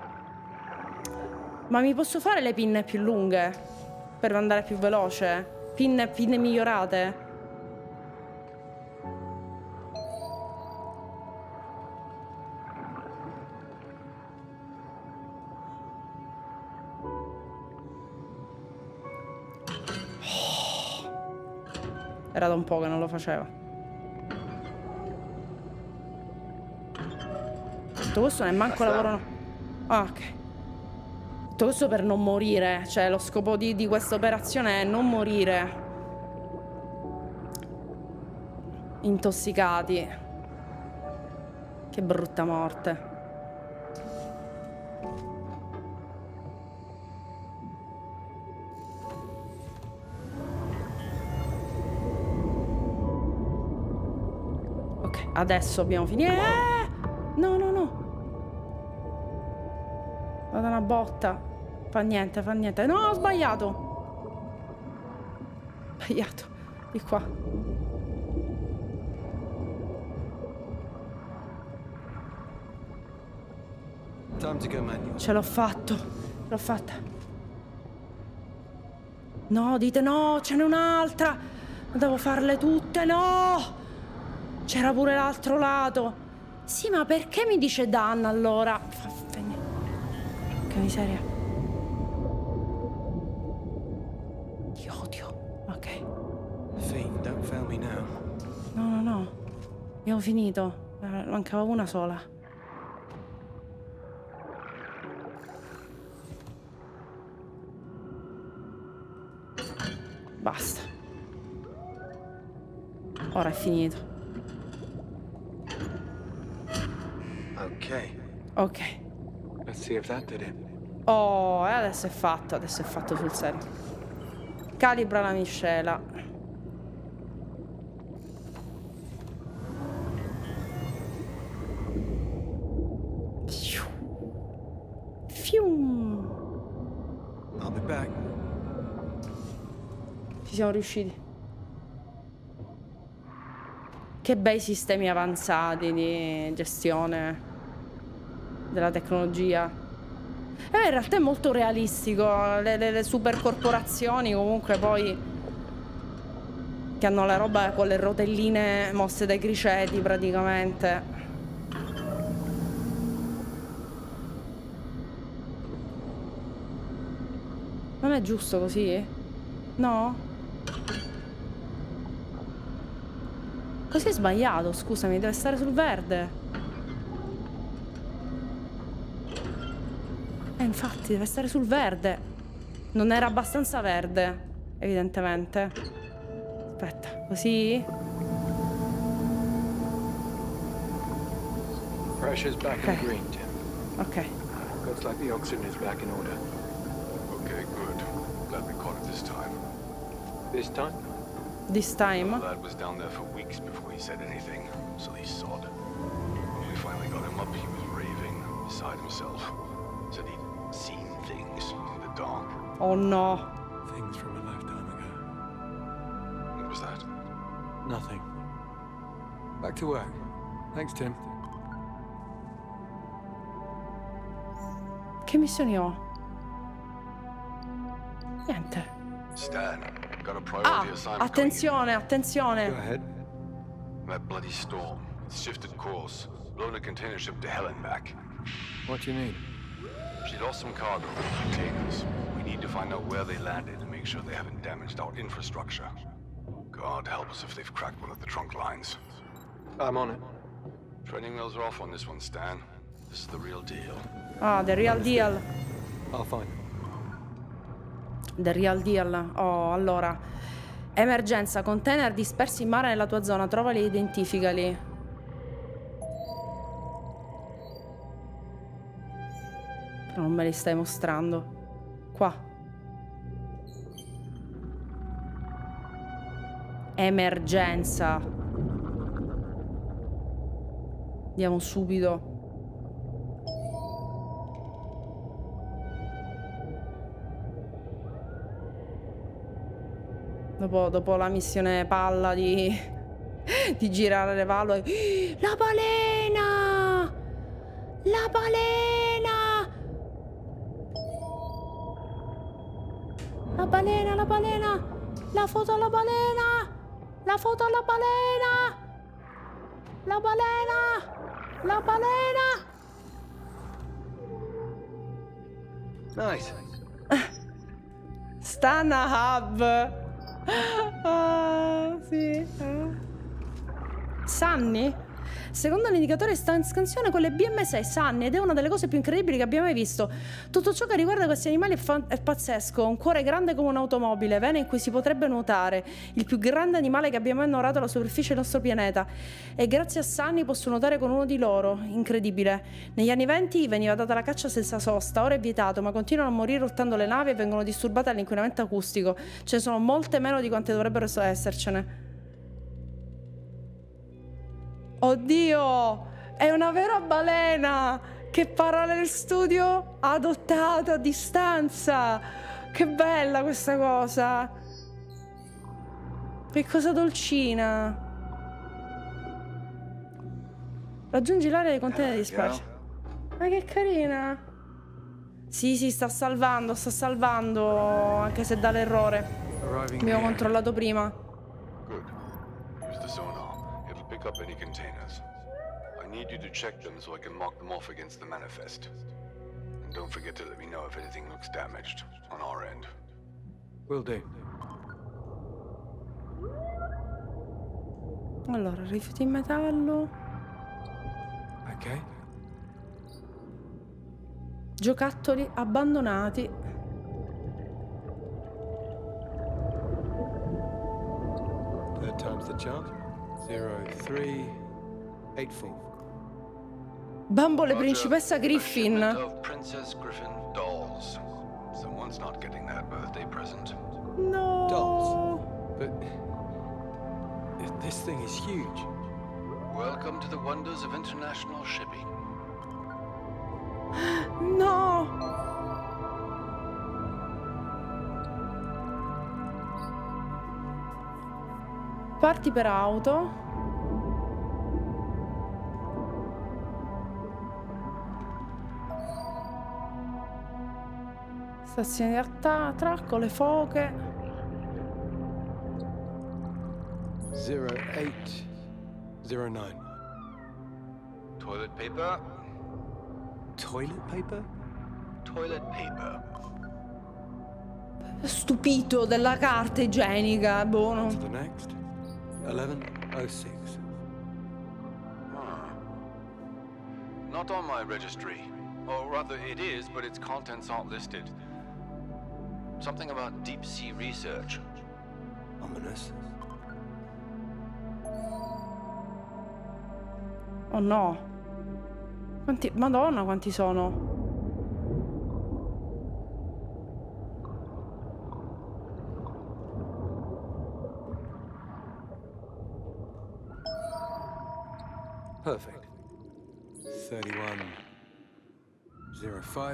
Ma mi posso fare le pinne più lunghe? Per andare più veloce? Pinne migliorate? Era da un po' che non lo faceva. Tutto questo non è manco lavoro. Ah, ok. Tutto questo per non morire. Cioè, lo scopo di questa operazione è non morire. Intossicati. Che brutta morte. Adesso abbiamo finito. No, no, no. Vado una botta. Fa niente, fa niente. No, ho sbagliato. Sbagliato. Di qua. Ce l'ho fatto. L'ho fatta. No, dite no, ce n'è un'altra. Devo farle tutte, no. C'era pure l'altro lato. Sì, ma perché mi dice Dan allora? Che miseria. Ti odio. Ok. Fiend, don't fail me now. No, no, no. Abbiamo finito. Mancava una sola. Basta. Ora è finito. Ok. Let's see if that did it. Oh, adesso è fatto sul serio. Calibra la miscela. Fium. I'll be back. Ci siamo riusciti. Che bei sistemi avanzati di gestione della tecnologia. In realtà è molto realistico. Le super corporazioni comunque poi che hanno la roba con le rotelline mosse dai criceti praticamente. è giusto così? No? Così è sbagliato, scusami, deve stare sul verde. Infatti, deve stare sul verde. Non era abbastanza verde, evidentemente. Aspetta, così? Pressure's back in green, Tim. Ok. Looks like the oxygen is back in order. Okay, good. Glad we caught it this time. This time? This time? The lad was down there for weeks before he said anything, so he sod. When we finally got him up, he was raving, beside himself. Said he'd seen things in the dark. Oh no. Things from a lifetime ago. What was that? Nothing. Back to work. Thanks, Tim. Che missioni ho? Niente. Stan, got a priority assignment. Attenzione, attenzione. Go ahead. That bloody storm. It's shifted course. Blown a container ship to hell and back. What do you need? She lost some cargo with containers. We need to find out where they landed and make sure they haven't damaged our infrastructure. God help us if they've cracked one of the trunk lines. I'm on it. Training wheels are off on this one, Stan. This is the real deal. Ah, the real deal. I'll find it. The real deal. Oh, allora. Emergenza, container dispersi in mare nella tua zona. Trovali e identificali. Però non me li stai mostrando. Qua. Emergenza. Andiamo subito. Dopo la missione palla di girare le valvole. La balena! La balena! La balena, la balena! La foto alla balena! La foto alla balena! La balena! La balena! Nice. Stana Hub. Ah, sì. Sunny? Secondo l'indicatore sta in scansione con le BM6 Sunny ed è una delle cose più incredibili che abbiamo mai visto. Tutto ciò che riguarda questi animali è pazzesco. Un cuore grande come un'automobile, vene in cui si potrebbe nuotare. Il più grande animale che abbia mai onorato la superficie del nostro pianeta. E grazie a Sunny posso nuotare con uno di loro. Incredibile. Negli anni 20 veniva data la caccia senza sosta, ora è vietato, ma continuano a morire rottando le navi e vengono disturbate dall'inquinamento acustico. Ce ne sono molte meno di quante dovrebbero essercene. Oddio, è una vera balena che Parallel Studio ha adottato a distanza. Che bella questa cosa. Che cosa dolcina. Raggiungi l'area dei container di spazio. Ma che carina. Sì, sta salvando, anche se dà l'errore. Abbiamo controllato prima. Good. Use the sonar. It'll pick up any containers. I need you to check them so I can mark them off against the manifest. And don't forget to let me know if anything looks damaged on our end. Will do. Allora, rifiuti in metallo. Ok. Giocattoli abbandonati. Third time's the charm. 0384. Bambole principessa Griffin. Of Princess Griffin dolls. Someone's not getting that birthday present. No. Dolls. But this thing is huge. Welcome to the wonders of international shipping. No. Parti per auto. Stazione di attracco, le foche. 0809. Toilet paper? Toilet paper? Toilet paper. Stupito della carta igienica, buono. To the next. 1106. Not on my registry. Or rather, it is, but its contents aren't listed. Something about deep sea research. Ominous. Oh no. Quanti... Madonna, quanti sono? Perfect. 3105.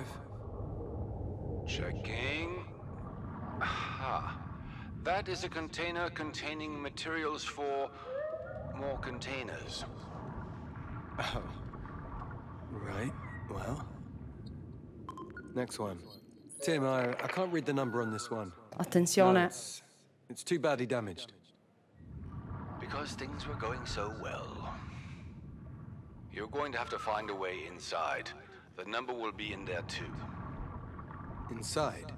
Checking. Aha. That is a container containing materials for more containers. Oh. Right. Well. Next one. Tim, I can't read the number on this one. Attenzione. No, it's too badly damaged. Because things were going so well. You're going to have to find a way inside. The number will be in there too. Inside?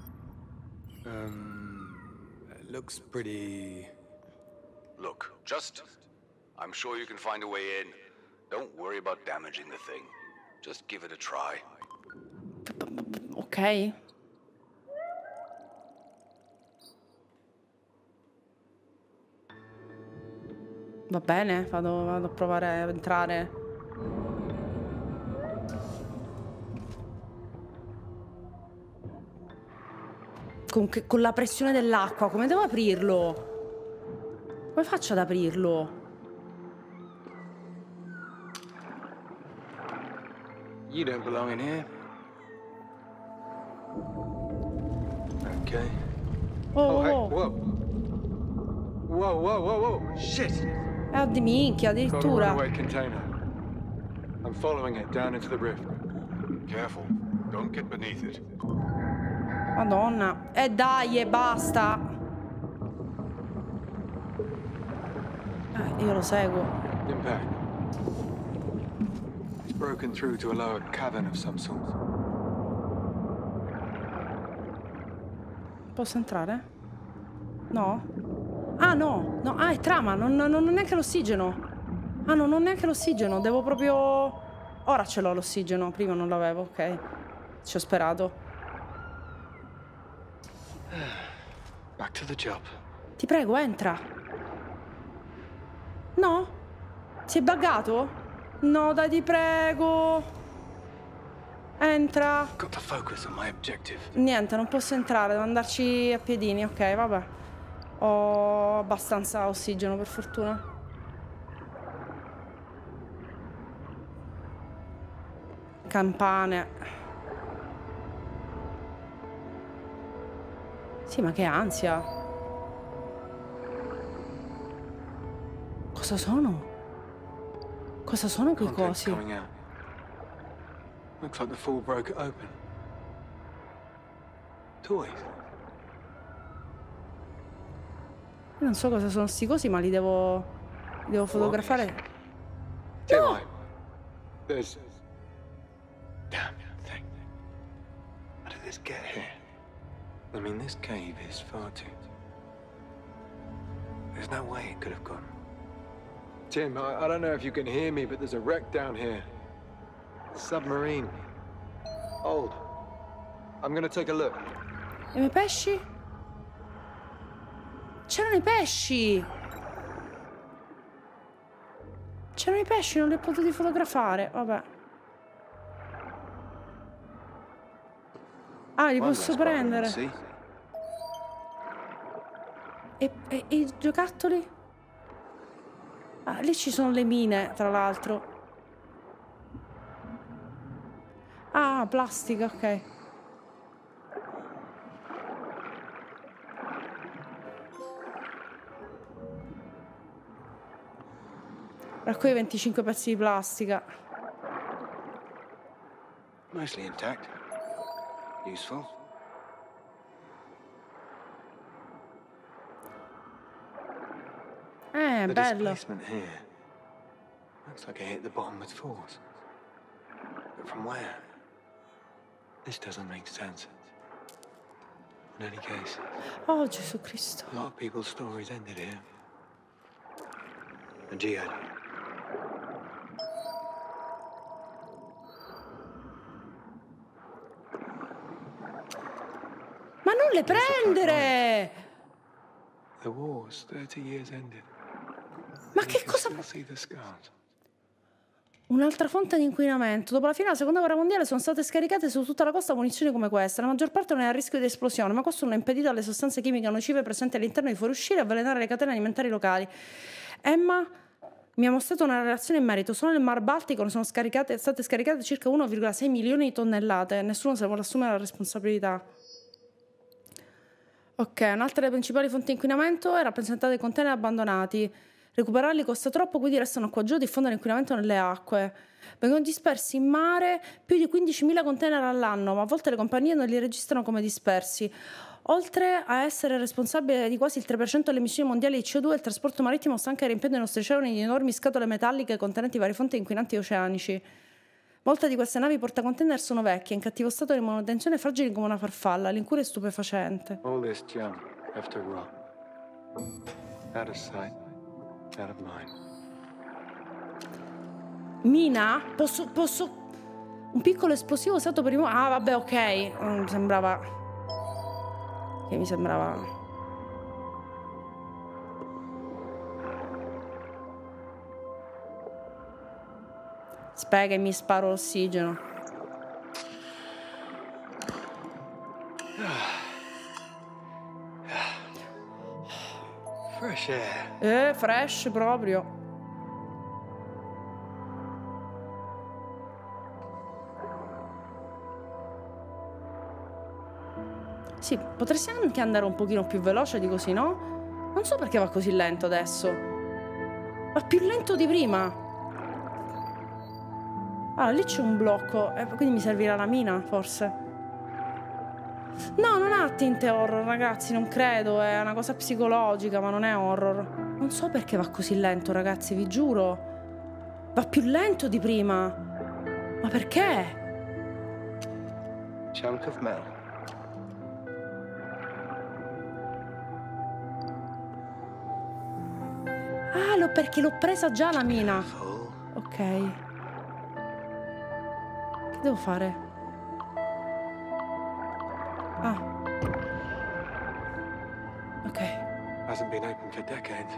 It looks pretty... Look, I'm sure you can find a way in. Don't worry about damaging the thing. Just give it a try. Ok. Va bene, vado a provare a entrare. Con la pressione dell'acqua, come devo aprirlo? Come faccio ad aprirlo? You don't belong in here. Okay. Oh, hey, oh. whoa. Whoa. Shit! Di minchia, Got a addirittura. runaway container. I'm following it down into the rift. Careful. Don't get beneath it. Madonna. Dai, basta. Io lo seguo. Impact. It's broken through to a lower cavern of some sort. Posso entrare? No? Ah, no. No, è trama. Non ho neanche l'ossigeno. Ah, no, non ho neanche l'ossigeno. Devo proprio... Ora ce l'ho l'ossigeno. Prima non l'avevo, ok. Ci ho sperato. Back to the job. Ti prego, entra. No? Si è buggato? No, dai, ti prego. Entra. Got to focus on my objective. Niente, non posso entrare, devo andarci a piedini. Ok, vabbè. Ho abbastanza ossigeno, per fortuna. Campane. Sì, ma che ansia. Cosa sono? Cosa sono quei cosi? Coming out. Looks like the fall broke it open. Toys. Io non so cosa sono sti cosi, ma li devo fotografare. No! There's... Damn thing. How did this get here? I mean, this cave is far too... There's no way it could have gone. Tim, I don't know if you can hear me, but there's a wreck down here. Submarine. Old. I'm gonna take a look. E i miei pesci? C'erano i pesci! C'erano i pesci, non li ho potuti fotografare. Vabbè. Ah, li posso prendere. E i giocattoli? Ah, lì ci sono le mine, tra l'altro. Ah, plastica, ok. Raccogli 25 pezzi di plastica. Mostly intact. Useful. The bello. displacement here looks like it hit the bottom with force. But from where? This doesn't make sense. In any case, Oh, Gesù Cristo. a lot of people's stories ended here. And Jihad. Ma non le prendere! The war's 30 years ended. Ma che cosa... Still see the scars. Un'altra fonte di inquinamento. Dopo la fine della seconda guerra mondiale sono state scaricate su tutta la costa munizioni come questa. La maggior parte non è a rischio di esplosione, ma questo non ha impedito alle sostanze chimiche nocive presenti all'interno di fuoriuscire e avvelenare le catene alimentari locali. Emma mi ha mostrato una relazione in merito. Solo nel Mar Baltico sono state scaricate circa 1,6 milioni di tonnellate. Nessuno se vuole assumere la responsabilità. Ok, un'altra delle principali fonti di inquinamento è rappresentata dai container abbandonati. Recuperarli costa troppo, quindi restano qua giù a diffondere inquinamento nelle acque. Vengono dispersi in mare più di 15.000 container all'anno, ma a volte le compagnie non li registrano come dispersi. Oltre a essere responsabile di quasi il 3% delle emissioni mondiali di CO2, il trasporto marittimo sta anche riempiendo i nostri oceani di enormi scatole metalliche contenenti varie fonti inquinanti oceanici. Molte di queste navi portacontainer sono vecchie, in cattivo stato di manutenzione e fragili come una farfalla. L'incuria è stupefacente. All this junk left to rot. Out of sight, out of mind. Mina? Posso... Un piccolo esplosivo usato per rimuovere... Ah, vabbè, ok. Mi sembrava... Che mi sembrava... Aspetta che mi sparo l'ossigeno. Fresh air. Fresh proprio. Sì, potresti anche andare un pochino più veloce di così, no? Non so perché va così lento adesso. Va più lento di prima. Ah, lì c'è un blocco, quindi mi servirà la mina, forse. No, non ha tinte horror, ragazzi, non credo, è una cosa psicologica, ma non è horror. Non so perché va così lento, ragazzi, vi giuro. Va più lento di prima. Ma perché? Chunk of metal. Ah, perché l'ho presa già la mina. Ok. Che devo fare? Ah. Ok. Hasn't been open for decades.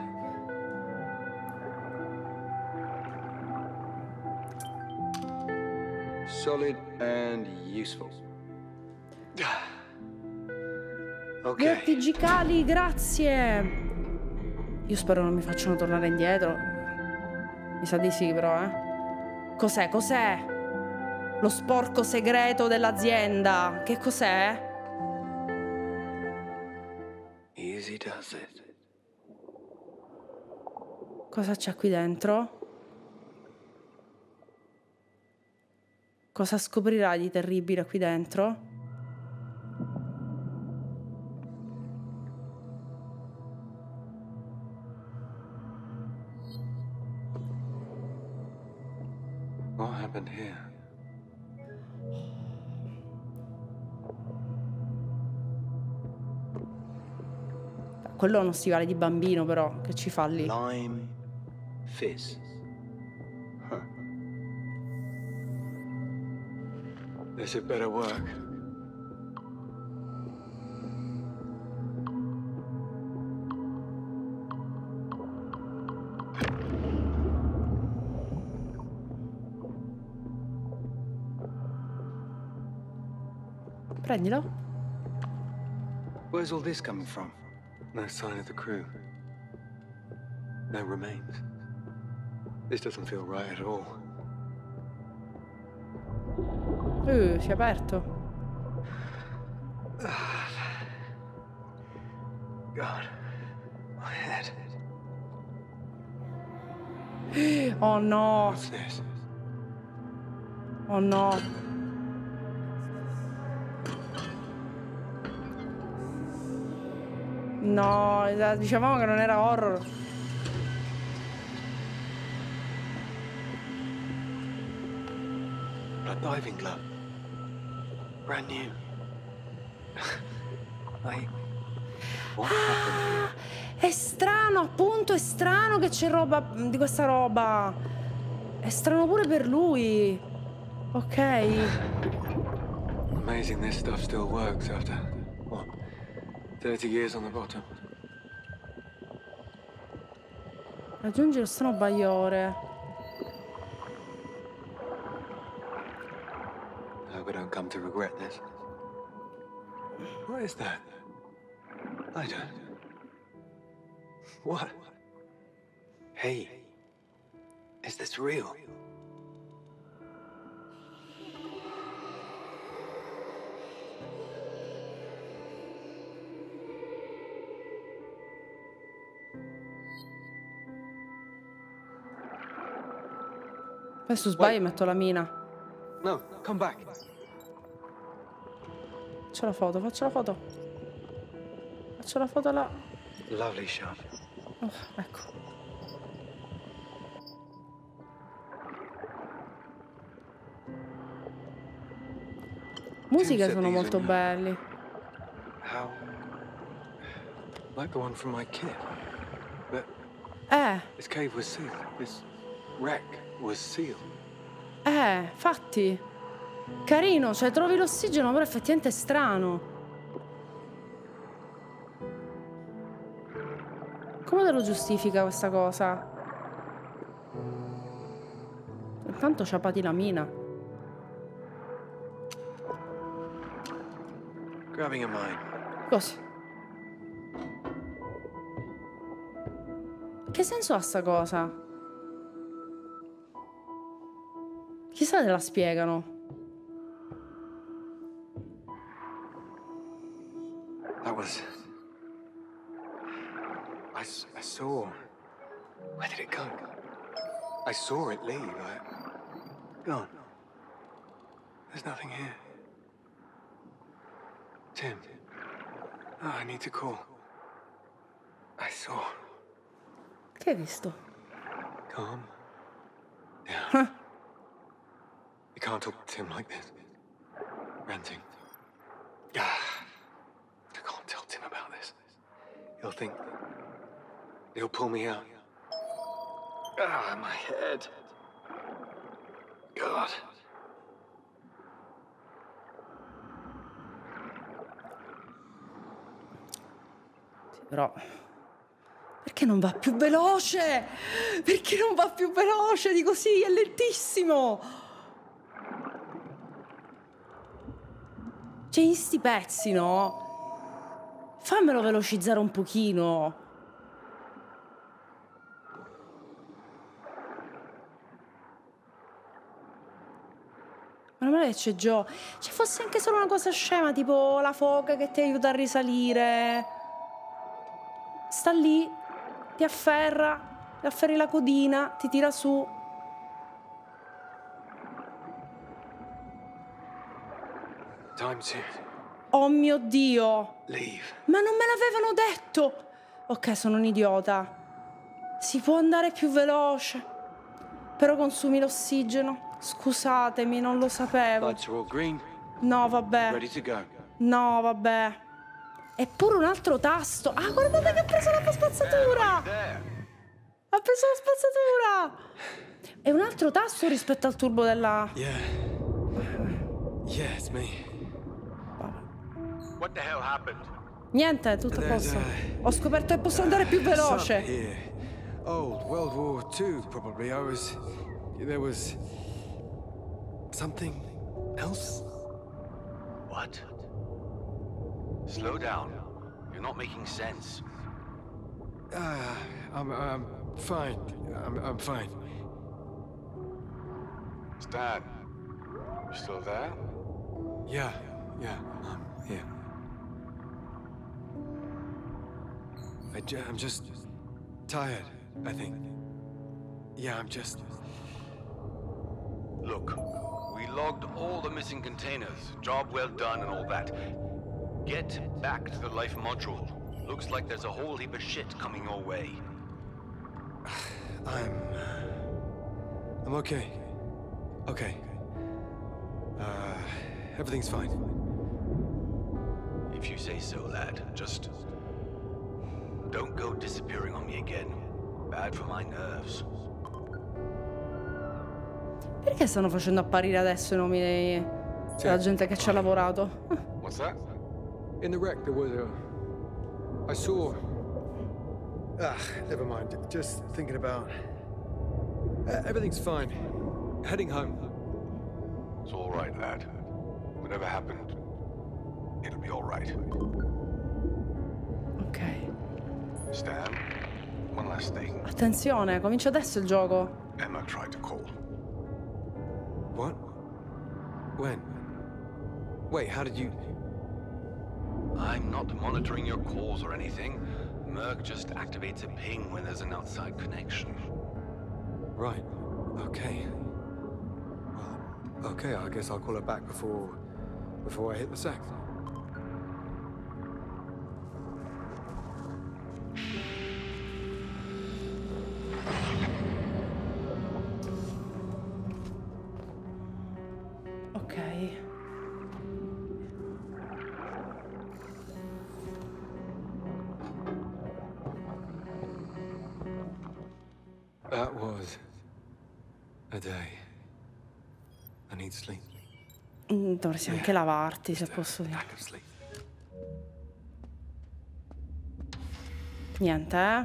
Solid and useful. Ok. Verticali, grazie. Io spero non mi facciano tornare indietro. Mi sa di sì, però, Cos'è? Cos'è? Lo sporco segreto dell'azienda. Che cos'è? Easy does it. Cosa c'è qui dentro? Cosa scoprirà di terribile qui dentro? What happened here? Quello è uno stivale di bambino, però, che ci fa lì. Lime fizz. Huh. This had better work. Prendilo. Where's all this coming from? No sign of the crew. No remains. This doesn't feel right at all. Si è aperto. God, my head. Oh no. What's this? Oh no. No, dicevamo che non era horror. A diving glove. Brand new. È strano, appunto, è strano che c'è roba di questa roba. È strano pure per lui. Ok. Amazing this stuff still works after, what, 30 years on the bottom. Raggiungi lo strano bagliore. I hope I don't come to regret this. What is that? I don't. What? Hey, is this real? Adesso sbaglio e metto la mina. No, come back. Faccio la foto, faccio la foto. Faccio la foto là. Lovely shot. Oh, ecco. Musiche sono molto belli. How? Like the one from my kid. But this cave was sealed. This wreck was sealed. Fatti. Carino, cioè trovi l'ossigeno, però effettivamente è strano. Come te lo giustifica questa cosa? Intanto ciapati la mina. Grabbing a mine. Così. Che senso ha sta cosa? Chissà se la spiegano. That was... I saw... Where did it go? I saw it leave. Gone. There's nothing here. Tim. Oh, I need to call. I saw... Che hai visto? Calm down. You can't talk to Tim like this. Ranting. I can't tell Tim about this. He'll think... He'll pull me out. My head. God. Sì, però... Perché non va più veloce? Perché non va più veloce di così? È lentissimo! Cioè, in sti pezzi, no? Fammelo velocizzare un pochino. Ma non è che c'è Joe. Ci fosse anche solo una cosa scema, tipo la foca che ti aiuta a risalire. Sta lì, ti afferra, ti afferri la codina, ti tira su. Oh mio Dio! Leave. Ma non me l'avevano detto! Ok, sono un idiota. Si può andare più veloce. Però consumi l'ossigeno. Scusatemi, non lo sapevo. Lights are all green. No, vabbè. Ready to go. No, vabbè. Eppure un altro tasto. Ah, guardate che ha preso la spazzatura! Ha preso la spazzatura! È un altro tasto rispetto al turbo della... Yeah, it's me. What the hell happened? Niente, tutto a posto. Ho scoperto che posso andare più veloce. Old World War II, probably. There was... something else? What? Slow down. You're not making sense. I'm fine. I'm fine. Stan, you still there? Yeah, I'm here. I'm just tired, I think. Yeah, I'm just... Look, we logged all the missing containers. Job well done and all that. Get back to the life module. Looks like there's a whole heap of shit coming your way. I'm okay. Okay. Everything's fine. If you say so, lad. Just don't go disappearing on me again. Bad for my nerves. Perché stanno facendo apparire adesso i nomi della gente che ci ha lavorato? What's that? In the wreck there was I saw... never mind. Just thinking about... everything's fine. Heading home. It's all right, lad. Whatever happened, it'll be all right. Ok. Stan, one last thing. Attenzione, comincia adesso il gioco. Emma tried to call. What? When? Wait, how did you... I'm not monitoring your calls or anything. Merc just activates a ping when there's an outside connection. Right. Okay. Well, okay, I guess I'll call her back before I hit the sack. Ok. That was a day. I need sleep. Dovresti anche lavarti, se posso dire. Lack of sleep. Niente, eh?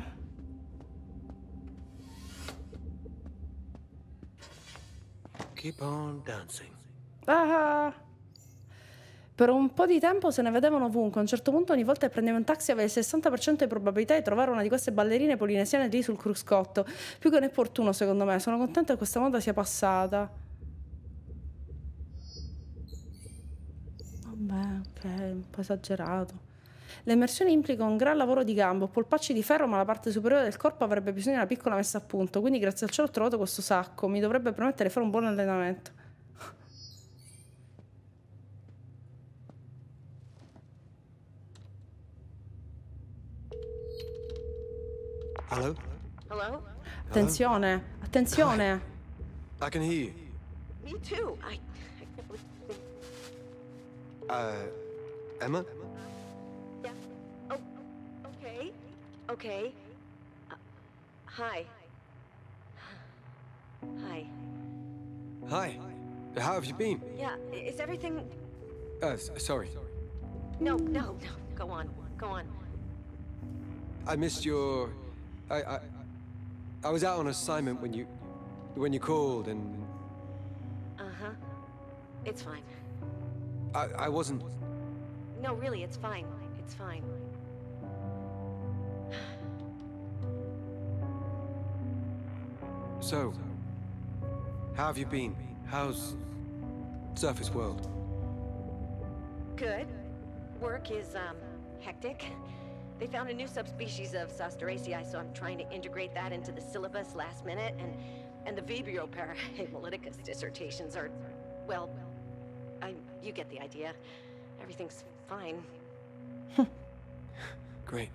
Keep on dancing. Ah! Per un po' di tempo se ne vedevano ovunque. A un certo punto ogni volta che prendevo un taxi avevo il 60% di probabilità di trovare una di queste ballerine polinesiane lì sul cruscotto. Più che inopportuno secondo me. Sono contenta che questa moda sia passata. Vabbè, ok, un po' esagerato. Le immersioni implicano un gran lavoro di gambe, polpacci di ferro, ma la parte superiore del corpo avrebbe bisogno di una piccola messa a punto. Quindi grazie al cielo ho trovato questo sacco. Mi dovrebbe permettere di fare un buon allenamento. Hello? Hello? Attenzione, attenzione. I can hear you. Me too. I Emma? Yeah. Oh, okay. Okay. Hi. Hi. Hi. How have you been? Yeah, is everything... Sorry. No. Go on. Go on. I missed your... I was out on assignment when you called and... Uh-huh. It's fine. I wasn't... No, really, it's fine. It's fine. So, how have you been? How's Surface World? Good. Work is, hectic. They found a new subspecies of Sosteraceae, so I'm trying to integrate that into the syllabus last minute, and the Vibrio parahemolyticus dissertations are, well, you get the idea. Everything's fine. Great.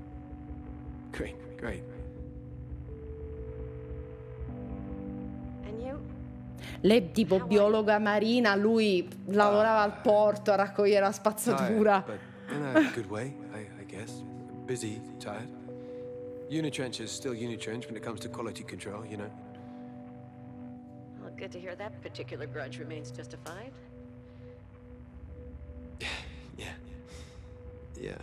And you? Lei tipo biologa marina, lui lavorava al porto a raccogliere la spazzatura. Tired, but in a good way, I guess. Busy, tired. Unitrench is still Unitrench when it comes to quality control, you know. Well, good to hear that particular grudge remains justified. Yeah.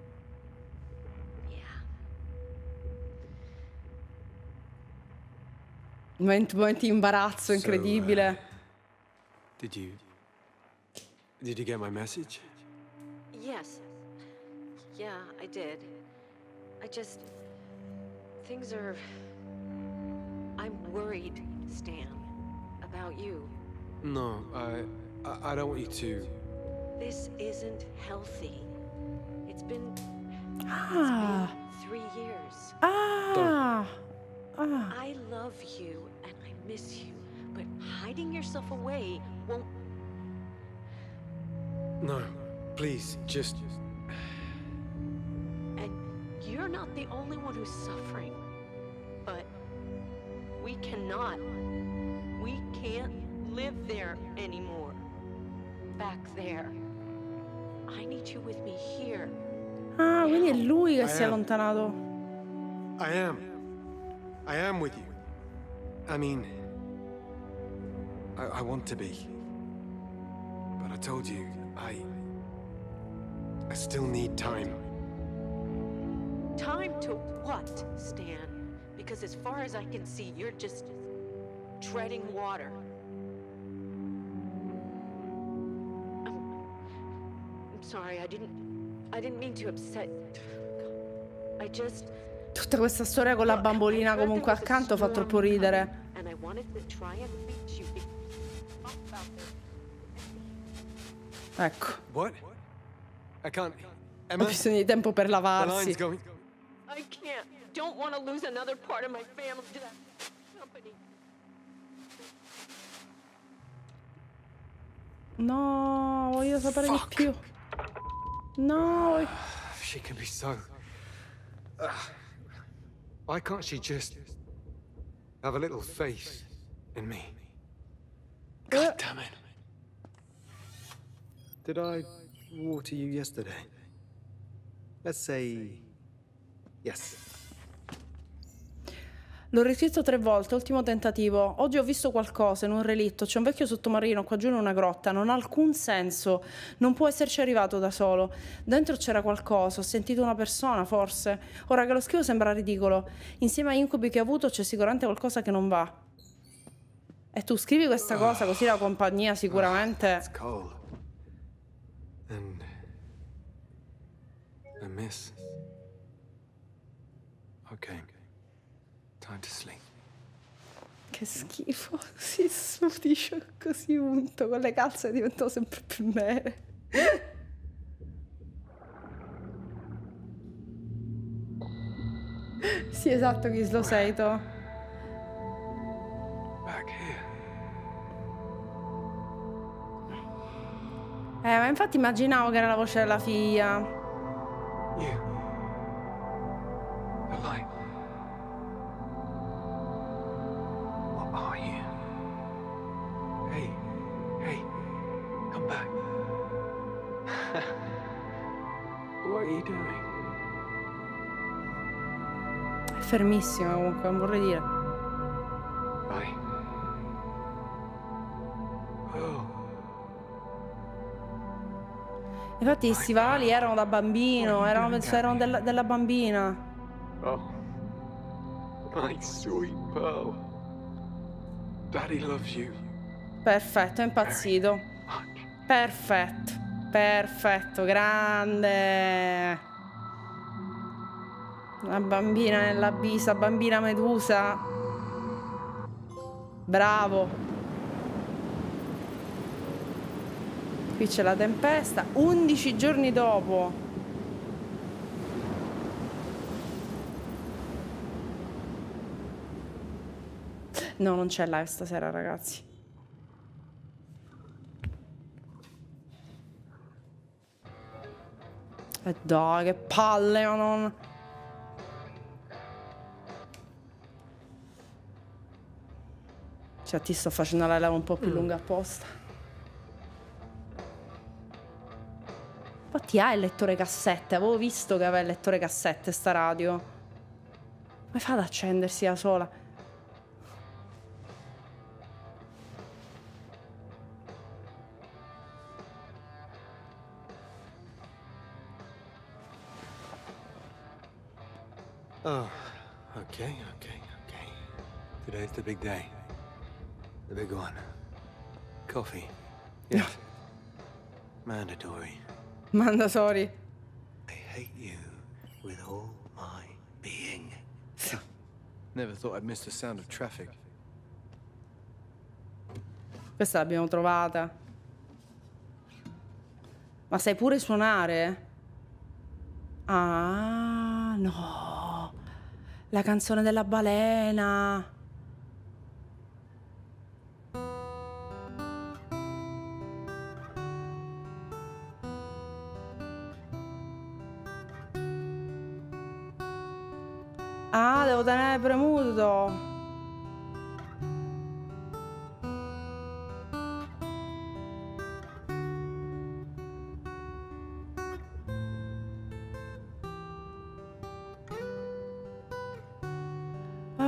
Momenti di imbarazzo incredibile. Did you get my message? Yes. Yeah, I did. Things are... I'm worried, Stan, about you. No, I don't want you to... This isn't healthy. It's been 3 years. I love you and I miss you, but hiding yourself away won't... No, please, just... And you're not the only one who's suffering, but we can't live there anymore. Back there. I need you with me here. Ah, quindi è lui che si è allontanato. I am with you. I mean, I want to be. But I told you, I still need time. Time to what, Stan? Because as far as I can see, you're just treading water. I'm sorry, I didn't mean to upset. I just Tutta questa storia con la bambolina comunque accanto fa troppo ridere. and I wanted to try and reach you. Ecco, What? I can't. ho Emma, bisogno di tempo per the lavarsi. line's going. I can't. Don't want to lose another part of my family to that company. No, voglio sapere di più. No. She can be so. Why can't she just have a little faith in me? God damn it. Did I water you yesterday? Let's say yes. L'ho riscritto 3 volte, ultimo tentativo. Oggi ho visto qualcosa in un relitto. C'è un vecchio sottomarino qua giù in una grotta. Non ha alcun senso. Non può esserci arrivato da solo. Dentro c'era qualcosa. Ho sentito una persona, forse. Ora che lo scrivo sembra ridicolo. Insieme agli incubi che ho avuto c'è sicuramente qualcosa che non va. E tu scrivi questa cosa così la compagnia sicuramente... It's cold. And I miss. Okay. Time to sleep. Che schifo. Si sudisce così unto. Con le calze diventano sempre più nere. Sì, esatto, Ghislo Seito. Back here. Ma infatti immaginavo che era la voce della figlia. You. The light. What are you? Hey. Hey. Come back. What are you doing? È fermissima comunque, non vorrei dire. Bye. Oh. Infatti i stivali erano da bambino, erano della bambina. Oh. My sweet pearl. Daddy loves you. Perfetto, è impazzito. Perfetto, perfetto, grande. La bambina nell'abisso, bambina Medusa. Bravo. Qui c'è la tempesta. 11 giorni dopo. No, non c'è live stasera, ragazzi. E dai, che palle, ma non... Cioè, ti sto facendo la live un po' più lunga apposta. Infatti ha il lettore cassette, avevo visto che aveva il lettore cassette sta radio. Come fa ad accendersi da sola? Oh, okay. Today's the big day. The big one. Coffee. Yeah. Mandatory. Mandatory. I hate you with all my being. Never thought I'd miss the sound of traffic. Questa l'abbiamo trovata. Ma sai pure suonare? Ah, no. La canzone della balena. Ah, devo tenere premuto.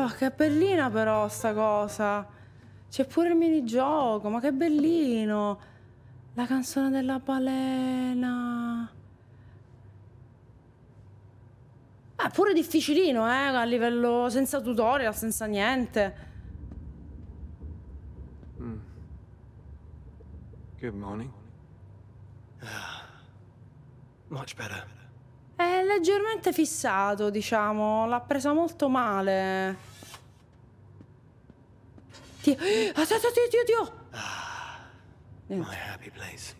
Oh, che bellina però sta cosa. C'è pure il minigioco, ma che bellino. La canzone della balena. Pure difficilino, a livello senza tutorial, senza niente. Good morning. Much better. È leggermente fissato, diciamo. L'ha presa molto male. Dio. Dio. My happy place.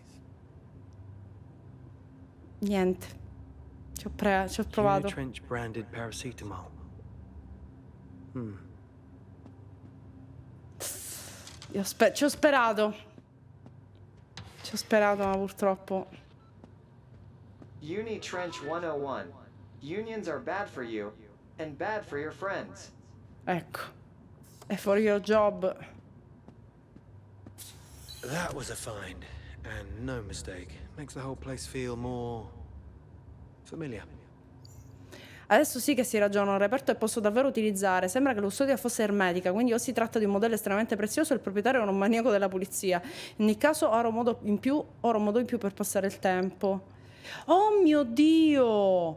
Niente. Ci ho provato. Trench branded paracetamol. Ci ho sperato. Ci ho sperato, ma purtroppo. Uni Trench 101. Unions are bad for you and bad for your friends. Ecco. È for your job. That was a find, and no mistake. Makes the whole place feel more familiar. Adesso sì che si ragiona, un reperto e posso davvero utilizzare. Sembra che l'ustodia fosse ermetica, quindi o si tratta di un modello estremamente prezioso o il proprietario è un maniaco della pulizia. In ogni caso ora ho un modo in più per passare il tempo. Oh mio Dio!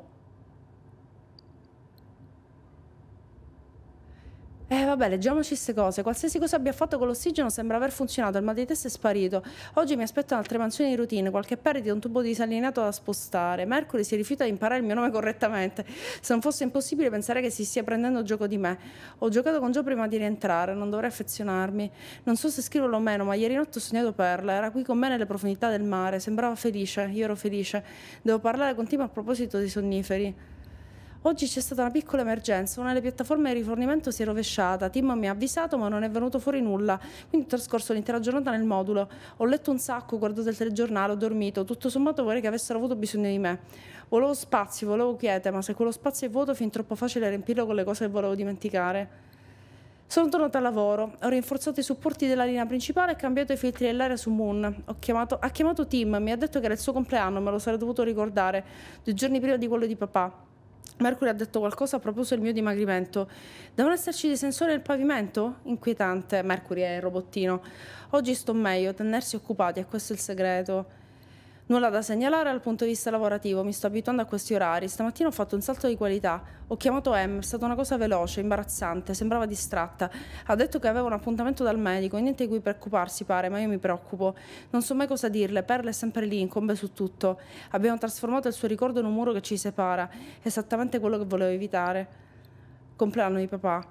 Vabbè, leggiamoci queste cose. Qualsiasi cosa abbia fatto con l'ossigeno sembra aver funzionato, il mal di testa è sparito. Oggi mi aspettano altre mansioni di routine, qualche perdita, un tubo disallineato da spostare. Mercury si rifiuta di imparare il mio nome correttamente. Se non fosse impossibile pensare che si stia prendendo gioco di me. Ho giocato con Joe prima di rientrare, non dovrei affezionarmi. Non so se scriverlo o meno, ma ieri notte ho sognato Perla. Era qui con me nelle profondità del mare, sembrava felice, io ero felice. Devo parlare con Tim a proposito dei sonniferi. Oggi c'è stata una piccola emergenza, una delle piattaforme di rifornimento si è rovesciata, Tim mi ha avvisato ma non è venuto fuori nulla, quindi ho trascorso l'intera giornata nel modulo, ho letto un sacco, ho guardato il telegiornale, ho dormito, tutto sommato vorrei che avessero avuto bisogno di me. Volevo spazio, volevo quiete, ma se quello spazio è vuoto è fin troppo facile riempirlo con le cose che volevo dimenticare. Sono tornata al lavoro, ho rinforzato i supporti della linea principale e cambiato i filtri dell'aria su Moon. Ha chiamato Tim, mi ha detto che era il suo compleanno, me lo sarei dovuto ricordare, 2 giorni prima di quello di papà. Mercury ha detto qualcosa a proposito del mio dimagrimento. Devono esserci dei sensori nel pavimento? Inquietante. Mercury è il robottino. Oggi sto meglio, tenersi occupati, è questo il segreto. Nulla da segnalare dal punto di vista lavorativo, mi sto abituando a questi orari. Stamattina ho fatto un salto di qualità. Ho chiamato Em, è stata una cosa veloce, imbarazzante, sembrava distratta. Ha detto che aveva un appuntamento dal medico, niente di cui preoccuparsi pare, ma io mi preoccupo. Non so mai cosa dirle, Perla è sempre lì, incombe su tutto. Abbiamo trasformato il suo ricordo in un muro che ci separa, esattamente quello che volevo evitare. Compleanno di papà.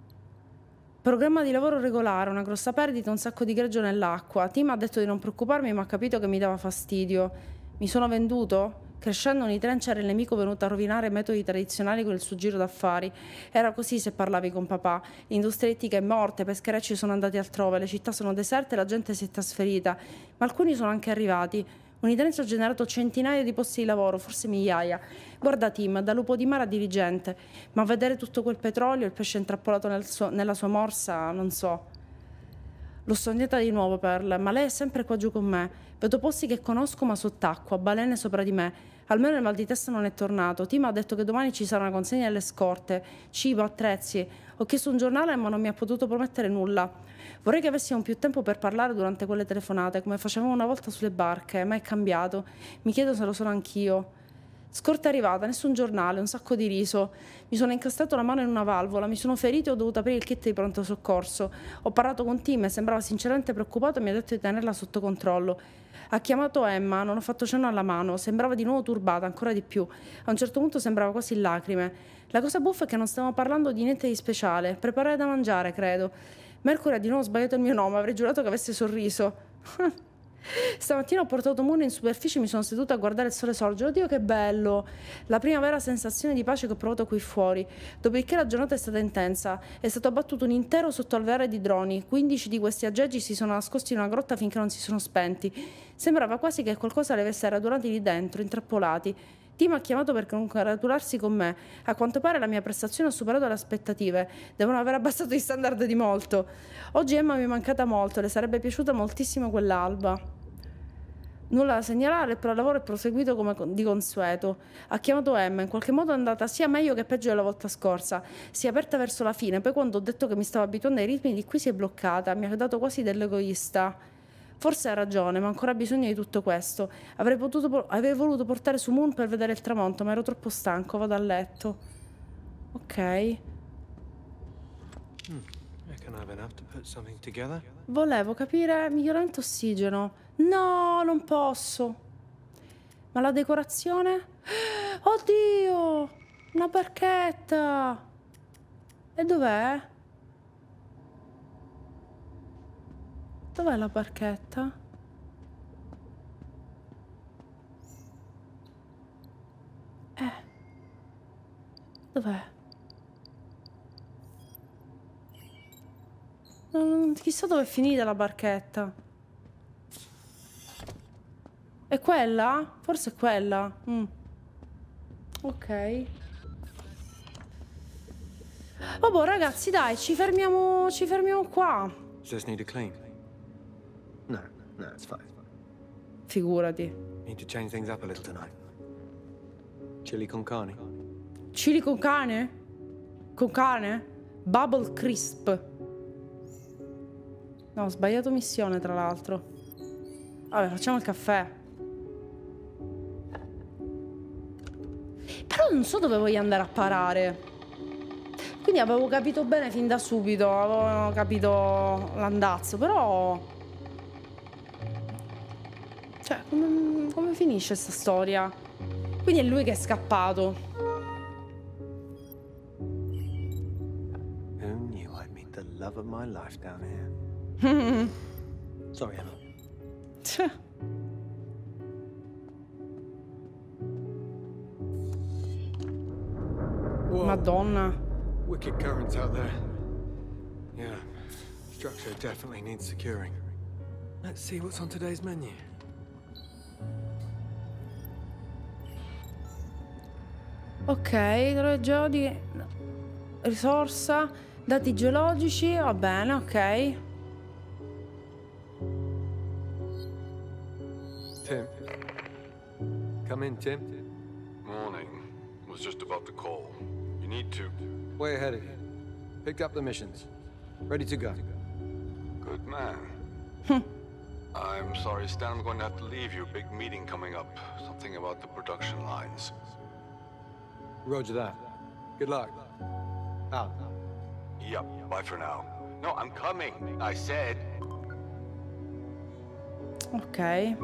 Programma di lavoro regolare, una grossa perdita, un sacco di greggio nell'acqua. Tim ha detto di non preoccuparmi, ma ha capito che mi dava fastidio. Mi sono venduto? Crescendo un Trench era il nemico venuto a rovinare i metodi tradizionali con il suo giro d'affari. Era così se parlavi con papà. L'industria ittica è morta, i pescherecci sono andati altrove, le città sono deserte, la gente si è trasferita. Ma alcuni sono anche arrivati. Unitrench ha generato centinaia di posti di lavoro, forse migliaia. Guarda Tim, da lupo di mare a dirigente. Ma vedere tutto quel petrolio, il pesce intrappolato nella sua morsa, non so. L'ho sognata di nuovo, Pearl, ma lei è sempre qua giù con me. Vedo posti che conosco ma sott'acqua, balene sopra di me. Almeno il mal di testa non è tornato. Tim ha detto che domani ci sarà una consegna delle scorte. Cibo, attrezzi. Ho chiesto un giornale ma non mi ha potuto promettere nulla. Vorrei che avessimo più tempo per parlare durante quelle telefonate, come facevamo una volta sulle barche, ma è cambiato. Mi chiedo se lo sono anch'io. Scorta è arrivata, nessun giornale, un sacco di riso. Mi sono incastrato la mano in una valvola, mi sono ferito e ho dovuto aprire il kit di pronto soccorso. Ho parlato con Tim e sembrava sinceramente preoccupato e mi ha detto di tenerla sotto controllo. Ha chiamato Emma, non ho fatto cenno alla mano, sembrava di nuovo turbata, ancora di più. A un certo punto sembrava quasi in lacrime. La cosa buffa è che non stavamo parlando di niente di speciale, preparare da mangiare, credo. Mercury ha di nuovo sbagliato il mio nome, avrei giurato che avesse sorriso. Stamattina ho portato Moon in superficie e mi sono seduta a guardare il sole sorgere. Oddio che bello! La prima vera sensazione di pace che ho provato qui fuori. Dopodiché la giornata è stata intensa. È stato abbattuto un intero sottoalveare di droni. 15 di questi aggeggi si sono nascosti in una grotta finché non si sono spenti. Sembrava quasi che qualcosa li avesse radunati lì dentro, intrappolati. Tim ha chiamato per congratularsi con me. A quanto pare la mia prestazione ha superato le aspettative. Devono aver abbassato i standard di molto. Oggi Emma mi è mancata molto, le sarebbe piaciuta moltissimo quell'alba. Nulla da segnalare, però il lavoro è proseguito come di consueto. Ha chiamato Emma, in qualche modo è andata sia meglio che peggio della volta scorsa. Si è aperta verso la fine, poi quando ho detto che mi stavo abituando ai ritmi di qui si è bloccata, mi ha dato quasi dell'egoista. Forse ha ragione, ma ho ancora bisogno di tutto questo. Avrei voluto portare su Moon per vedere il tramonto, ma ero troppo stanco, vado a letto. Ok. Volevo capire miglioramento ossigeno. No, non posso. Ma la decorazione? Oddio! Una barchetta! E dov'è? Dov'è la barchetta? Dov'è? Chissà dove è finita la barchetta. È quella? Forse è quella. Ok. Oh boh, ragazzi, dai, ci fermiamo qua. Just need to clean. No, it's fine. Figurati. Need to change things up a little tonight. Chili con carne. Chili con cane? Con cane? Bubble crisp. No, ho sbagliato missione, tra l'altro. Vabbè, facciamo il caffè. Però non so dove voglio andare a parare. Quindi avevo capito bene fin da subito. Avevo capito l'andazzo, però... Cioè, come finisce sta storia? Quindi è lui che è scappato. Who knew I'd meet the love of my life down here? Sorry, Emma. Madonna. Wicked currents out there. Yeah, structure definitely needs securing. Let's see what's on today's menu. Ok, di risorsa, dati geologici, va bene, ok. Tim. Come in, Tim. Morning. Was just about to call. You need to... Way ahead of you. Picked up the missions. Ready to go. Good man. I'm sorry, Stan, I'm going to have to leave you. Big meeting coming up. Something about the production lines. Roger that. Good luck. Out. Yep, bye for now. No, I'm coming, I said. Ok.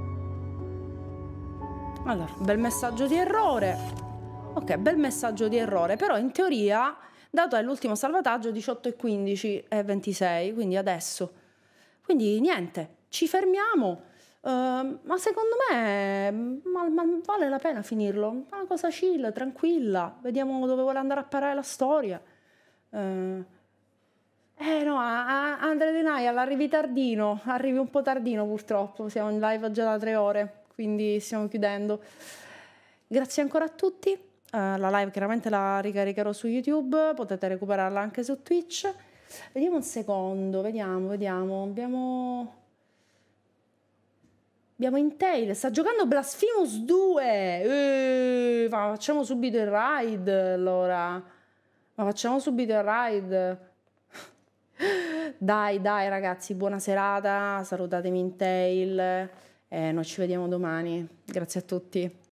Allora, bel messaggio di errore. Ok, bel messaggio di errore. Però in teoria, dato è l'ultimo salvataggio 18 e 15 e 26, quindi adesso. Quindi niente, ci fermiamo. Ma secondo me ma vale la pena finirlo. Una cosa chill, tranquilla. Vediamo dove vuole andare a parare la storia. No, Andre Denial arrivi tardino. Arrivi un po' tardino purtroppo. Siamo in live già da 3 ore, quindi stiamo chiudendo. Grazie ancora a tutti. La live chiaramente la ricaricherò su YouTube. Potete recuperarla anche su Twitch. Vediamo un secondo. Vediamo. Abbiamo Intel, sta giocando Blasphemous 2. Ma facciamo subito il raid, allora. Dai, ragazzi, buona serata. Salutatemi Intel. Noi ci vediamo domani. Grazie a tutti.